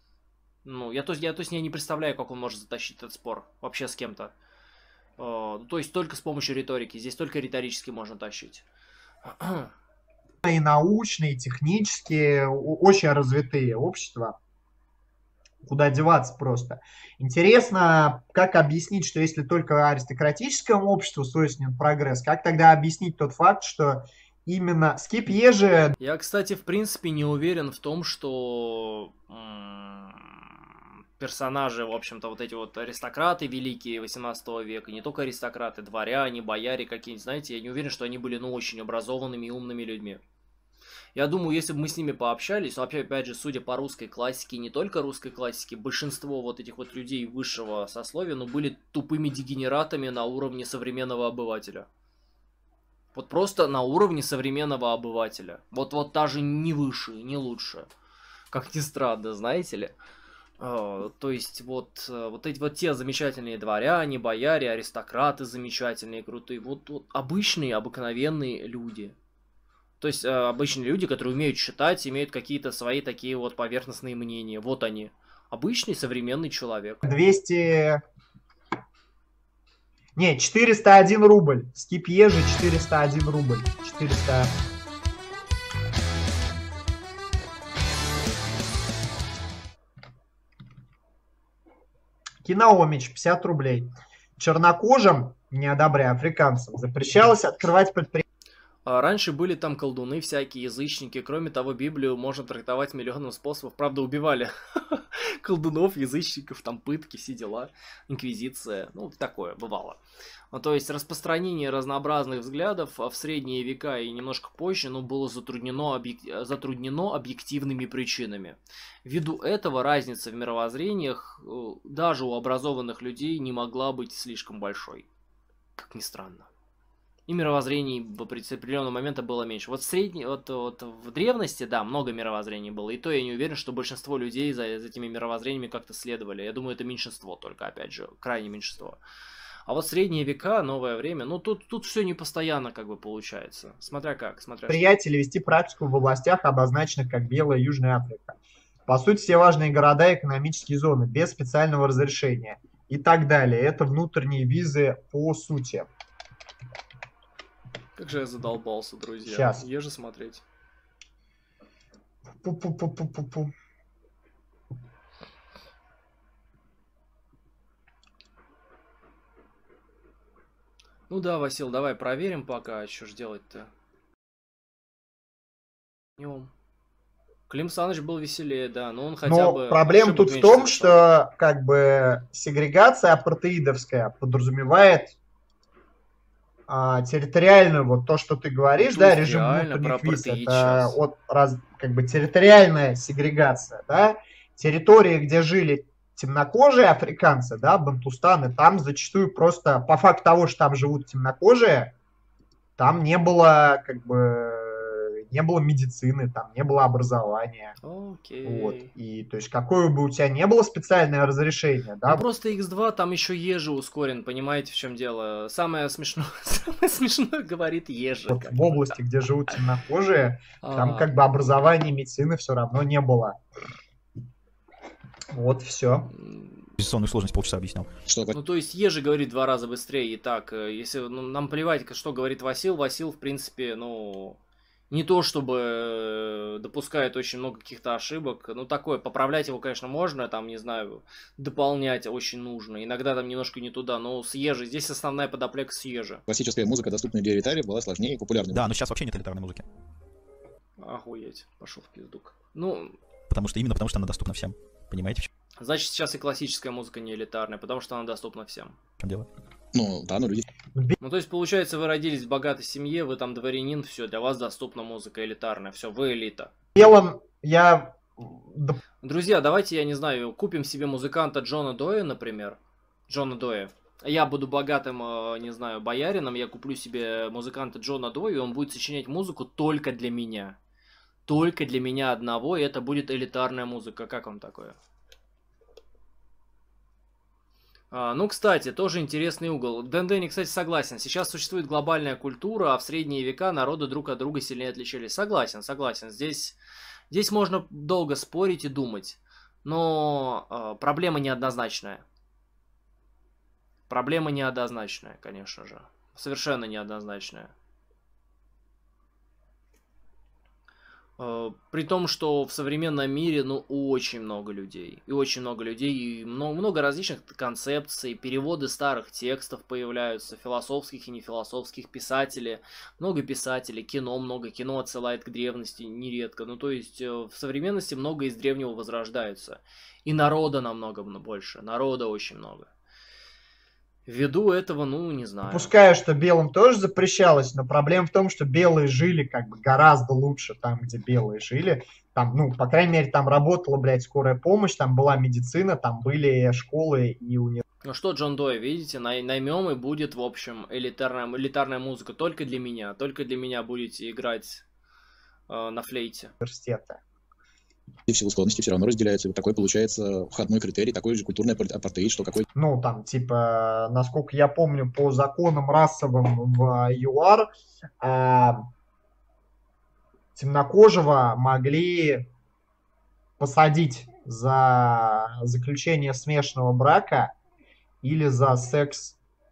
Speaker 4: Я не представляю, как он может затащить этот спор вообще с кем-то. То есть только с помощью риторики. Здесь только риторически можно тащить.
Speaker 1: И научные, и технические, очень развитые общества. Куда деваться просто. Интересно, как объяснить, что если только аристократическому обществу свойственен прогресс, как тогда объяснить тот факт, что именно Скип Ежи...
Speaker 4: Я, кстати, в принципе не уверен в том, что персонажи, в общем-то, вот эти вот аристократы великие 18 века, не только аристократы, дворяне, бояре какие-нибудь, знаете, я не уверен, что они были, ну, очень образованными и умными людьми. Я думаю, если бы мы с ними пообщались, но опять же, судя по русской классике, не только русской классике, большинство вот этих вот людей высшего сословия, ну, были тупыми дегенератами на уровне современного обывателя. Вот просто на уровне современного обывателя. Вот даже не выше, не лучше. Как ни странно, знаете ли. То есть вот эти вот те замечательные дворяне, бояре, аристократы замечательные, крутые. Вот обычные, обыкновенные люди. То есть обычные люди, которые умеют читать, имеют какие-то свои такие вот поверхностные мнения. Вот они. Обычный современный человек.
Speaker 1: 200... Не, 401 рубль. Скип Ежи 401 рубль. 400... Киноомич 50 рублей. Чернокожим, не одобряя африканцам, запрещалось открывать предприятия.
Speaker 4: Раньше были там колдуны всякие, язычники. Кроме того, Библию можно трактовать миллионом способов. Правда, убивали колдунов, язычников, там пытки, все дела. Инквизиция. Ну, такое бывало. То есть распространение разнообразных взглядов в средние века и немножко позже, было затруднено объективными причинами. Ввиду этого разница в мировоззрениях даже у образованных людей не могла быть слишком большой. Как ни странно. И мировоззрений в определенного момента было меньше. Вот в древности, да, много мировоззрений было. И то я не уверен, что большинство людей за этими мировоззрениями как-то следовали. Я думаю, это меньшинство только, опять же, крайне меньшинство. А вот средние века, новое время, тут все не постоянно как бы получается. Смотря как.
Speaker 1: Предприятия или вести практику в областях, обозначенных как Белая и Южная Африка. По сути, все важные города и экономические зоны, без специального разрешения и так далее. Это внутренние визы по сути.
Speaker 4: Как же я задолбался, друзья.
Speaker 1: Сейчас.
Speaker 4: Еже смотреть.
Speaker 1: Пу-пу-пу-пу-пу-пу.
Speaker 4: Ну да, Васил, давай проверим пока, что ж делать-то. Клим Саныч был веселее, да, но он хотя бы...
Speaker 1: Но проблема тут в том, что как бы сегрегация апартеидовская подразумевает территориальную, вот то, что ты говоришь, да, режим внутренних виз, это как бы территориальная сегрегация, да, территории, где жили темнокожие африканцы, да, бантустаны, там зачастую просто по факту того, что там живут темнокожие, там не было как бы не было медицины, там не было образования.
Speaker 4: Окей.
Speaker 1: Вот. И то есть какое бы у тебя не было специальное разрешение, да?
Speaker 4: Ну просто X2 там еще Ежи ускорен, понимаете, в чем дело? Самое смешное говорит Ежи.
Speaker 1: Вот в области, где живут темнокожие, там как бы образования и медицины все равно не было. Вот все.
Speaker 2: Организационную сложность полчаса объяснял.
Speaker 4: Ну, то есть Ежи говорит в 2 раза быстрее. И так, если нам плевать, что говорит Васил, в принципе, не то чтобы допускает очень много каких-то ошибок. Ну, такое, поправлять его, конечно, можно, там, не знаю, дополнять очень нужно. Иногда там немножко не туда, но с Ежи. Здесь основная подоплека с Ежи.
Speaker 3: Классическая музыка, доступная для элитари, была сложнее и популярной.
Speaker 2: Да, но сейчас вообще нет элитарной музыки.
Speaker 4: Охуеть, пошел в пиздук. Ну...
Speaker 2: Потому что она доступна всем. Понимаете?
Speaker 4: Значит, сейчас и классическая музыка не элитарная, потому что она доступна всем.
Speaker 2: В чем дело?
Speaker 3: Ну, да, люди.
Speaker 4: Ну, то есть, получается, вы родились в богатой семье, вы там дворянин, все, для вас доступна музыка элитарная, все, вы элита. Друзья, давайте, я не знаю, купим себе музыканта Джона Доя, например. Джона Доя. Я буду богатым, не знаю, боярином, я куплю себе музыканта Джона Доя, и он будет сочинять музыку только для меня. Только для меня одного, и это будет элитарная музыка. Как вам такое? Ну, кстати, тоже интересный угол. Дэн, кстати, согласен. Сейчас существует глобальная культура, а в средние века народы друг от друга сильнее отличались. Согласен. Здесь можно долго спорить и думать. Но проблема неоднозначная. Проблема неоднозначная, конечно же. Совершенно неоднозначная. При том, что в современном мире, ну, очень много людей. И очень много людей, и много различных концепций, переводы старых текстов появляются, философских и нефилософских, писателей. Много писателей, много кино отсылает к древности нередко. Ну, то есть, в современности много из древнего возрождается. И народа намного больше, народа очень много. Ввиду этого, ну, не знаю.
Speaker 1: Допускаю, что белым тоже запрещалось, но проблема в том, что белые жили как бы гораздо лучше там, где белые жили. Там, ну, по крайней мере, там работала, блядь, скорая помощь, там была медицина, там были школы и университеты.
Speaker 4: Ну что, Джон Дой, видите, наймем и будет, в общем, элитарная музыка только для меня. Только для меня будете играть на флейте.
Speaker 3: И в силу склонности все равно разделяются. И вот такой получается входной критерий, такой же культурный апартеид, что какой-то...
Speaker 1: Ну, там, типа, насколько я помню, по законам расовым в ЮАР темнокожего могли посадить за заключение смешанного брака или за секс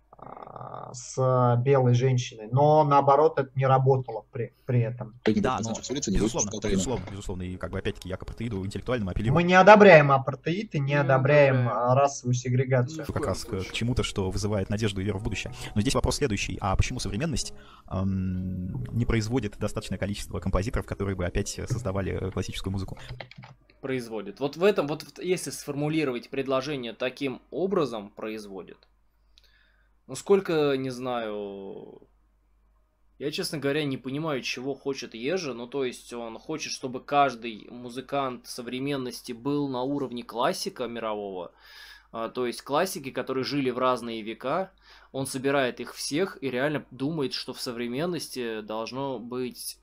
Speaker 1: с белой женщиной, но наоборот это не работало при этом.
Speaker 2: Да, но безусловно, и как бы опять-таки я к апартеиду интеллектуальному апеллирую.
Speaker 1: Мы не одобряем апартеид и не одобряем расовую сегрегацию.
Speaker 2: Как раз к чему-то, что вызывает надежду и веру в будущее. Но здесь вопрос следующий: а почему современность не производит достаточное количество композиторов, которые бы опять создавали классическую музыку?
Speaker 4: Производит. Вот в этом, вот если сформулировать предложение таким образом, производит. Ну, сколько, не знаю... Я, честно говоря, не понимаю, чего хочет Ежи. Ну, то есть, он хочет, чтобы каждый музыкант современности был на уровне классика мирового. То есть, классики, которые жили в разные века. Он собирает их всех и реально думает, что в современности должно быть...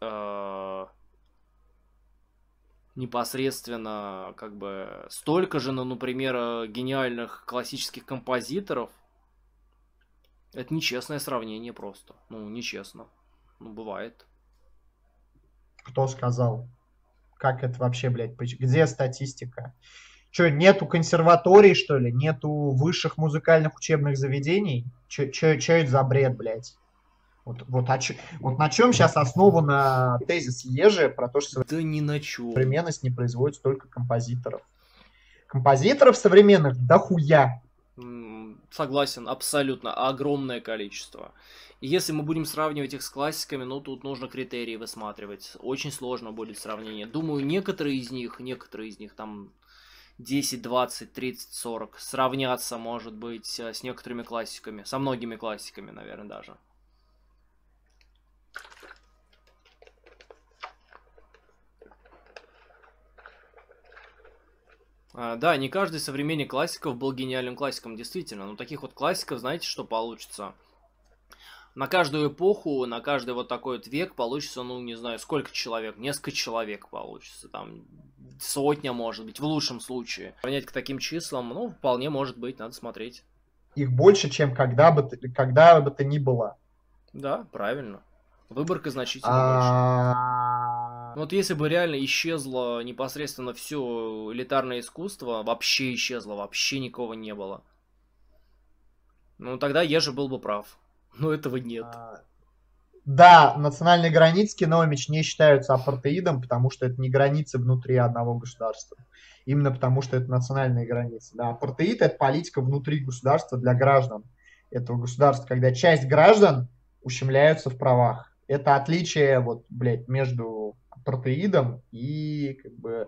Speaker 4: непосредственно, как бы, столько же, ну, например, гениальных классических композиторов. Это нечестное сравнение просто. Ну, нечестно. Ну, бывает.
Speaker 1: Кто сказал? Как это вообще, блядь? Где статистика? Че, нету консерваторий, что ли? Нету высших музыкальных учебных заведений? Че это за бред, блядь? Вот на чем сейчас основан тезис Ежи про то, что
Speaker 4: да ни на чем.
Speaker 1: Современность не производит столько композиторов. Композиторов современных дохуя.
Speaker 4: Согласен, абсолютно, огромное количество. И если мы будем сравнивать их с классиками, ну тут нужно критерии высматривать. Очень сложно будет сравнение. Думаю, некоторые из них там 10, 20, 30, 40 сравнятся, может быть, с некоторыми классиками. Со многими классиками, наверное, даже. Да, не каждый современник классиков был гениальным классиком, действительно. Но таких вот классиков, знаете, что получится? На каждую эпоху, на каждый вот такой вот век получится, ну, не знаю, сколько человек, несколько человек получится, там, сотня, может быть, в лучшем случае. Сравнять к таким числам, ну, вполне может быть, надо смотреть.
Speaker 1: Их больше, чем когда бы то ни было.
Speaker 4: Да, правильно. Выборка значительно больше. Вот если бы реально исчезло непосредственно все элитарное искусство, вообще исчезло, вообще никого не было. Ну, тогда Ежи был бы прав. Но этого нет.
Speaker 1: Да, национальные границы Киномич не считаются апартеидом, потому что это не границы внутри одного государства. Именно потому, что это национальные границы. Да, апартеид — это политика внутри государства для граждан этого государства, когда часть граждан ущемляются в правах. Это отличие, вот, блядь, между апартеидом и, как бы,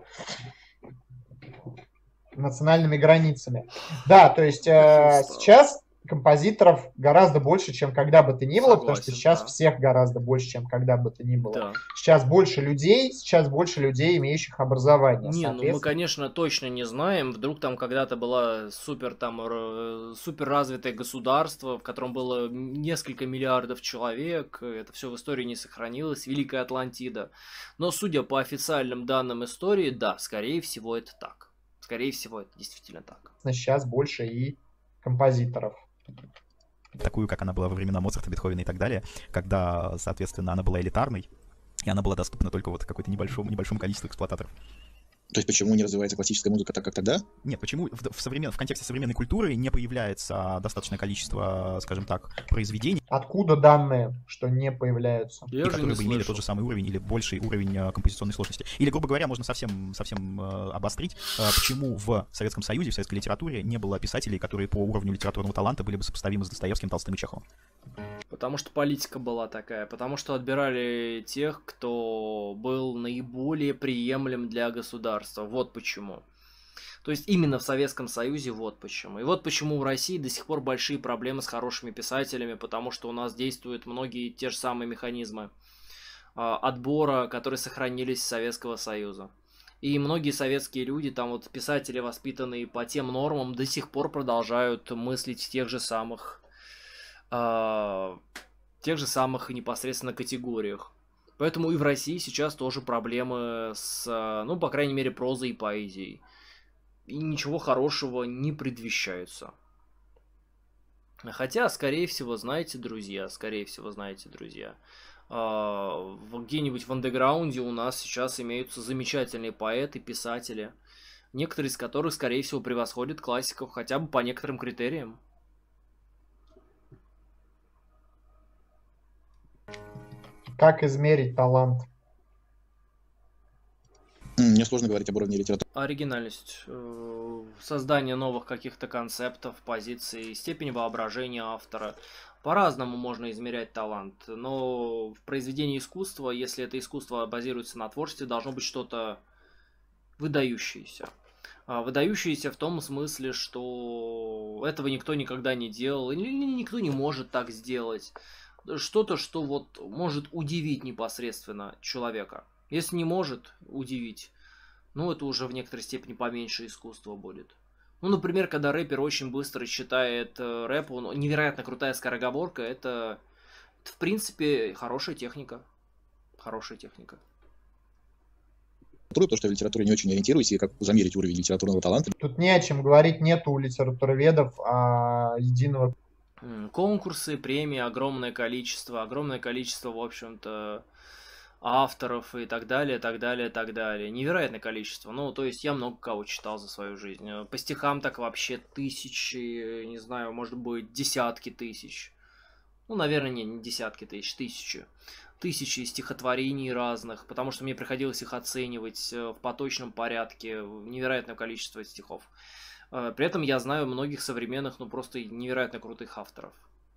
Speaker 1: национальными границами. Да, то есть сейчас композиторов гораздо больше, чем когда бы то ни было, потому что сейчас всех гораздо больше, чем когда бы то ни было. Да. Сейчас больше людей, имеющих образование.
Speaker 4: Не, ну мы, конечно, точно не знаем. Вдруг там когда-то было супер развитое государство, в котором было несколько миллиардов человек. Это все в истории не сохранилось. Великая Атлантида. Но судя по официальным данным истории, да, скорее всего это так. Скорее всего это действительно так.
Speaker 1: Сейчас больше и композиторов.
Speaker 2: Такую, как она была во времена Моцарта, Бетховена и так далее, когда, соответственно, она была элитарной, и она была доступна только вот какой-то небольшому количеству эксплуататоров.
Speaker 3: То есть почему не развивается классическая музыка так, как тогда?
Speaker 2: Нет, почему в контексте современной культуры не появляется достаточное количество, скажем так, произведений?
Speaker 1: Откуда данные, что не появляются?
Speaker 2: И которые бы имели тот же самый уровень или больший уровень композиционной сложности. Или, грубо говоря, можно совсем обострить, почему в Советском Союзе, в советской литературе не было писателей, которые по уровню литературного таланта были бы сопоставимы с Достоевским, Толстым и Чеховым.
Speaker 4: Потому что политика была такая, потому что отбирали тех, кто был наиболее приемлем для государства. Вот почему. То есть именно в Советском Союзе вот почему. И вот почему в России до сих пор большие проблемы с хорошими писателями, потому что у нас действуют многие те же самые механизмы отбора, которые сохранились с Советского Союза. И многие советские люди, там вот писатели, воспитанные по тем нормам, до сих пор продолжают мыслить в тех же самых непосредственно категориях. Поэтому и в России сейчас тоже проблемы с, ну, по крайней мере, прозой и поэзией. И ничего хорошего не предвещается. Хотя, скорее всего, знаете, друзья, где-нибудь в андеграунде у нас сейчас имеются замечательные поэты, писатели, некоторые из которых, скорее всего, превосходят классиков хотя бы по некоторым критериям.
Speaker 1: Как измерить талант?
Speaker 3: Мне сложно говорить об уровне литературы.
Speaker 4: Оригинальность, создание новых каких-то концептов, позиций, степень воображения автора. По-разному можно измерять талант, но в произведении искусства, если это искусство базируется на творчестве, должно быть что-то выдающееся. Выдающееся в том смысле, что этого никто никогда не делал, или никто не может так сделать. Что-то, что вот может удивить непосредственно человека. Если не может удивить, ну это уже в некоторой степени поменьше искусства будет. Ну, например, когда рэпер очень быстро читает рэп, невероятно крутая скороговорка, это в принципе хорошая техника. Хорошая техника.
Speaker 3: То, что я в литературе не очень ориентируюсь, и как замерить уровень литературного таланта.
Speaker 1: Тут не о чем говорить, нету у литературоведов единого.
Speaker 4: Конкурсы, премии, огромное количество, в общем-то, авторов и так далее, так далее, так далее. Невероятное количество. Ну, то есть я много кого читал за свою жизнь. По стихам так вообще тысячи, не знаю, может быть, десятки тысяч. Ну, наверное, не десятки тысяч, тысячи. Тысячи стихотворений разных, потому что мне приходилось их оценивать в поточном порядке. Невероятное количество стихов. При этом я знаю многих современных, ну просто невероятно крутых авторов.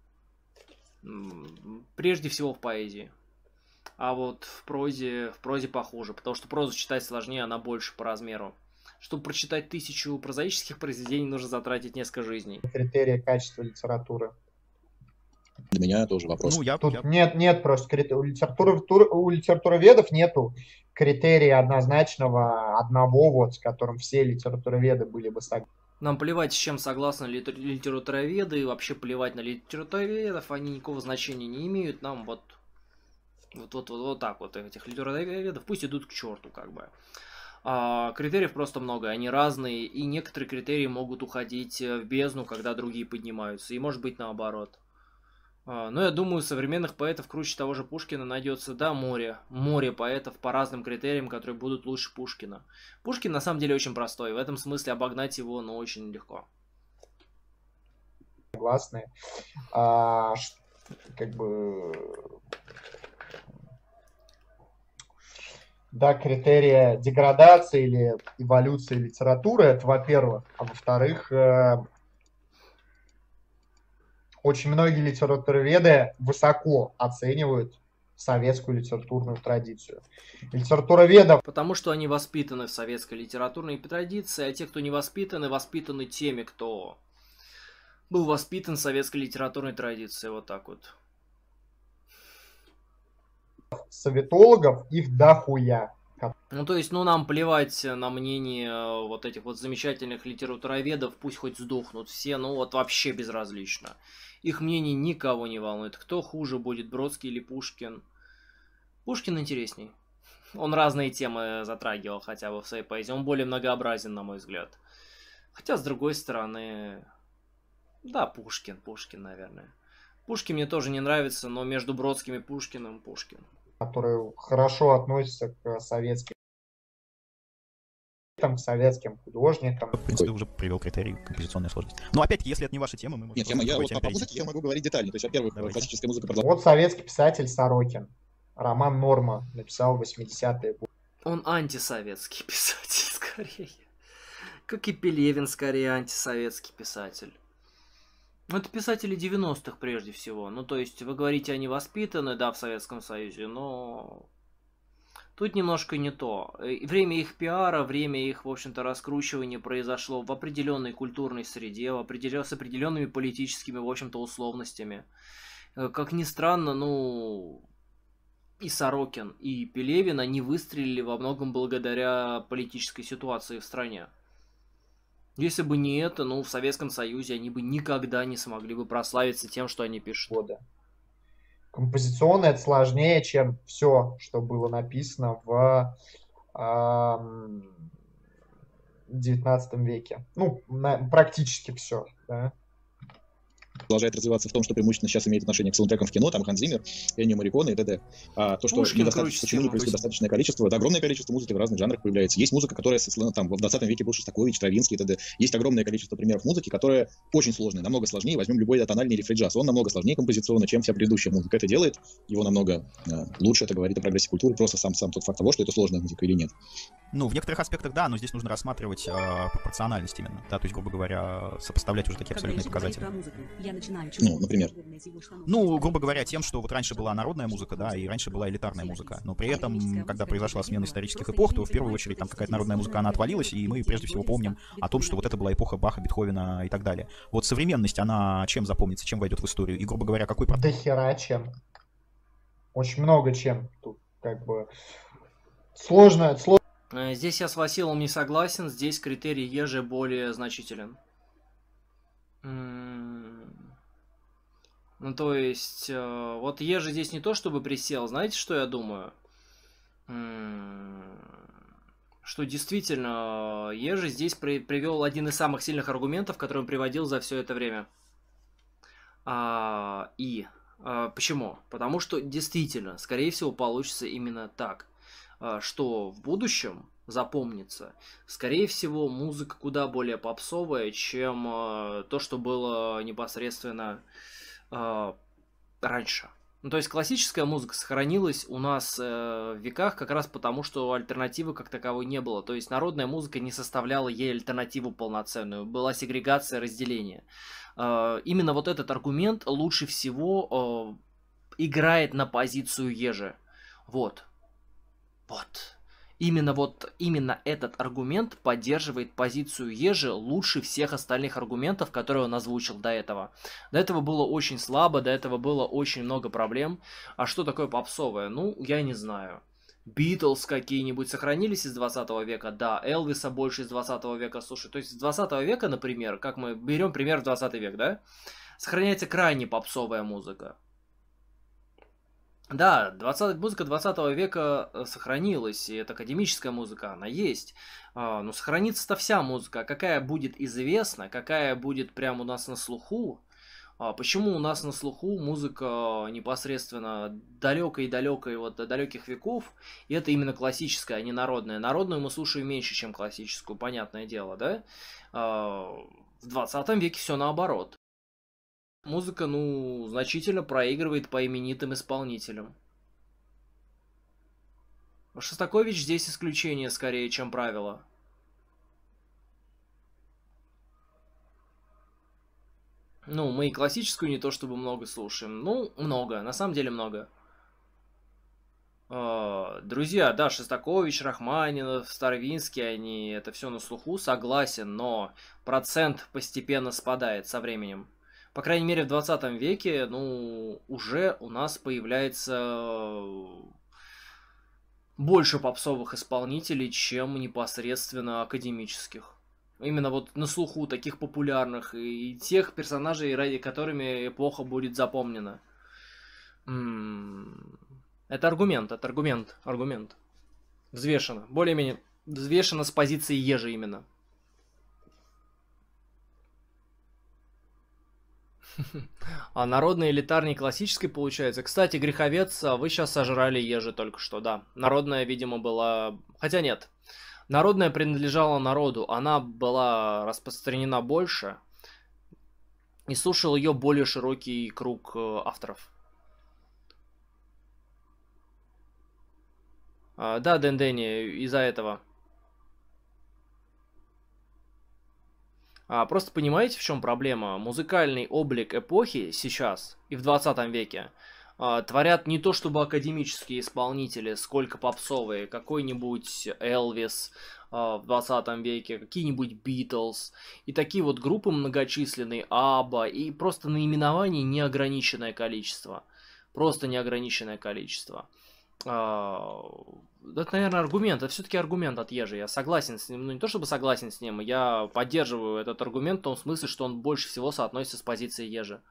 Speaker 4: Прежде всего в поэзии. А вот в прозе похуже, потому что прозу читать сложнее, она больше по размеру. Чтобы прочитать 1000 прозаических произведений, нужно затратить несколько жизней.
Speaker 1: Критерии качества литературы.
Speaker 3: Для меня тоже вопрос.
Speaker 1: Тут нет просто у литературоведов нету критерия однозначного одного, вот, с которым все литературоведы были бы согласны.
Speaker 4: Нам плевать, с чем согласны литературоведы, и вообще плевать на литературоведов, они никакого значения не имеют. Нам вот так вот этих литературоведов пусть идут к черту, как бы. Критериев просто много, они разные, и некоторые критерии могут уходить в бездну, когда другие поднимаются, и может быть наоборот. Но я думаю, современных поэтов круче того же Пушкина найдется, да, море поэтов по разным критериям, которые будут лучше Пушкина. Пушкин на самом деле очень простой, в этом смысле обогнать его, ну, очень легко.
Speaker 1: Согласны. Как бы... Да, критерия деградации или эволюции литературы, это во-первых. А во-вторых, очень многие литературоведы высоко оценивают советскую литературную традицию. Литературоведов...
Speaker 4: Потому что они воспитаны в советской литературной традиции, а те, кто не воспитаны, воспитаны теми, кто был воспитан в советской литературной традиции. Вот так вот.
Speaker 1: Советологов их дохуя.
Speaker 4: Ну, то есть, нам плевать на мнение вот этих вот замечательных литературоведов, пусть хоть сдохнут все, ну, вот вообще безразлично. Их мнение никого не волнует. Кто хуже будет, Бродский или Пушкин? Пушкин интересней. Он разные темы затрагивал хотя бы в своей поэзии. Он более многообразен, на мой взгляд. Хотя, с другой стороны... Да, Пушкин, наверное. Пушкин мне тоже не нравится, но между Бродским и Пушкиным Пушкин.
Speaker 1: Которые хорошо относятся к советской к советским художникам.
Speaker 2: В принципе, уже привел критерий композиционная сложность. Но опять-таки, если это не ваша тема, мы можем...
Speaker 3: Нет, по музыке я могу говорить детально. То есть, во-первых, классическая музыка...
Speaker 1: Вот советский писатель Сорокин. Роман «Норма» написал в 80-е годы.
Speaker 4: Он антисоветский писатель, скорее. Как и Пелевин, скорее, антисоветский писатель. Это писатели 90-х прежде всего. Ну, то есть, вы говорите, они воспитаны, да, в Советском Союзе, но... Тут немножко не то. Время их пиара, время их, в общем-то, раскручивания произошло в определенной культурной среде, с определенными политическими, в общем-то, условностями. Как ни странно, ну... И Сорокин, и Пелевин, они выстрелили во многом благодаря политической ситуации в стране. Если бы не это, ну, в Советском Союзе они бы никогда не смогли бы прославиться тем, что они пишут.
Speaker 1: Композиционно это сложнее, чем все, что было написано в 19 веке. Ну, практически все, да.
Speaker 3: Продолжает развиваться в том, что преимущественно сейчас имеет отношение к саундтрекам в кино, там Ханс Зиммер, Эннио Морриконе и т.д. А то, что недостаточно, почему не происходит достаточное количество, это огромное количество музыки в разных жанрах появляется. Есть музыка, которая там в 20 веке был Шостакович, Стравинский и т.д. Есть огромное количество примеров музыки, которая очень сложная, намного сложнее. Возьмем любой тональный или фри-джаз, он намного сложнее композиционно, чем вся предыдущая музыка. Это делает его намного лучше, это говорит о прогрессе культуры, просто сам тот факт того, что это сложная музыка или нет.
Speaker 2: Ну, в некоторых аспектах да, но здесь нужно рассматривать пропорциональность именно, да, то есть, грубо говоря, сопоставлять уже такие абсолютные показатели.
Speaker 3: Ну, например.
Speaker 2: Ну, грубо говоря, тем, что вот раньше была народная музыка, да, и раньше была элитарная музыка. Но при этом, когда произошла смена исторических эпох, то в первую очередь там какая-то народная музыка, она отвалилась, и мы прежде всего помним о том, что вот это была эпоха Баха, Бетховена и так далее. Вот современность, она чем запомнится, чем войдет в историю? И, грубо говоря, какой...
Speaker 1: Да хера чем. Очень много чем. Тут как бы сложно.
Speaker 4: Здесь я с Василом не согласен, здесь критерий Ежи более значителен. Ну, то есть, вот Ежи здесь не то чтобы присел, знаете, что я думаю? Что действительно, Ежи здесь привел один из самых сильных аргументов, который он приводил за все это время. Почему? Потому что действительно, скорее всего, получится именно так, что в будущем запомнится, скорее всего, музыка куда более попсовая, чем то, что было непосредственно раньше. Ну, то есть классическая музыка сохранилась у нас в веках как раз потому, что альтернативы как таковой не было. То есть народная музыка не составляла ей альтернативу полноценную. Была сегрегация, разделение. Именно вот этот аргумент лучше всего играет на позицию Ежи. Вот. Именно этот аргумент поддерживает позицию Ежи лучше всех остальных аргументов, которые он озвучил до этого. До этого было очень слабо, до этого было очень много проблем. А что такое попсовое? Ну, я не знаю. Битлз какие-нибудь сохранились из 20 века? Да, Элвиса больше из 20 века. Слушай, то есть из 20 века, например, как мы берем пример в 20 век, да? Сохраняется крайне попсовая музыка. Да, музыка 20 века сохранилась, и это академическая музыка, она есть. Но сохранится-то вся музыка. Какая будет известна, какая будет прямо у нас на слуху. Почему у нас на слуху музыка непосредственно далекой вот до далеких веков, и это именно классическая, а не народная. Народную мы слушаем меньше, чем классическую, понятное дело, да? В 20 веке все наоборот. Музыка, ну, значительно проигрывает по именитым исполнителям. Шостакович здесь исключение скорее, чем правило. Ну, мы и классическую не то чтобы много слушаем. Ну, много, на самом деле много. Друзья, да, Шостакович, Рахманинов, Старвинский, это все на слуху, согласен, но процент постепенно спадает со временем. По крайней мере, в 20 веке, ну, уже у нас появляется больше попсовых исполнителей, чем непосредственно академических. Именно вот на слуху таких популярных и тех персонажей, ради которыми эпоха будет запомнена. Это аргумент. Взвешенно. Более-менее взвешенно с позиции Ежи именно. А народная элитарней классической получается. Кстати, Греховец, вы сейчас сожрали Ежи только что, да. Народная, видимо, была... Хотя нет. Народная принадлежала народу, она была распространена больше, и слушал ее более широкий круг авторов. Да, Дендени, из-за этого. Просто понимаете, в чем проблема? Музыкальный облик эпохи сейчас и в 20 веке творят не то чтобы академические исполнители, сколько попсовые. Какой-нибудь Элвис в 20 веке, какие-нибудь Битлз. И такие вот группы многочисленные, Абба. И просто наименований неограниченное количество. Просто неограниченное количество. Это, наверное, аргумент. Это все-таки аргумент от Ежи. Я согласен с ним. Ну, не то чтобы согласен с ним. Я поддерживаю этот аргумент в том смысле, что он больше всего соотносится с позицией Ежи.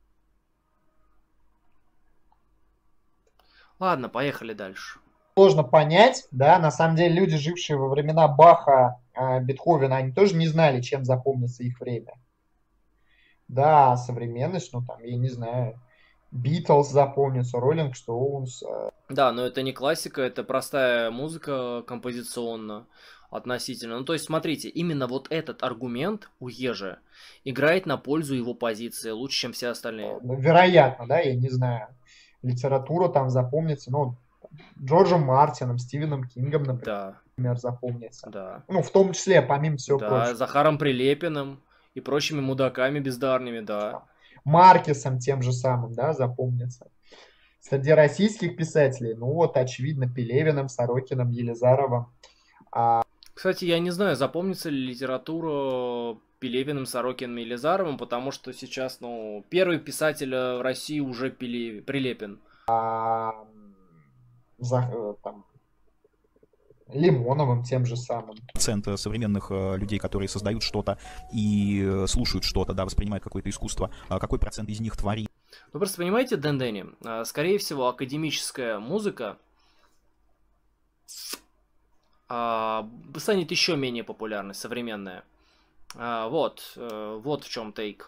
Speaker 4: Ладно, поехали дальше.
Speaker 1: Сложно понять, да, на самом деле люди, жившие во времена Баха, Бетховена, они тоже не знали, чем запомнится их время. Да, современность, ну там, я не знаю, Битлз запомнится, Роллинг Стоунс.
Speaker 4: Да, но это не классика, это простая музыка композиционно относительно. Ну, то есть, смотрите, именно вот этот аргумент у Ежи играет на пользу его позиции лучше, чем все остальные.
Speaker 1: Вероятно, да, я не знаю. Литература там запомнится, ну, Джорджем Мартином, Стивеном Кингом, например,
Speaker 4: да.
Speaker 1: Запомнится.
Speaker 4: Да.
Speaker 1: Ну, в том числе, помимо всего прочего.
Speaker 4: Да, Захаром Прилепиным и прочими мудаками бездарными, да.
Speaker 1: Маркесом тем же самым, да, запомнится. Среди российских писателей, ну вот, очевидно, Пелевиным, Сорокиным, Елизаровым.
Speaker 4: Кстати, я не знаю, запомнится ли литература Пелевиным, Сорокиным и Елизаровым, потому что сейчас, ну, первый писатель в России уже Прилепин.
Speaker 1: Там, Лимоновым тем же самым.
Speaker 2: Процент современных людей, которые создают что-то и слушают что-то, да, воспринимают какое-то искусство, какой процент из них творит?
Speaker 4: Вы просто понимаете, Дендени, скорее всего, академическая музыка станет еще менее популярной, современная. Вот в чем тейк.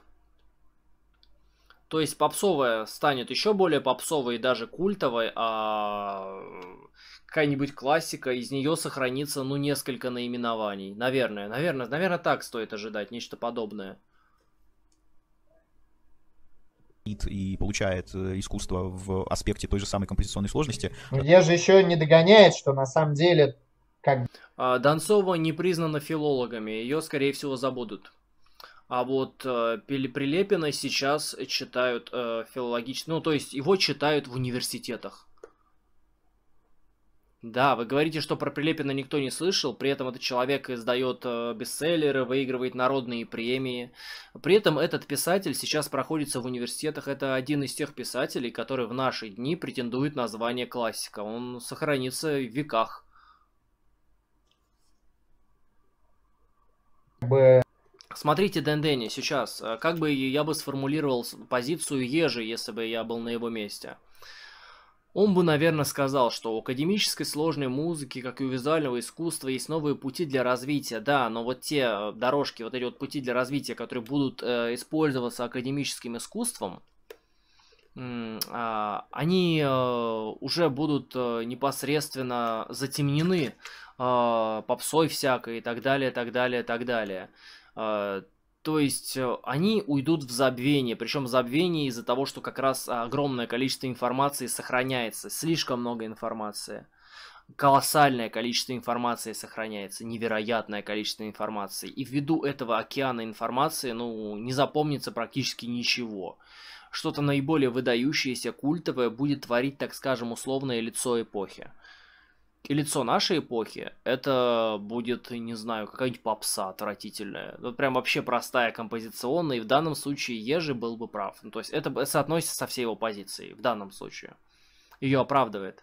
Speaker 4: То есть попсовая станет еще более попсовой и даже культовой, а какая-нибудь классика, из нее сохранится, ну, несколько наименований. Наверное, так стоит ожидать, нечто подобное.
Speaker 2: И получает искусство в аспекте той же самой композиционной сложности.
Speaker 1: Я же еще не догоняет, что на самом деле...
Speaker 4: Донцова не признана филологами, ее, скорее всего, забудут. А вот Прилепина сейчас читают филологически, ну, то есть его читают в университетах. Да, вы говорите, что про Прилепина никто не слышал, при этом этот человек издает бестселлеры, выигрывает народные премии. При этом этот писатель сейчас проходится в университетах. Это один из тех писателей, который в наши дни претендует на звание классика. Он сохранится в веках. Смотрите, Дендени, сейчас, как бы я бы сформулировал позицию Ежи, если бы я был на его месте. Он бы, наверное, сказал, что у академической сложной музыки, как и у визуального искусства, есть новые пути для развития. Да, но вот те дорожки, вот эти вот пути для развития, которые будут использоваться академическим искусством, они уже будут непосредственно затемнены попсой всякой и так далее, так далее, так далее. То есть они уйдут в забвение, причем в забвение из-за того, что как раз огромное количество информации сохраняется, слишком много информации, колоссальное количество информации сохраняется, невероятное количество информации, и ввиду этого океана информации, ну, не запомнится практически ничего. Что-то наиболее выдающееся, культовое будет творить, так скажем, условное лицо эпохи. И лицо нашей эпохи, это будет, не знаю, какая-нибудь попса отвратительная. Вот прям вообще простая композиционная, и в данном случае Ежи был бы прав. Ну, то есть это соотносится со всей его позицией, в данном случае. Ее оправдывает.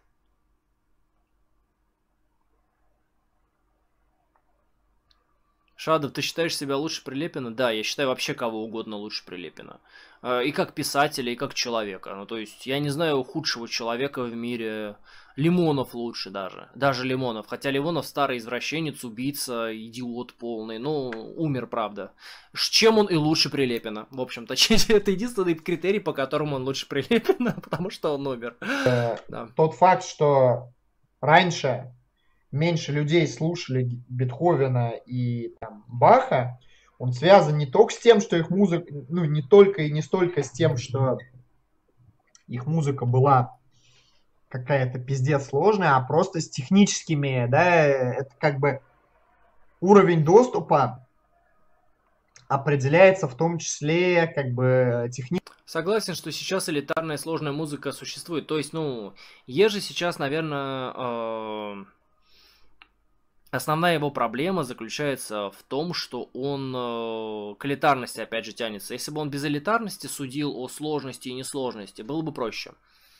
Speaker 4: Шадов, ты считаешь себя лучше Прилепина? Да, я считаю вообще кого угодно лучше Прилепина. И как писателя, и как человека. Ну, то есть, я не знаю худшего человека в мире. Лимонов лучше даже. Даже Лимонов. Хотя Лимонов старый извращенец, убийца, идиот полный. Ну, умер, правда. Чем он и лучше Прилепина. В общем-то, это единственный критерий, по которому он лучше Прилепина, потому что он умер.
Speaker 1: Тот факт, что раньше меньше людей слушали Бетховена и там, Баха, он связан не только с тем, что их музыка, ну, не только и не столько с тем, что их музыка была какая-то пиздец сложная, а просто с техническими, да, это как бы уровень доступа определяется в том числе как бы технически.
Speaker 4: Согласен, что сейчас элитарная сложная музыка существует. То есть, ну, Ежи сейчас, наверное, основная его проблема заключается в том, что он к элитарности, опять же, тянется. Если бы он без элитарности судил о сложности и несложности, было бы проще.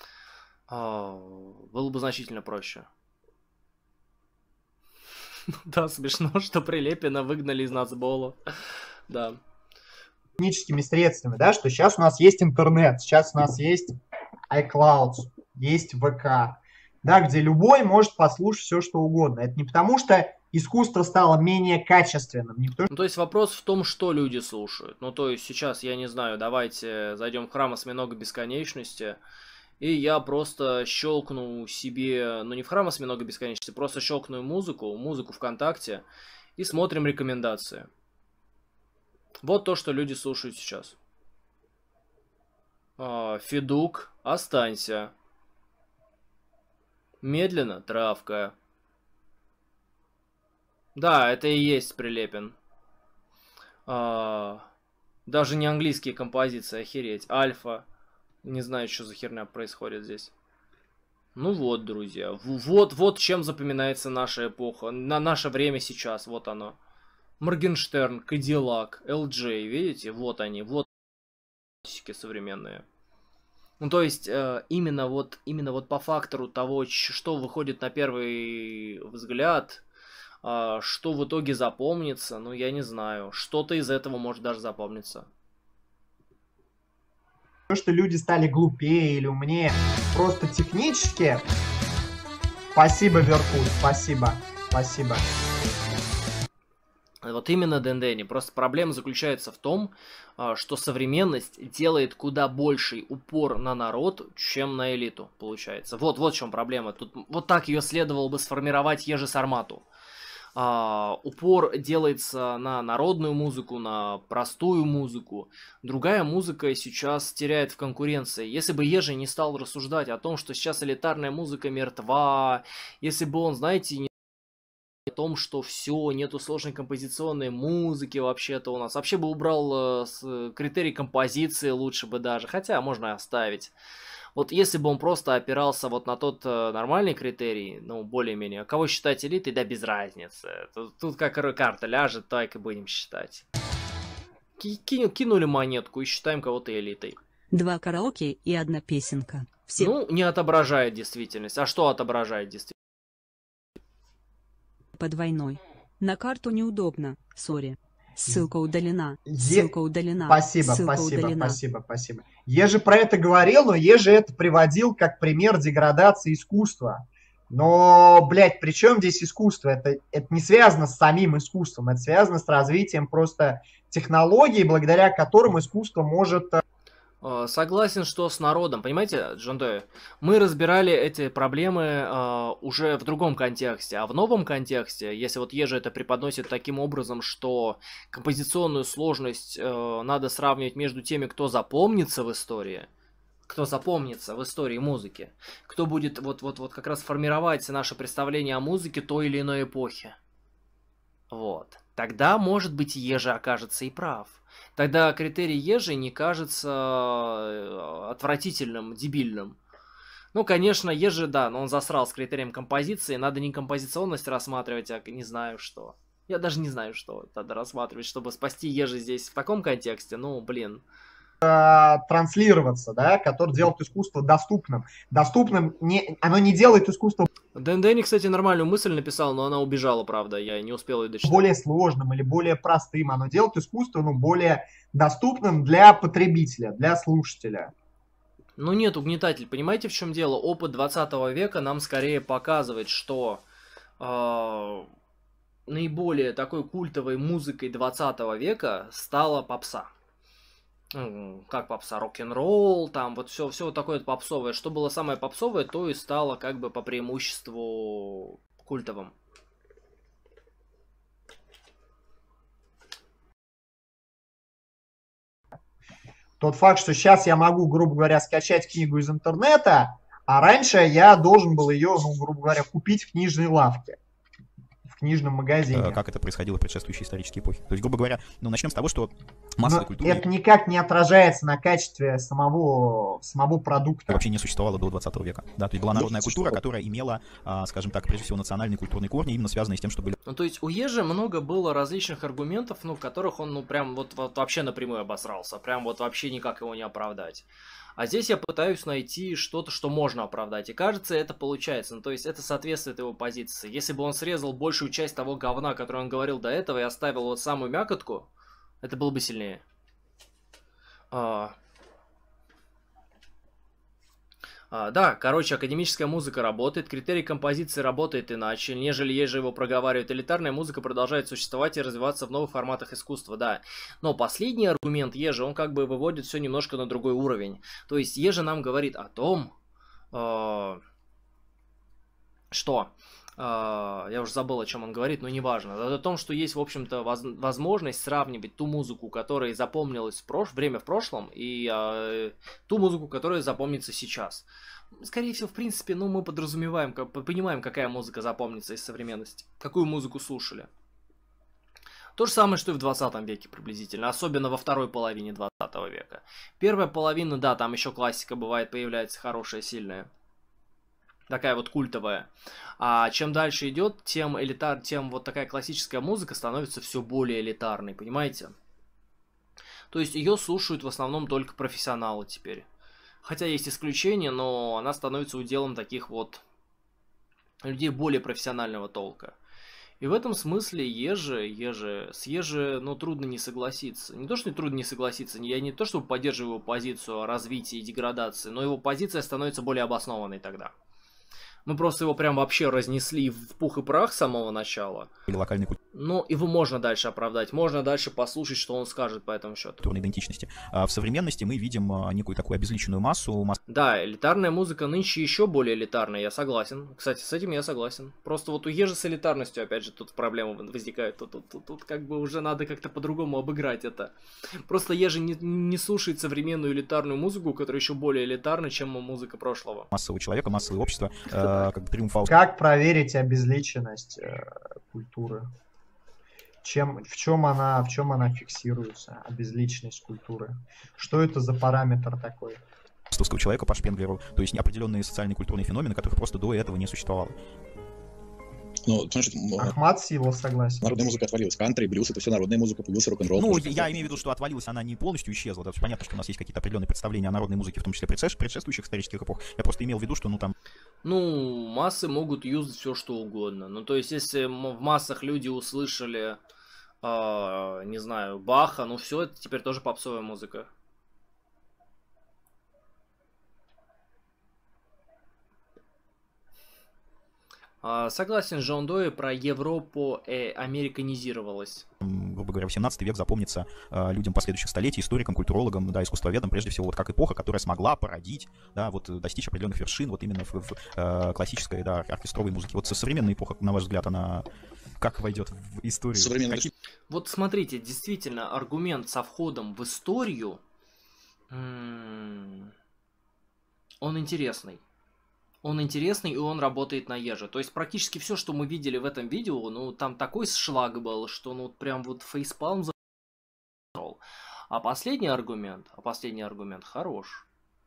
Speaker 4: Было бы значительно проще. Да, смешно, что Прилепина выгнали из нацбола. Да.
Speaker 1: Техническими средствами, да, что сейчас у нас есть интернет, сейчас у нас есть iCloud, есть ВК, да, где любой может послушать все, что угодно. Это не потому, что искусство стало менее качественным. Не потому,
Speaker 4: ну, то есть вопрос в том, что люди слушают. Ну, то есть сейчас, я не знаю, давайте зайдем в храм осьминога бесконечности, и я просто щелкну себе, ну не в храм осьминога бесконечности, просто щелкну музыку ВКонтакте, и смотрим рекомендации. Вот то, что люди слушают сейчас. Федук, останься. Медленно, травка. Да, это и есть Прилепин. Даже не английские композиции, охереть. Альфа. Не знаю, что за херня происходит здесь. Ну вот, друзья. Вот чем запоминается наша эпоха. На наше время сейчас. Вот оно. Моргенштерн, Кадиллак, LJ, видите? Вот они, вот современные. Ну, то есть, именно вот по фактору того, что выходит на первый взгляд, что в итоге запомнится, ну, я не знаю. Что-то из этого может даже запомниться.
Speaker 1: что люди стали глупее или умнее, просто технически. Спасибо, Веркут, спасибо.
Speaker 4: Вот именно Дендени. Просто проблема заключается в том, что современность делает куда больший упор на народ, чем на элиту, получается. Вот в чем проблема. Тут вот так ее следовало бы сформировать Ежи Сармату. Упор делается на народную музыку, на простую музыку. Другая музыка сейчас теряет в конкуренции. Если бы Ежи не стал рассуждать о том, что сейчас элитарная музыка мертва, если бы он, знаете, не о том, что все, нету сложной композиционной музыки вообще-то у нас. Вообще бы убрал критерий композиции лучше бы даже, хотя можно оставить. Вот если бы он просто опирался вот на тот нормальный критерий, ну, более-менее, кого считать элитой, да без разницы. Тут как карта ляжет, так и будем считать. Кинули монетку и считаем кого-то элитой.
Speaker 5: 2 караоке и 1 песенка. Все...
Speaker 4: Ну, не отображает действительность. А что отображает действительность?
Speaker 5: По двойной. На карту неудобно, сори. Ссылка удалена.
Speaker 1: Спасибо. Я же про это говорил, но я же это приводил как пример деградации искусства. Но, блядь, при чем здесь искусство? Это не связано с самим искусством, это связано с развитием просто технологий, благодаря которым искусство может...
Speaker 4: Согласен, что с народом. Понимаете, Джандой, мы разбирали эти проблемы уже в другом контексте. А в новом контексте, если вот Ежи это преподносит таким образом, что композиционную сложность надо сравнивать между теми, кто запомнится в истории, музыки, кто будет вот как раз формировать наше представление о музыке той или иной эпохи. Вот. Тогда, может быть, Ежи окажется и прав. Тогда критерий Ежи не кажется отвратительным, дебильным. Ну, конечно, Ежи, да, но он засрал с критерием композиции. Надо не композиционность рассматривать, а не знаю что. Я даже не знаю, что надо рассматривать, чтобы спасти Ежи здесь в таком контексте. Ну, блин.
Speaker 1: Транслироваться, да, который делает искусство доступным. Оно не делает искусство...
Speaker 4: Дендени, кстати, нормальную мысль написал, но она убежала, правда, я не успел ее дочитать.
Speaker 1: Более сложным или более простым. Оно делает искусство, более доступным для потребителя, для слушателя.
Speaker 4: Ну нет, угнетатель, понимаете, в чем дело? Опыт 20 века нам скорее показывает, что наиболее такой культовой музыкой 20 века стала попса. Как попса, рок-н-ролл, там вот все вот такое попсовое. Что было самое попсовое, то и стало как бы по преимуществу культовым.
Speaker 1: Тот факт, что сейчас я могу, грубо говоря, скачать книгу из интернета, а раньше я должен был ее, ну, грубо говоря, купить в книжной лавке, в книжном магазине.
Speaker 2: Как это происходило в предшествующие исторические эпохи. То есть, грубо говоря, ну, начнем с того, что массовая культура...
Speaker 1: Это никак не отражается на качестве самого продукта.
Speaker 2: Вообще не существовало до 20 века. Да, то есть была народная культура, которая имела, скажем так, прежде всего национальные культурные корни, именно связанные с тем, что были...
Speaker 4: Ну, то есть у Ежи много было различных аргументов, ну, в которых он, ну, прям вот вообще напрямую обосрался. Прям вот вообще никак его не оправдать. А здесь я пытаюсь найти что-то, что можно оправдать. И кажется, это получается. Ну, то есть это соответствует его позиции. Если бы он срезал большую часть того говна, который он говорил до этого, и оставил вот самую мякотку, это было бы сильнее. Да, короче, академическая музыка работает, критерий композиции работает иначе, нежели Ежи его проговаривает. Элитарная музыка продолжает существовать и развиваться в новых форматах искусства, да. Но последний аргумент Ежи, он как бы выводит все немножко на другой уровень. То есть Ежи нам говорит о том, что... я уже забыл, о чем он говорит, но неважно. О том, что есть, в общем-то, возможность сравнивать ту музыку, которая запомнилась время в прошлом, и ту музыку, которая запомнится сейчас. Скорее всего, в принципе, ну, мы подразумеваем, понимаем, какая музыка запомнится из современности, какую музыку слушали. То же самое, что и в 20 веке приблизительно, особенно во второй половине 20 века. Первая половина, да, там еще классика бывает, появляется хорошая, сильная. Такая вот культовая. А чем дальше идет, тем вот такая классическая музыка становится все более элитарной, понимаете? То есть ее слушают в основном только профессионалы теперь. Хотя есть исключения, но она становится уделом таких вот людей более профессионального толка. И в этом смысле с Ежи, ну, трудно не согласиться. Не то, что трудно не согласиться, я не то, чтобы поддерживаю его позицию о развитии и деградации, но его позиция становится более обоснованной тогда. Мы просто его прям вообще разнесли в пух и прах с самого начала.
Speaker 2: Локальный
Speaker 4: Но его можно дальше оправдать, можно дальше послушать, что он скажет по этому счету.
Speaker 2: Культурной идентичности. А в современности мы видим некую такую обезличенную массу.
Speaker 4: Да, элитарная музыка нынче еще более элитарная, я согласен. Кстати, с этим я согласен. Просто вот у Ежи с элитарностью, опять же, тут проблемы возникают. Тут как бы уже надо как-то по-другому обыграть это. Просто Ежи не слушает современную элитарную музыку, которая еще более элитарна, чем музыка прошлого.
Speaker 2: Массового человека, массовое общество, как бы триумфал.
Speaker 1: Как проверить обезличенность культуры? В чем она фиксируется, обезличенность культуры? Что это за параметр такой?
Speaker 2: Человека по Шпенглеру, то есть определенные социальные культурные феномены, которых просто до этого не существовало.
Speaker 3: Ну, значит,
Speaker 1: Ахмат Силов согласен.
Speaker 3: Народная музыка отвалилась. Кантри, блюз — это все народная музыка, появился рок-н-ролл.
Speaker 2: Ну, я имею в виду, что отвалилась она не полностью исчезла. Да, понятно, что у нас есть какие-то определенные представления о народной музыке, в том числе предшествующих исторических эпох. Я просто имел в виду, что, ну, там...
Speaker 4: Ну, массы могут юзать все, что угодно. Ну, то есть, если в массах люди услышали, не знаю, Баха, ну, все, это теперь тоже попсовая музыка. Согласен с Джон Дой, про Европу американизировалась.
Speaker 2: Грубо говоря, 18 век запомнится людям последующих столетий, историкам, культурологам, да, искусствоведам, прежде всего, вот как эпоха, которая смогла породить, да, вот достичь определенных вершин, вот именно в классической, да, оркестровой музыке. Вот современная эпоха, на ваш взгляд, она как войдет в историю?
Speaker 4: Вот смотрите, действительно, аргумент со входом в историю, он интересный. Он интересный, и он работает на Еже. То есть практически все, что мы видели в этом видео, ну, там такой шлак был, что, ну, прям вот фейспалм зашел. А последний аргумент хорош.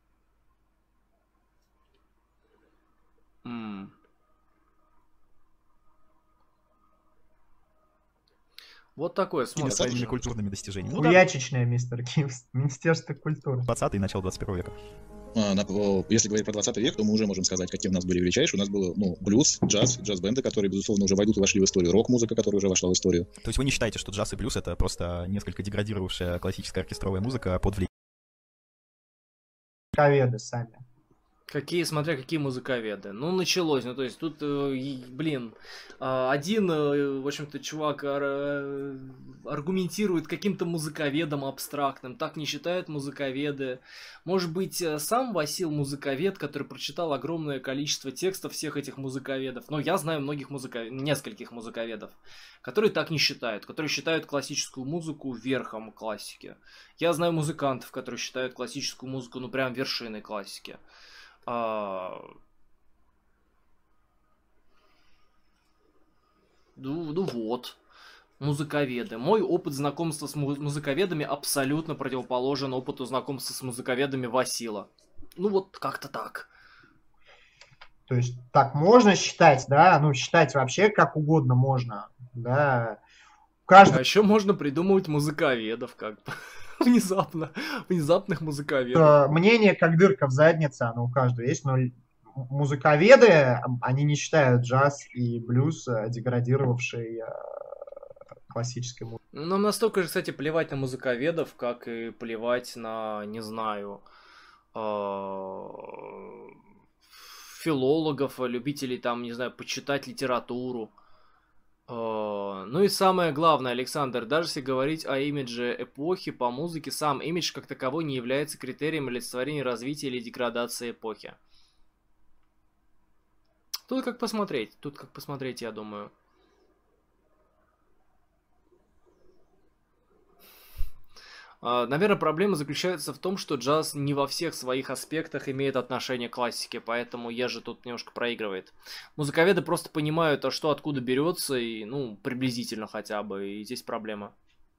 Speaker 4: Вот такое смотрим.
Speaker 2: Своими культурными достижениями.
Speaker 1: Хуячечное, мистер Кимс. Министерство культуры.
Speaker 2: 20-й и начало 21 века.
Speaker 3: Если говорить про 20 век, то мы уже можем сказать, какие у нас были величайшие. У нас было, ну, блюз, джаз-бенды, которые, безусловно, уже войдут и вошли в историю. Рок-музыка, которая уже вошла в историю.
Speaker 2: То есть вы не считаете, что джаз и блюз — это просто несколько деградировавшая классическая оркестровая музыка под влиянием?
Speaker 1: Коведы сами.
Speaker 4: Смотря какие музыковеды. Ну, началось. Ну, то есть, тут, блин, один, в общем-то, чувак аргументирует каким-то музыковедом абстрактным. Так не считают музыковеды. Может быть, сам Васил музыковед, который прочитал огромное количество текстов всех этих музыковедов. Но я знаю нескольких музыковедов, которые так не считают. Которые считают классическую музыку верхом классики. Я знаю музыкантов, которые считают классическую музыку, ну, прям вершиной классики. Ну вот, музыковеды. Мой опыт знакомства с музыковедами абсолютно противоположен опыту знакомства с музыковедами Васила. Ну вот как-то так.
Speaker 1: То есть так можно считать, да? Ну, считать вообще как угодно можно, да.
Speaker 4: А еще можно придумывать музыковедов, как бы. Внезапных музыковедов.
Speaker 1: Мнение как дырка в заднице, оно у каждого есть, но музыковеды, они не считают джаз и блюз деградировавшей классической музыкой.
Speaker 4: Нам настолько же, кстати, плевать на музыковедов, как и плевать на, не знаю, филологов, любителей там, не знаю, почитать литературу. Ну и самое главное, Александр, даже если говорить о имидже эпохи по музыке, сам имидж как таковой не является критерием олицетворения развития или деградации эпохи. Тут как посмотреть, я думаю. Наверное, проблема заключается в том, что джаз не во всех своих аспектах имеет отношение к классике, поэтому Ежи тут немножко проигрывает. Музыковеды просто понимают, а что откуда берется, и, ну, приблизительно хотя бы, и здесь проблема.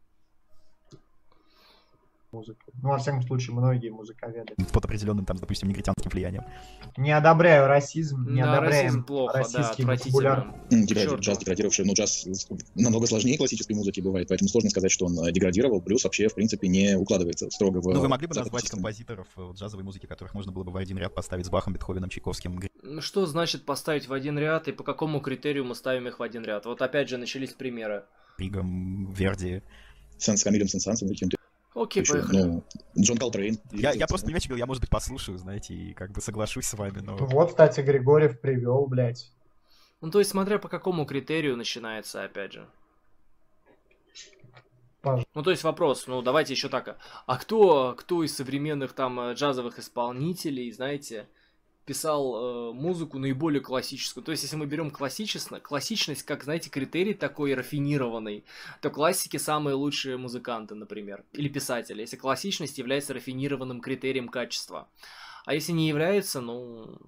Speaker 1: Музыка. Ну, во всяком случае, многие музыковеды.
Speaker 2: Под определенным, там, допустим, негритянским влиянием.
Speaker 1: Не одобряю расизм, не одобряем
Speaker 4: расизм плохо,
Speaker 1: российский
Speaker 4: да,
Speaker 1: вокабуляр.
Speaker 3: Джаз деградировавший, но джаз намного сложнее классической музыки бывает, поэтому сложно сказать, что он деградировал. Блюз вообще, в принципе, не укладывается строго в...
Speaker 2: Ну, вы могли бы назвать композиторов джазовой музыки, которых можно было бы в один ряд поставить с Бахом, Бетховеном, Чайковским?
Speaker 4: Что значит поставить в один ряд, и по какому критерию мы ставим их в один ряд? Вот опять же начались примеры.
Speaker 2: Ригом, Верди.
Speaker 3: С Камилем Сен-Сансом, каким-то.
Speaker 4: Окей, поехали.
Speaker 3: Ну, Джон Колтрейн.
Speaker 2: Я просто не очень, я, может быть, послушаю, знаете, и как бы соглашусь с вами, но...
Speaker 1: Вот, кстати, Григорьев привел, блядь.
Speaker 4: Ну, то есть, смотря по какому критерию начинается, опять же. Ну, то есть вопрос, ну, давайте еще так. А кто из современных там джазовых исполнителей, знаете, писал музыку наиболее классическую? То есть, если мы берем классичность, как, знаете, критерий такой рафинированный, то классики самые лучшие музыканты, например, или писатели, если классичность является рафинированным критерием качества. А если не является, ну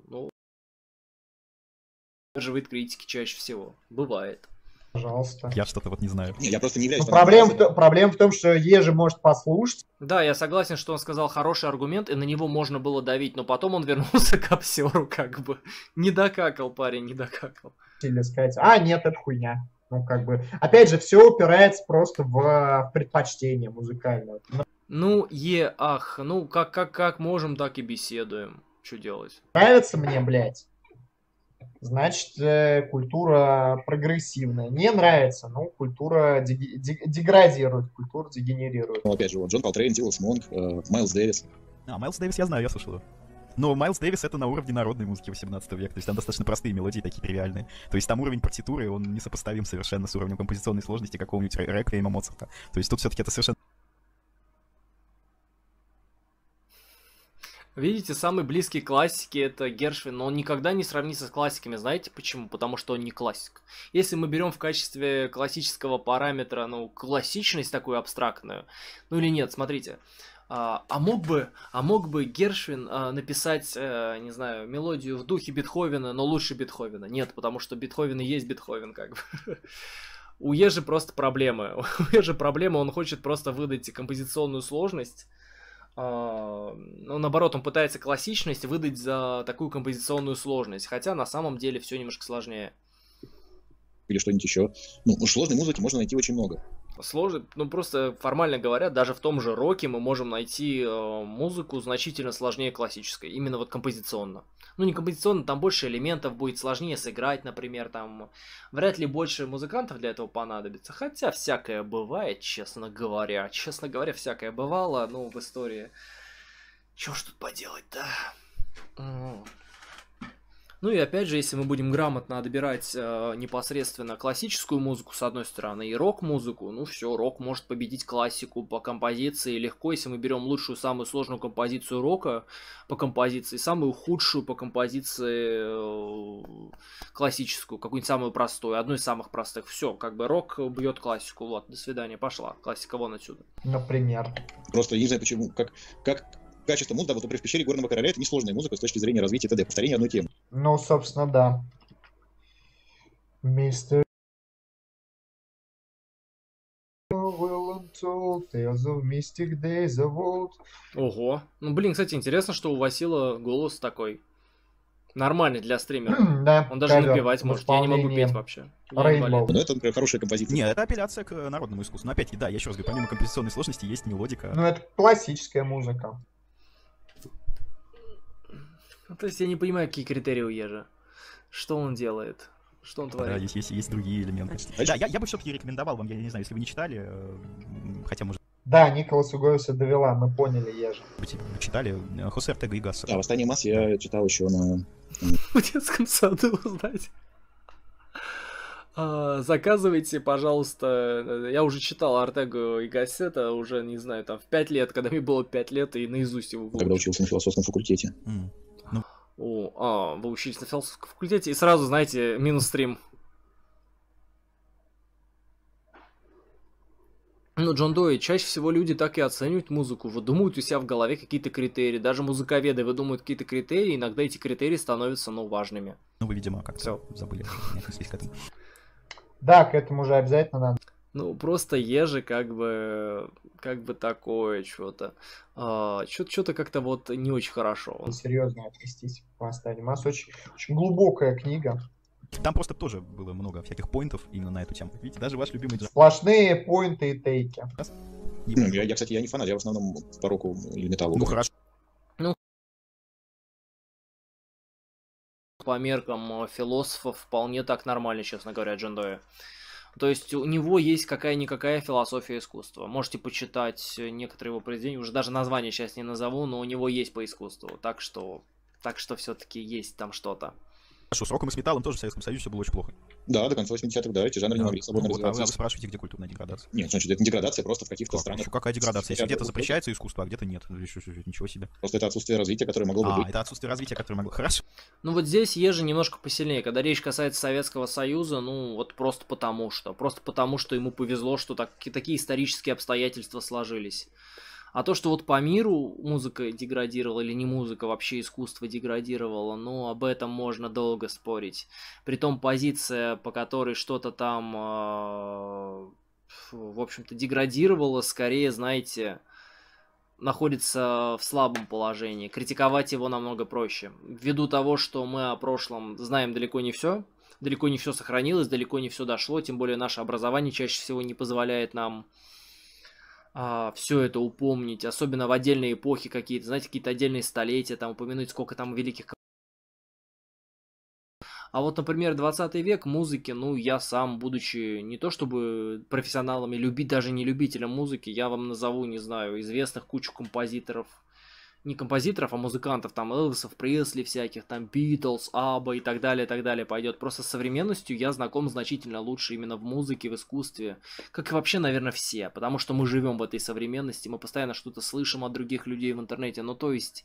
Speaker 4: живет критики чаще всего. Бывает.
Speaker 1: Пожалуйста.
Speaker 2: Я что-то вот не знаю.
Speaker 3: Не, я просто не являюсь...
Speaker 1: Проблема в том, что Ежи может послушать.
Speaker 4: Да, я согласен, что он сказал хороший аргумент, и на него можно было давить, но потом он вернулся к обсеру, как бы. Не докакал, парень, не докакал.
Speaker 1: Или сказать, нет, это хуйня. Ну, как бы, опять же, все упирается просто в предпочтение музыкальное.
Speaker 4: Ну, ну, как можем, так и беседуем. Что делать?
Speaker 1: Нравится мне, блядь. Значит, культура прогрессивная. Не нравится, ну, культура деградирует, культура дегенерирует.
Speaker 3: Ну, опять же, вот Джон Колтрейн, Тилос Монк, Майлз Дэвис.
Speaker 2: Майлз Дэвис я знаю, я слышал его. Но Майлз Дэвис это на уровне народной музыки 18 века, то есть там достаточно простые мелодии, такие тривиальные. То есть там уровень партитуры, он несопоставим совершенно с уровнем композиционной сложности какого-нибудь реквиема Моцарта. То есть тут все-таки это совершенно...
Speaker 4: Видите, самый близкий к классике это Гершвин, но он никогда не сравнится с классиками. Знаете почему? Потому что он не классик. Если мы берем в качестве классического параметра, ну, классичность такую абстрактную, ну или нет, смотрите. А мог бы Гершвин написать, не знаю, мелодию в духе Бетховена, но лучше Бетховена? Нет, потому что Бетховен и есть Бетховен, как бы. У Ежи просто проблемы. У Ежи проблема, он хочет просто выдать композиционную сложность. Ну, наоборот, он пытается классичность выдать за такую композиционную сложность, хотя на самом деле все немножко сложнее.
Speaker 3: Или что-нибудь еще. Ну, сложной музыки можно найти очень много.
Speaker 4: Сложно, ну просто формально говоря, даже в том же роке мы можем найти музыку значительно сложнее классической, именно вот композиционно. Ну не композиционно, там больше элементов будет, сложнее сыграть, например, там вряд ли больше музыкантов для этого понадобится, хотя всякое бывает, честно говоря, всякое бывало, ну в истории. Чё ж тут поделать-то? Ну и опять же, если мы будем грамотно отбирать непосредственно классическую музыку, с одной стороны, и рок-музыку, ну все, рок может победить классику по композиции легко, если мы берем лучшую, самую сложную композицию рока по композиции, самую худшую по композиции классическую, какую-нибудь самую простую, одну из самых простых. Все, как бы рок бьет классику, вот, до свидания, пошла, классика вон отсюда.
Speaker 1: Например.
Speaker 3: Просто я не знаю почему, как качество музыки, вот, например, в пещере горного короля это несложная музыка с точки зрения развития ТД, повторение одной темы.
Speaker 1: Ну, собственно, да. Мистер
Speaker 4: Ого. Ну, блин, кстати, интересно, что у Васила голос такой нормальный для стримера.
Speaker 1: Да,
Speaker 4: он даже напевать может. Я не могу петь вообще.
Speaker 3: Ну, это, например, хорошая композиция.
Speaker 2: Нет, это апелляция к народному искусству. Но опять, да, я еще раз говорю, помимо композиционной сложности есть мелодика.
Speaker 1: Ну, это классическая музыка.
Speaker 4: То есть я не понимаю, какие критерии у Ежа. Что он делает? Что он творит?
Speaker 2: Да, здесь есть другие элементы. Да, я бы все-таки рекомендовал вам, я не знаю, если вы не читали, хотя, может...
Speaker 1: Да, Николас Угоеса довела, мы поняли, Ежа.
Speaker 2: Вы читали Хосе Ортега и Гассета?
Speaker 3: Да, «Восстание масс» я читал еще на...
Speaker 4: В детском саду, знаете. Заказывайте, пожалуйста. Я уже читал Ортегу и Гассета, уже, не знаю, там в 5 лет, когда мне было 5 лет, и наизусть его выучил.
Speaker 3: Когда учился на философском факультете.
Speaker 4: Вы учились на философском факультете, и сразу, знаете, минус стрим. Ну, Джон Дой, чаще всего люди так и оценивают музыку, выдумывают у себя в голове какие-то критерии. Даже музыковеды выдумывают какие-то критерии, иногда эти критерии становятся, важными.
Speaker 2: Ну, вы, видимо, как-то забыли, не отнеслись к этому.
Speaker 1: Да, к этому уже обязательно надо.
Speaker 4: Ну, просто Ежи как бы такое что-то. Что-то как-то вот не очень хорошо.
Speaker 1: Серьезно отнестись к «Восстанию масс». Очень глубокая книга.
Speaker 2: Там просто тоже было много всяких поинтов именно на эту тему. Видите, даже ваш любимый...
Speaker 1: Сплошные поинты и тейки.
Speaker 3: Я, кстати, я не фанат, я в основном по року или металлу.
Speaker 2: Ну, хорошо.
Speaker 4: По меркам философов вполне так нормально, честно говоря, Джон Дой. То есть у него есть какая-никакая философия искусства. Можете почитать некоторые его произведения, уже даже название сейчас не назову, но у него есть по искусству. Так что все-таки есть там что-то.
Speaker 2: Хорошо, с роком и с металлом тоже в Советском Союзе все было очень плохо.
Speaker 3: Да, до конца 80-х, да, эти жанры не могли свободно развиваться.
Speaker 2: А вы спрашиваете, где культурная деградация?
Speaker 3: Нет, значит, это не деградация, просто в каких-то странах...
Speaker 2: Какая деградация? Если где-то запрещается искусство, а где-то нет. Ничего себе.
Speaker 3: Просто это отсутствие развития, которое могло бы быть.
Speaker 2: Это отсутствие развития, которое могло... Хорошо.
Speaker 4: Ну вот здесь Ежи немножко посильнее. Когда речь касается Советского Союза, вот просто потому что ему повезло, что такие исторические обстоятельства сложились. А то, что вот по миру музыка деградировала или не музыка, вообще искусство деградировало, об этом можно долго спорить. Притом позиция, по которой что-то там, в общем-то, деградировало, скорее, знаете, находится в слабом положении. Критиковать его намного проще. Ввиду того, что мы о прошлом знаем далеко не все сохранилось, далеко не все дошло, тем более наше образование чаще всего не позволяет нам все это упомнить, особенно в отдельные эпохи какие-то, знаете, какие-то отдельные столетия, там упомянуть, сколько там великих... А вот, например, 20 век музыки, я сам, будучи не то чтобы профессионалом и даже не любителем музыки, я вам назову, не знаю, известных кучу композиторов, не композиторов, а музыкантов, там, Элвисов, Пресли всяких, там, Битлз, Абба и так далее пойдет. Просто с современностью я знаком значительно лучше именно в музыке, в искусстве, как и вообще, наверное, все, потому что мы живем в этой современности, мы постоянно что-то слышим от других людей в интернете, то есть...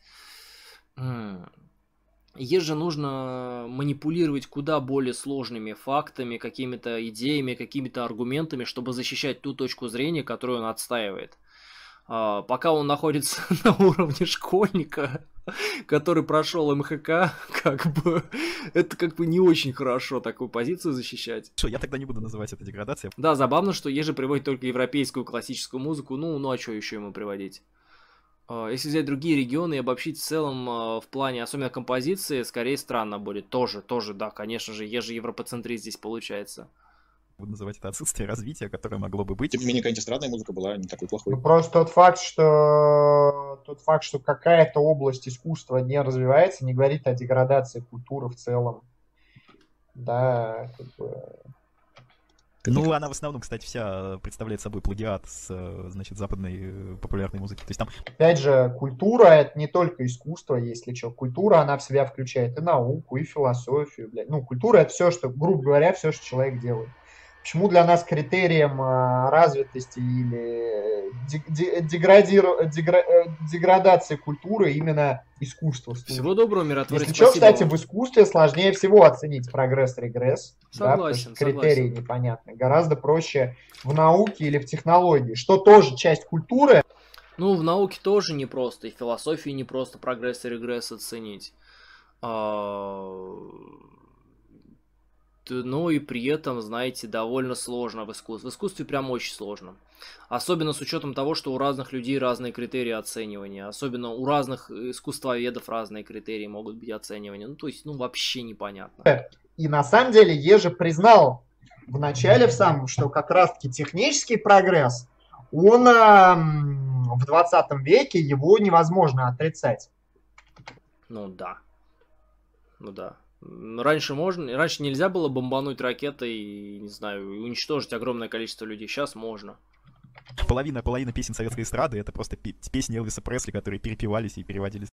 Speaker 4: Еже нужно манипулировать куда более сложными фактами, какими-то идеями, какими-то аргументами, чтобы защищать ту точку зрения, которую он отстаивает. Пока он находится на уровне школьника, который прошел МХК, это не очень хорошо такую позицию защищать.
Speaker 2: Я тогда не буду называть это деградацией.
Speaker 4: Да, забавно, что Ежи приводит только европейскую классическую музыку, а что еще ему приводить? Если взять другие регионы и обобщить в целом в плане, особенно композиции, скорее странно будет. Тоже, да, конечно же, Ежи европоцентрист здесь получается.
Speaker 2: Буду называть это отсутствие развития, которое могло бы быть.
Speaker 3: Тем не менее, какая-нибудь эстрадная музыка была не такой плохой.
Speaker 1: Просто тот факт, что какая-то область искусства не развивается, не говорит о деградации культуры в целом. Да,
Speaker 2: Ну, она в основном, кстати, вся представляет собой плагиат с, значит, западной популярной музыки. То есть там...
Speaker 1: Опять же, культура — это не только искусство, если что. Культура, она в себя включает и науку, и философию. Блядь. Ну, культура — это все, что, грубо говоря, все, что человек делает. Почему для нас критерием развитости или деградации культуры именно искусство?
Speaker 4: Всего доброго, миротворец.
Speaker 1: Если что, кстати, в искусстве сложнее всего оценить прогресс-регресс.
Speaker 4: Согласен,
Speaker 1: да, критерии непонятны. Гораздо проще в науке или в технологии, что тоже часть культуры.
Speaker 4: Ну, в науке тоже непросто, и в философии непросто прогресс и регресс оценить. Ну и при этом, знаете, довольно сложно в искусстве. В искусстве прям очень сложно. Особенно с учетом того, что у разных людей разные критерии оценивания. Особенно у разных искусствоведов разные критерии могут быть оценивания. Ну, то есть, ну, вообще непонятно.
Speaker 1: И на самом деле Ежи признал в начале в самом, что как раз-таки технический прогресс, он в 20 веке, его невозможно отрицать.
Speaker 4: Ну да. Ну да. Раньше нельзя было бомбануть ракетой, не знаю, уничтожить огромное количество людей. Сейчас можно.
Speaker 2: Половина песен советской эстрады — это просто песни Элвиса Пресли, которые перепевались и переводились.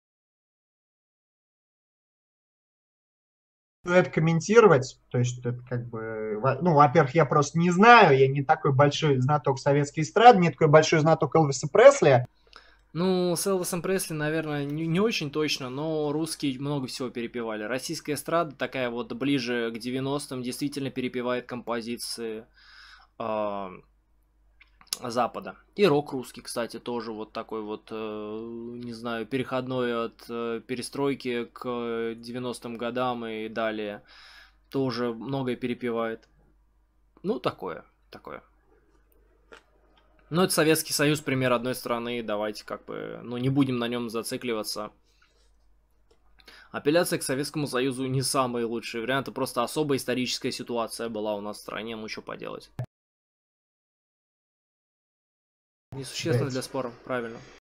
Speaker 1: Это комментировать, то есть это как бы, ну, во-первых, я просто не знаю, я не такой большой знаток советской эстрады, не такой большой знаток Элвиса Пресли.
Speaker 4: Ну, с Элвисом Пресли, наверное, не очень точно, но русские много всего перепевали. Российская эстрада, такая вот ближе к 90-м, действительно перепевает композиции Запада. И рок русский, кстати, тоже вот такой вот, не знаю, переходной от перестройки к 90-м годам и далее. Тоже многое перепевает. Ну, такое. Ну, это Советский Союз, пример одной страны, давайте как бы, ну, не будем на нем зацикливаться. Апелляция к Советскому Союзу не самый лучший вариант, это просто особая историческая ситуация была у нас в стране, ну, что поделать. Несущественно для спора, правильно.